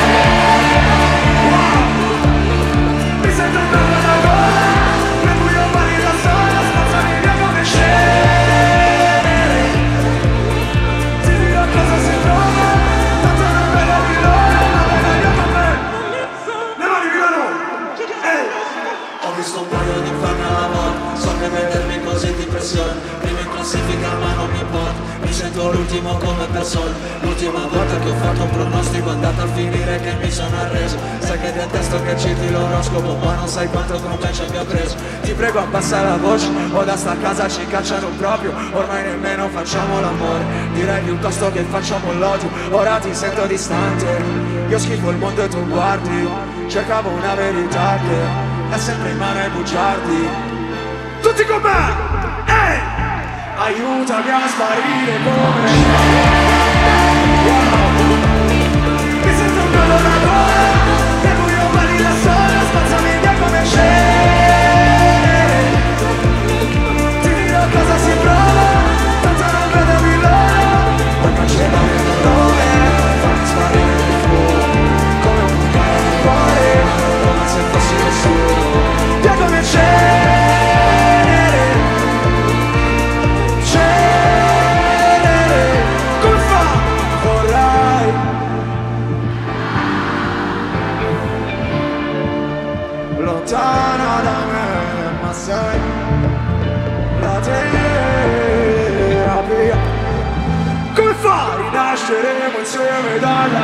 mi sento un bello da gola, nel buio pari da sola, spazzami via come cenere. Ti dirò cosa si trova, tanto non vedo di loro, ma bella via con me. Le mani Milano! Ho visto un paio di fanno alla volta, so che vedermi così di pressione, prima in classifica ma non mi importa. Mi sento l'ultimo come per solo. L'ultima volta che ho fatto un pronostico è andata a finire che mi sono arreso. Sai che detesto che citi l'oroscopo, ma non sai quanto compenso abbia preso. Ti prego abbassa la voce, o da sta casa ci cacciano proprio. Ormai nemmeno facciamo l'amore, direi piuttosto che facciamo l'odio. Ora ti sento distante, io schifo il mondo e tu guardi. Cercavo una verità che è sempre in mano ai bugiardi. Tutti con me! Aiutami a sparire come mi sento un bello da gola, che buio pari da sola, spazzami via come cenere. Ti dirò cosa si prova, tanto non vedo di loro, poi cancellami il nome, fammi sparire nel fuoco, come un bucare di cuore, come se fossi nessuno, via come cenere. Lontana da me, ma sai, la terapia. Come fa? Rinasceremo insieme dalla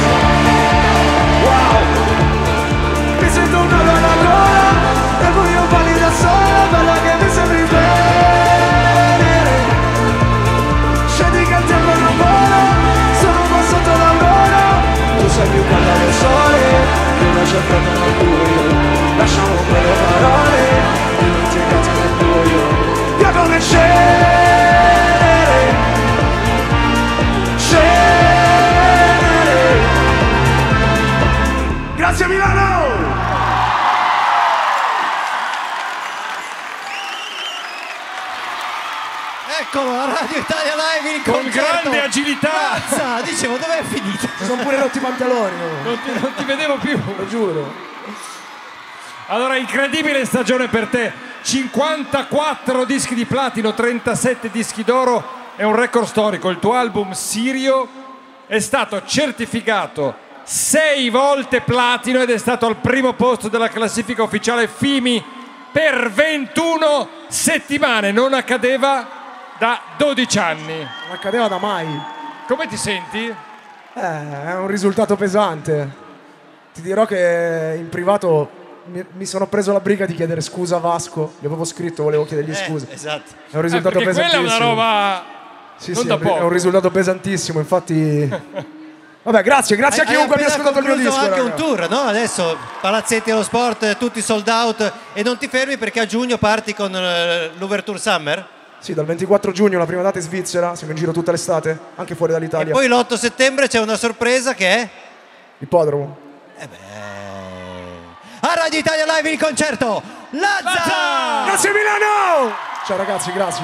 wow. Mi sento un nodo alla gola, e poi io parli da sola, bella che mi sembri venere. Scendi che il tempo non vola, sono un po' sotto l'aurora. Tu sei più calda del sole, che invece prendono il buio. Lasciamo quelle parole dimenticate nel buio, via come cenere, cenere. Grazie Milano! Eccolo, la Radio Italia Live il con concerto. grande agilità. Mazza, dicevo, dov'è finito? Si sono pure rotti i pantaloni. Non ti vedevo più. Lo giuro. Allora, incredibile stagione per te, 54 dischi di platino, 37 dischi d'oro, è un record storico. Il tuo album Sirio è stato certificato 6 volte platino ed è stato al primo posto della classifica ufficiale FIMI per 21 settimane, non accadeva da 12 anni. Non accadeva da mai. Come ti senti? È un risultato pesante. Ti dirò che in privato mi sono preso la briga di chiedere scusa a Vasco, gli avevo scritto, volevo chiedergli scusa. Esatto. È un risultato perché pesantissimo. Quella è una roba non da poco. È un risultato pesantissimo, infatti. Vabbè, grazie a chiunque abbia ascoltato il mio disco. Anche raga. un tour, no? Adesso Palazzetti allo Sport, tutti sold out e non ti fermi perché a giugno parti con l'Overture Summer. Sì, dal 24 giugno la prima data in Svizzera, siamo in giro tutta l'estate, anche fuori dall'Italia. E poi l'8 settembre c'è una sorpresa che è Ippodromo. a Radio Italia Live il concerto Lazza! Grazie Milano! Ciao ragazzi, grazie.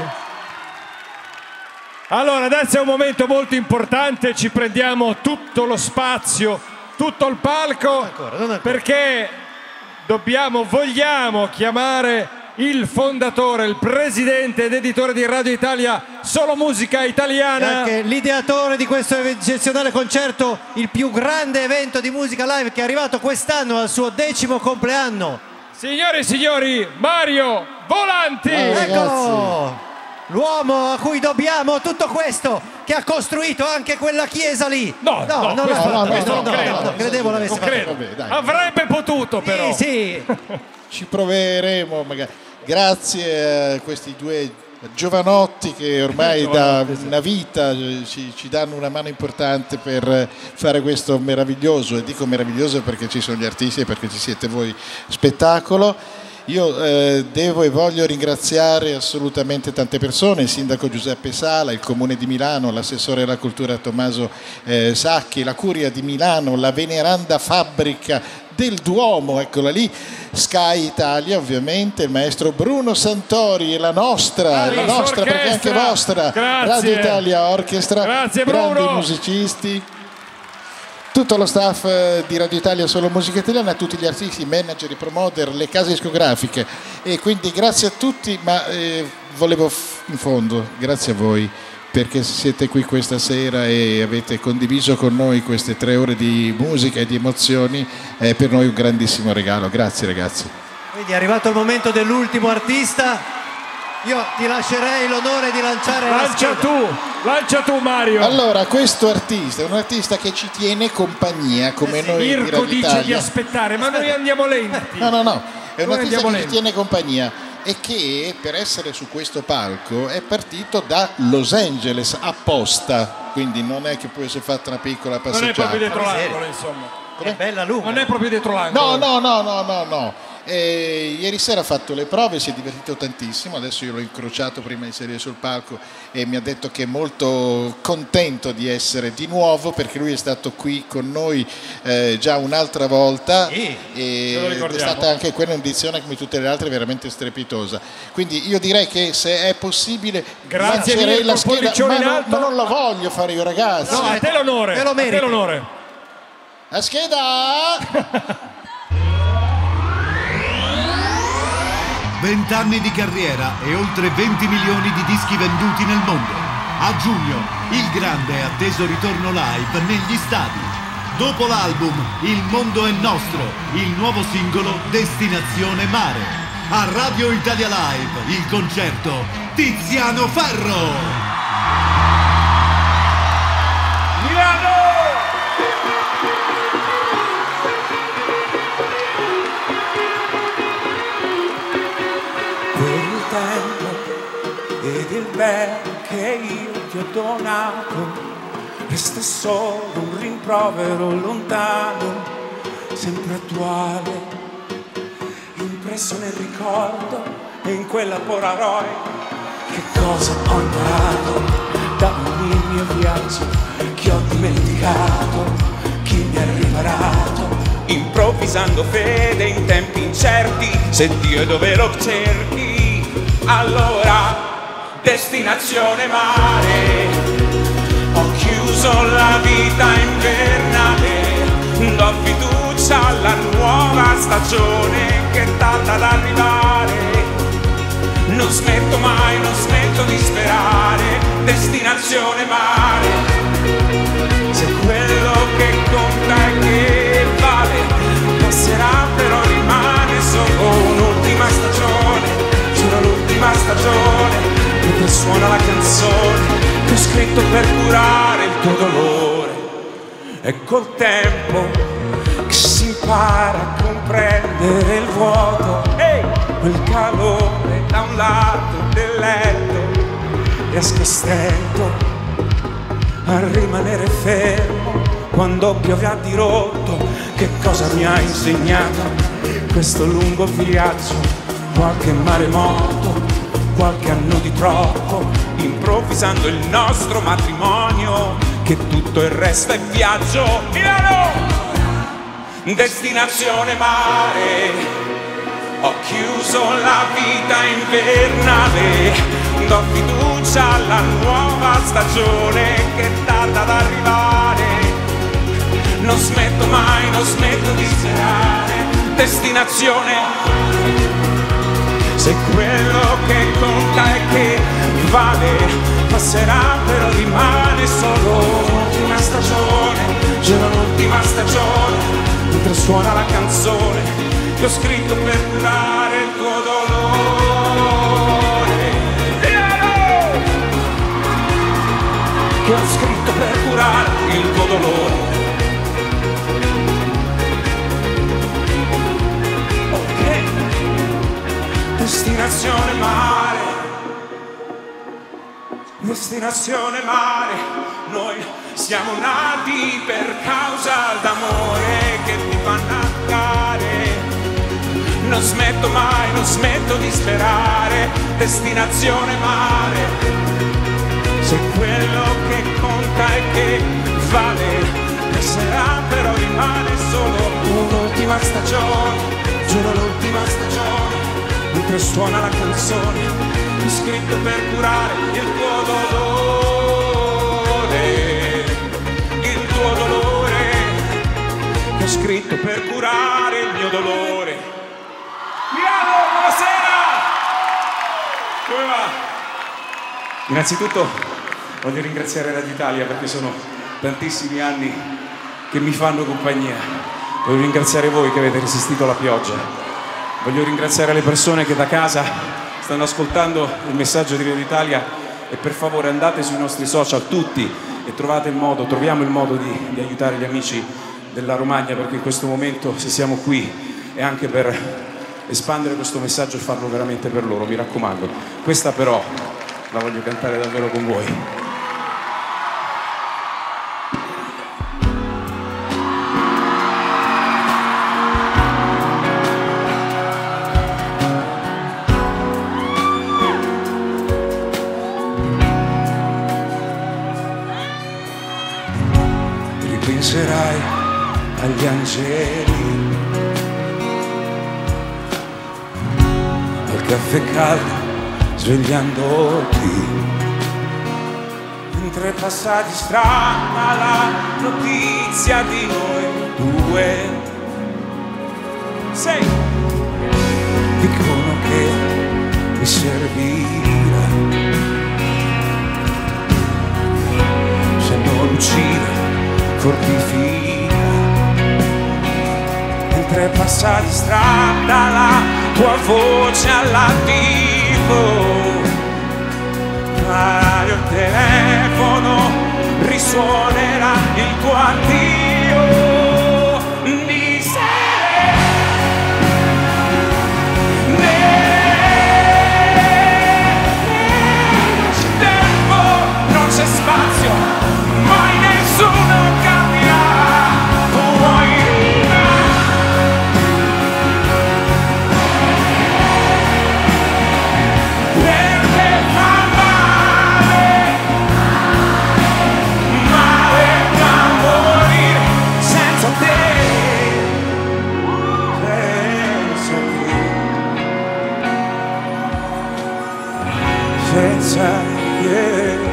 Allora, adesso è un momento molto importante, ci prendiamo tutto lo spazio, tutto il palco, perché vogliamo chiamare il fondatore, il presidente ed editore di Radio Italia Solo Musica Italiana, e anche l'ideatore di questo eccezionale concerto, il più grande evento di musica live che è arrivato quest'anno al suo 10° compleanno. Signore e signori, Mario Volanti! Eccolo! L'uomo a cui dobbiamo tutto questo, che ha costruito anche quella chiesa lì. No, credevo l'avesse non credo. fatto. Vabbè, dai. Avrebbe potuto però. Sì. Ci proveremo magari. Grazie a questi due giovanotti che ormai da una vita ci danno una mano importante per fare questo meraviglioso, e dico meraviglioso perché ci sono gli artisti e perché ci siete voi, spettacolo. Io devo e voglio ringraziare assolutamente tante persone, il sindaco Giuseppe Sala, il comune di Milano, l'assessore alla cultura Tommaso Sacchi, la curia di Milano, la veneranda fabbrica del Duomo, eccola lì, Sky Italia ovviamente, il maestro Bruno Santori e la nostra perché anche vostra, Grazie. Radio Italia Orchestra, Grazie, grandi Bruno. musicisti, tutto lo staff di Radio Italia Solo Musica Italiana, tutti gli artisti, manager, i promoter, le case discografiche, e quindi grazie a tutti, ma volevo in fondo, grazie a voi perché siete qui questa sera e avete condiviso con noi queste 3 ore di musica e di emozioni, è per noi un grandissimo regalo, grazie ragazzi. Quindi è arrivato il momento dell'ultimo artista, io ti lascerei l'onore di lanciare la scheda. Lancia tu Mario. Allora, questo artista è un artista che ci tiene compagnia come noi di Mirko Radio dice Italia. di aspettare, ma noi andiamo lenti. No, è un Noi artista andiamo che ci lenti. tiene compagnia e che per essere su questo palco è partito da Los Angeles apposta, quindi non è che poi si è fatta una piccola Non è passeggiata. proprio dietro l'angolo, insomma. È bella lunga. Non è proprio dietro l'angolo. No. Ieri sera ha fatto le prove, si è divertito tantissimo, adesso io l'ho incrociato prima di salire sul palco e mi ha detto che è molto contento di essere di nuovo perché lui è stato qui con noi già un'altra volta e è stata anche quella un'edizione come tutte le altre veramente strepitosa, quindi io direi che se è possibile Grazie lancerei Mirko, la scheda, pollicione in alto. ma non la voglio fare io ragazzi. No, a te l'onore. Te lo meriti. A te l'onore. La scheda 20 anni di carriera e oltre 20 milioni di dischi venduti nel mondo. A giugno, il grande e atteso ritorno live negli stadi. Dopo l'album Il mondo è nostro, il nuovo singolo Destinazione Mare. A Radio Italia Live, il concerto Tiziano Ferro. Milano! Il tempo ed il bene che io ti ho donato resta solo un rimprovero lontano, sempre attuale, impresso nel ricordo e in quella Polaroid. Che cosa ho imparato da ogni mio viaggio, che ho dimenticato, chi mi ha riparato, improvvisando fede in tempi incerti. Se Dio è dove lo cerchi, allora destinazione mare. Ho chiuso la vita invernale, do fiducia alla nuova stagione che tarda ad arrivare. Non smetto mai, non smetto di sperare, destinazione mare. Se quello che conta è che vale, passerà però rimane solo un'ultima stagione, giuro l'ultima stagione, mentre suona la canzone che ho scritto per curare il tuo dolore. E col tempo che si impara a comprendere il vuoto, quel calore da un lato del letto, riesco a stento a rimanere fermo quando piove a dirotto. Che cosa mi ha insegnato questo lungo viaggio? Qualche maremoto, qualche anno di troppo, improvvisando il nostro matrimonio, che tutto il resto è viaggio. Milano! Destinazione mare. Ho chiuso la vita invernale, do fiducia alla nuova stagione che tarda ad arrivare. Non smetto mai, non smetto di sperare, destinazione. Se quello che conta è che vale, passerà però rimane solo l'ultima stagione, c'era l'ultima stagione, mentre suona la canzone che ho scritto per curare il tuo dolore. Che ho scritto per curare il tuo dolore. Ok, destinazione mare, destinazione mare. Noi siamo nati per causa d'amore che ti fa annegare. non smetto mai, non smetto di sperare, destinazione mare. Se quello che conta è che vale, passerà però rimane solo un'ultima stagione, giuro l'ultima stagione, mentre suona la canzone, ho scritto per curare il tuo dolore, il tuo dolore, ho scritto per curare il mio dolore. Milano, buonasera! Come va? Innanzitutto voglio ringraziare Radio Italia perché sono tantissimi anni che mi fanno compagnia. Voglio ringraziare voi che avete resistito alla pioggia. Voglio ringraziare le persone che da casa stanno ascoltando il messaggio di Radio Italia e per favore andate sui nostri social tutti e troviamo il modo di aiutare gli amici della Romagna, perché in questo momento se siamo qui è anche per espandere questo messaggio e farlo veramente per loro, mi raccomando. Questa però la voglio cantare davvero con voi. Ripenserai agli angeli, al caffè caldo svegliandoti, mentre passati strana la notizia di noi due. Sei, dicono che mi servirà, se non uccide fortifica, mentre passati strada la tua voce all'attivo, al telefono risuonerà il tuo addio di sera. C'è tempo, non c'è spazio, mai nessuno capirà. Puoi perché fa male, male da morire senza te, senza te.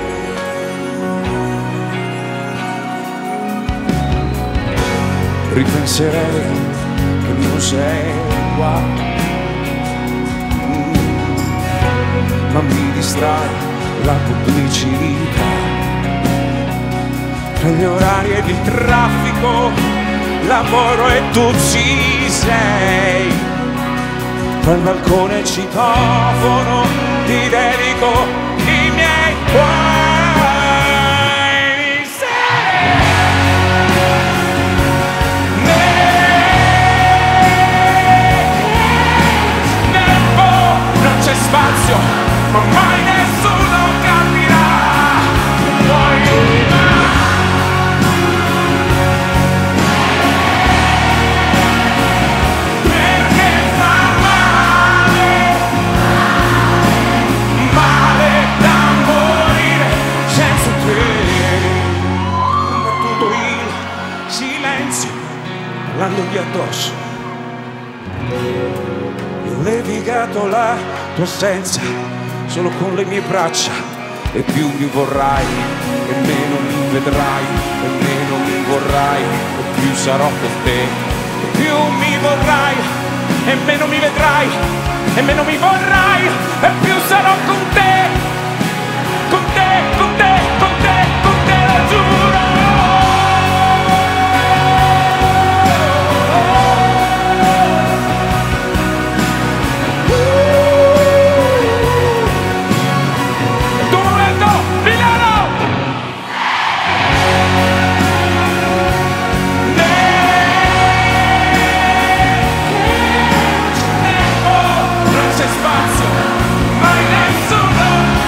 Ripenserei che non sei qua, ma mi distrae la pubblicità, tra gli orari ed il traffico, lavoro e tu ci sei, tra il balcone e il citofono ti dedico i miei guai. Spazio, ma mai nessuno capirà. Puoi perché fa male, male da morire senza te. Combattuto il silenzio parlandogli addosso, ho levigato la tua assenza solo con le mie braccia, e più mi vorrai e meno mi vedrai, e meno mi vorrai e più sarò con te, e più mi vorrai e meno mi vedrai, e meno mi vorrai e più sarò con te, con te, con te, con te, con te, lo giuro. Spazio, mai nessuno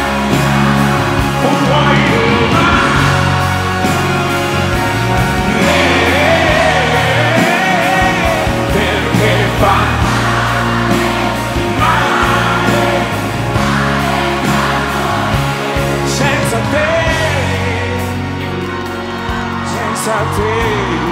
senza te.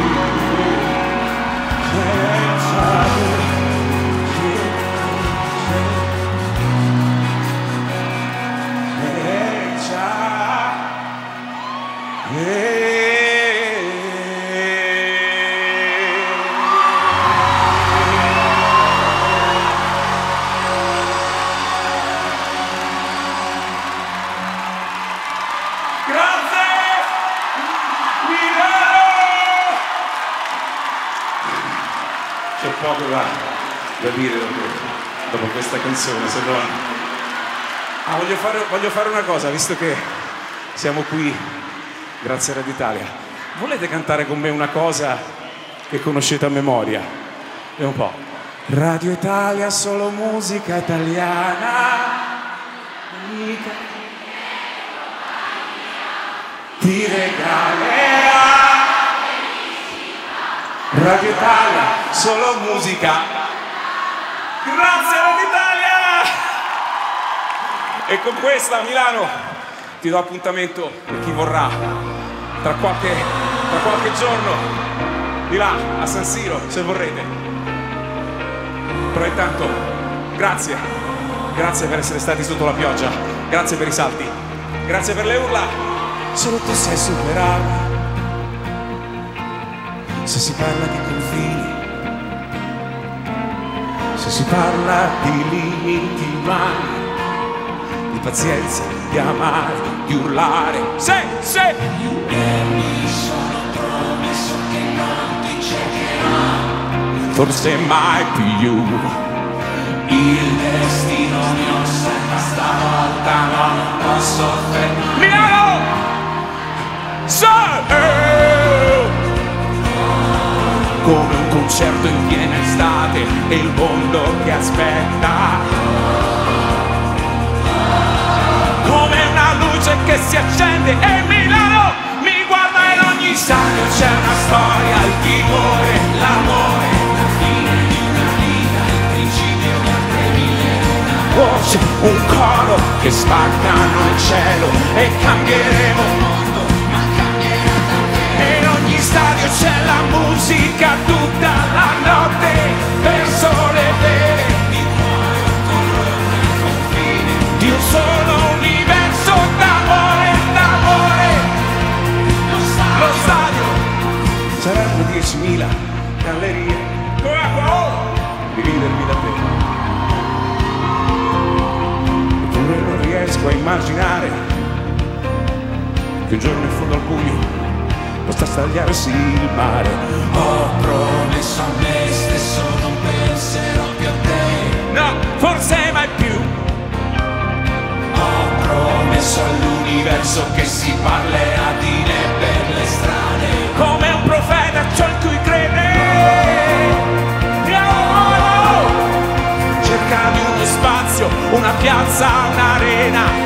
C'è poco da dire dopo questa canzone, se no... voglio fare una cosa, visto che siamo qui, grazie a Radio Italia. Volete cantare con me una cosa che conoscete a memoria? Vediamo un po'. Radio Italia, solo musica italiana. Ti regalerà. Radio Italia, solo musica. Grazie Radio Italia! E con questa Milano ti do appuntamento per chi vorrà tra qualche giorno di là a San Siro, se vorrete. Però intanto grazie per essere stati sotto la pioggia, grazie per i salti, grazie per le urla. Solo tu sai superarmi. Se si parla di confini, se si parla di limiti umani, di pazienza, di amare, di urlare. Se mi sono promesso che non ti cercherò, forse mai più. Il destino mi osserva stavolta, ma non posso fermare. Milano! Come un concerto in piena estate e il mondo che aspetta. Come una luce che si accende e Milano mi guarda, in ogni stadio c'è una storia, il timore, l'amore, la fine di una vita, il principio di altre mille e una voce, un coro che spaccano il cielo e cambieremo il mondo, ma cambierà davvero. E in ogni stadio c'è la musica tutta la notte, persone vere, di cuore corrono il confine di un solo universo d'amore, d'amore. Lo stadio saranno 10.000 gallerie, dividermi da te. Eppure non riesco a immaginare che un giorno in fondo al buio possa stagliarsi il mare. Ho promesso a me stesso non penserò più a te. No, forse mai più. Ho promesso all'universo che si parlerà di me per le strade. Come un profeta ciò in cui crede. Cerca di uno spazio, una piazza, un'arena,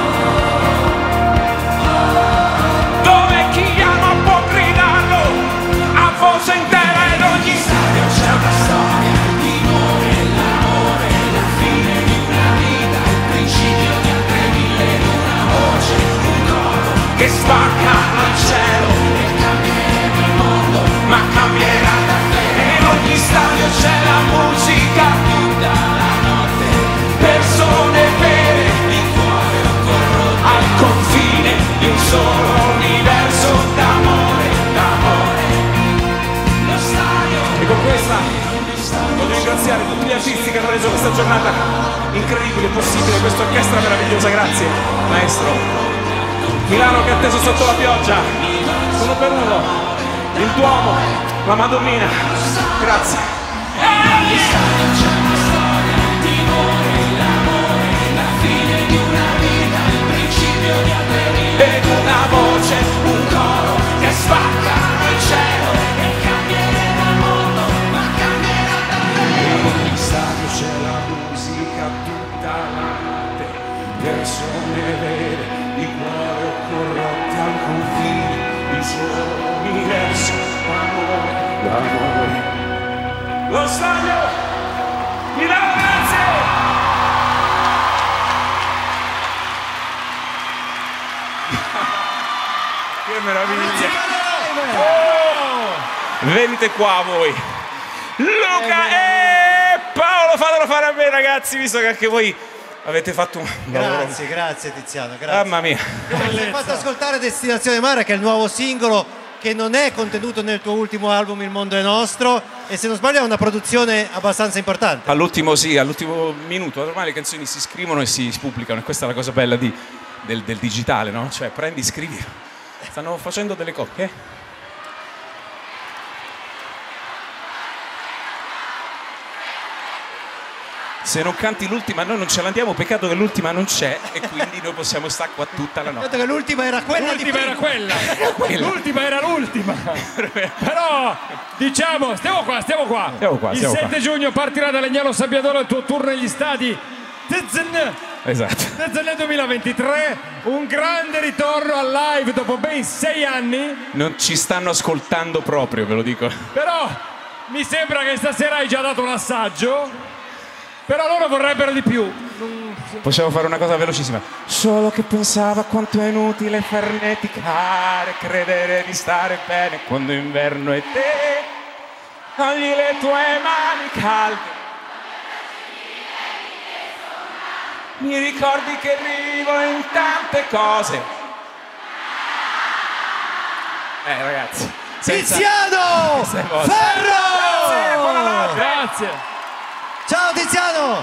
voce intera. In ogni stadio c'è una storia, il timore, l'amore, la fine di una vita, il principio di altre mille e una voce, un coro che spacca al cielo e cambieremo il mondo, ma cambierà davvero. In ogni stadio c'è la musica tutta la notte, persone vere, di cuore corrotto al confine di un solo universo d'amore, d'amore. E con questa voglio ringraziare tutti gli artisti che hanno reso questa giornata incredibile, possibile, questa orchestra meravigliosa, grazie maestro. Milano che ha atteso sotto la pioggia, uno per uno, il Duomo, la Madonnina, grazie. Ed una voce, un coro che spacca il cielo e cambierà il mondo, ma cambierà davvero. In ogni stadio c'è la musica tutta la notte, persone vere, di cuore corrotti al confine, il suo universo, amore, l'amore. Lo stadio, Milano, grazie! Che meraviglia! venite qua voi. Luca e Paolo, fatelo fare a me, ragazzi, visto che anche voi avete fatto un lavoro. Grazie Tiziano, grazie. Mamma mia. Ci hai fatto ascoltare Destinazione Mare, che è il nuovo singolo che non è contenuto nel tuo ultimo album Il mondo è nostro, e se non sbaglio è una produzione abbastanza importante. All'ultimo minuto, ormai le canzoni si scrivono e si pubblicano, e questa è la cosa bella del digitale, no? Cioè prendi, scrivi, stanno facendo delle cose. Se non canti l'ultima noi non ce l'andiamo, peccato che l'ultima non c'è e quindi noi possiamo stare qua tutta la notte. Peccato che l'ultima era quella L'ultima era l'ultima. Però diciamo, stiamo qua. Il 7 giugno partirà da Legnano Sabbiadoro il tuo tour negli stadi. Esatto. Nel 2023 un grande ritorno al live dopo ben 6 anni. Non ci stanno ascoltando proprio, ve lo dico. Però mi sembra che stasera hai già dato un assaggio. Però loro vorrebbero di più. Possiamo fare una cosa velocissima. Solo che pensava quanto è inutile farneticare, credere di stare bene quando inverno è te. Togli le tue mani calde. Mi ricordi che vivo in tante cose. Ragazzi. Tiziano Ferro! Grazie, buonanotte. Grazie. Ciao Tiziano!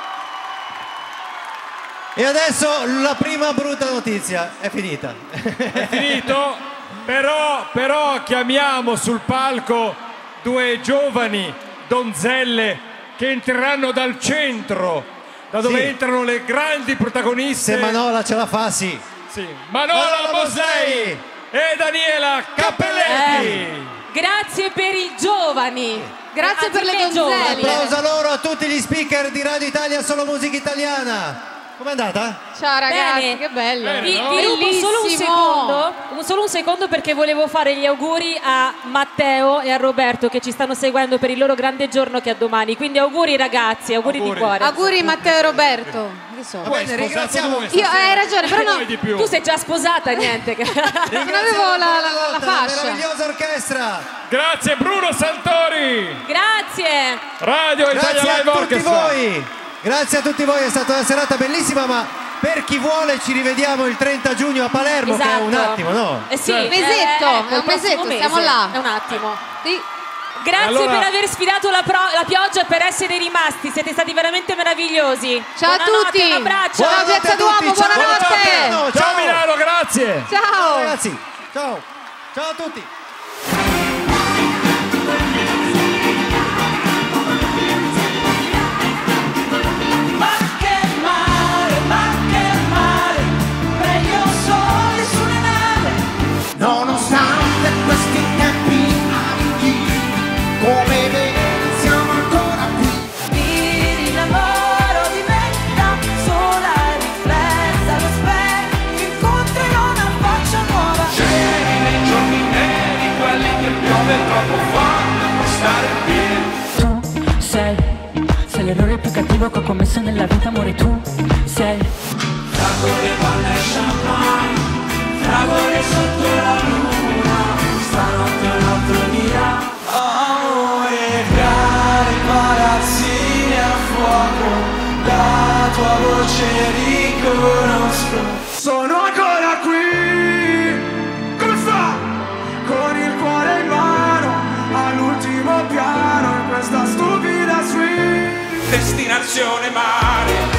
E adesso la prima brutta notizia, è finita. È finito, però chiamiamo sul palco 2 giovani donzelle che entreranno dal centro, da dove entrano le grandi protagoniste. Se Manola ce la fa, sì. Manola Boslei e Daniela Cappelletti. Grazie per i giovani. Grazie per le donzelle. Applauso a loro, a tutti gli speaker di Radio Italia, Solo Musica Italiana. Com'è andata? Ciao ragazzi, Bene. che bello. Vi rubo solo un secondo perché volevo fare gli auguri a Matteo e a Roberto che ci stanno seguendo per il loro grande giorno che è domani. Quindi auguri ragazzi, auguri di cuore. Auguri Matteo e Roberto. Che so. Bene, ringraziamo. Hai ragione, però no. Tu sei già sposata, niente. Non avevo la fascia. Meravigliosa orchestra. Grazie Bruno Santori. Grazie. Radio Italia Live Orchestra. Grazie a tutti voi, è stata una serata bellissima, ma per chi vuole ci rivediamo il 30 giugno a Palermo, che è un attimo, no? Sì, un mesetto, è un mesetto, mese. siamo là. È un attimo. Sì. Grazie allora, per aver sfidato la pioggia e per essere rimasti, siete stati veramente meravigliosi. Ciao a tutti. Un abbraccio. Ciao Piazza Duomo, buonanotte. Ciao Milano, grazie. Ciao ragazzi, ciao a tutti. Nonostante questi tempi antichi, come vedi siamo ancora qui. Il lavoro diventa sola e riflessa allo specchio, incontrerò una faccia nuova. Scegli nei giorni neri, quelli che piove troppo fanno stare in piedi. Tu sei l'errore più cattivo che ho commesso nella vita, amore, tu sei. Fragole, panne e champagne, fragole sotto la luna, stanotte un altro dia. Amore, cari palazzini a fuoco, la tua voce riconosco. Sono ancora qui, come fa? Con il cuore in mano, all'ultimo piano, in questa stupida suite. Destinazione mare.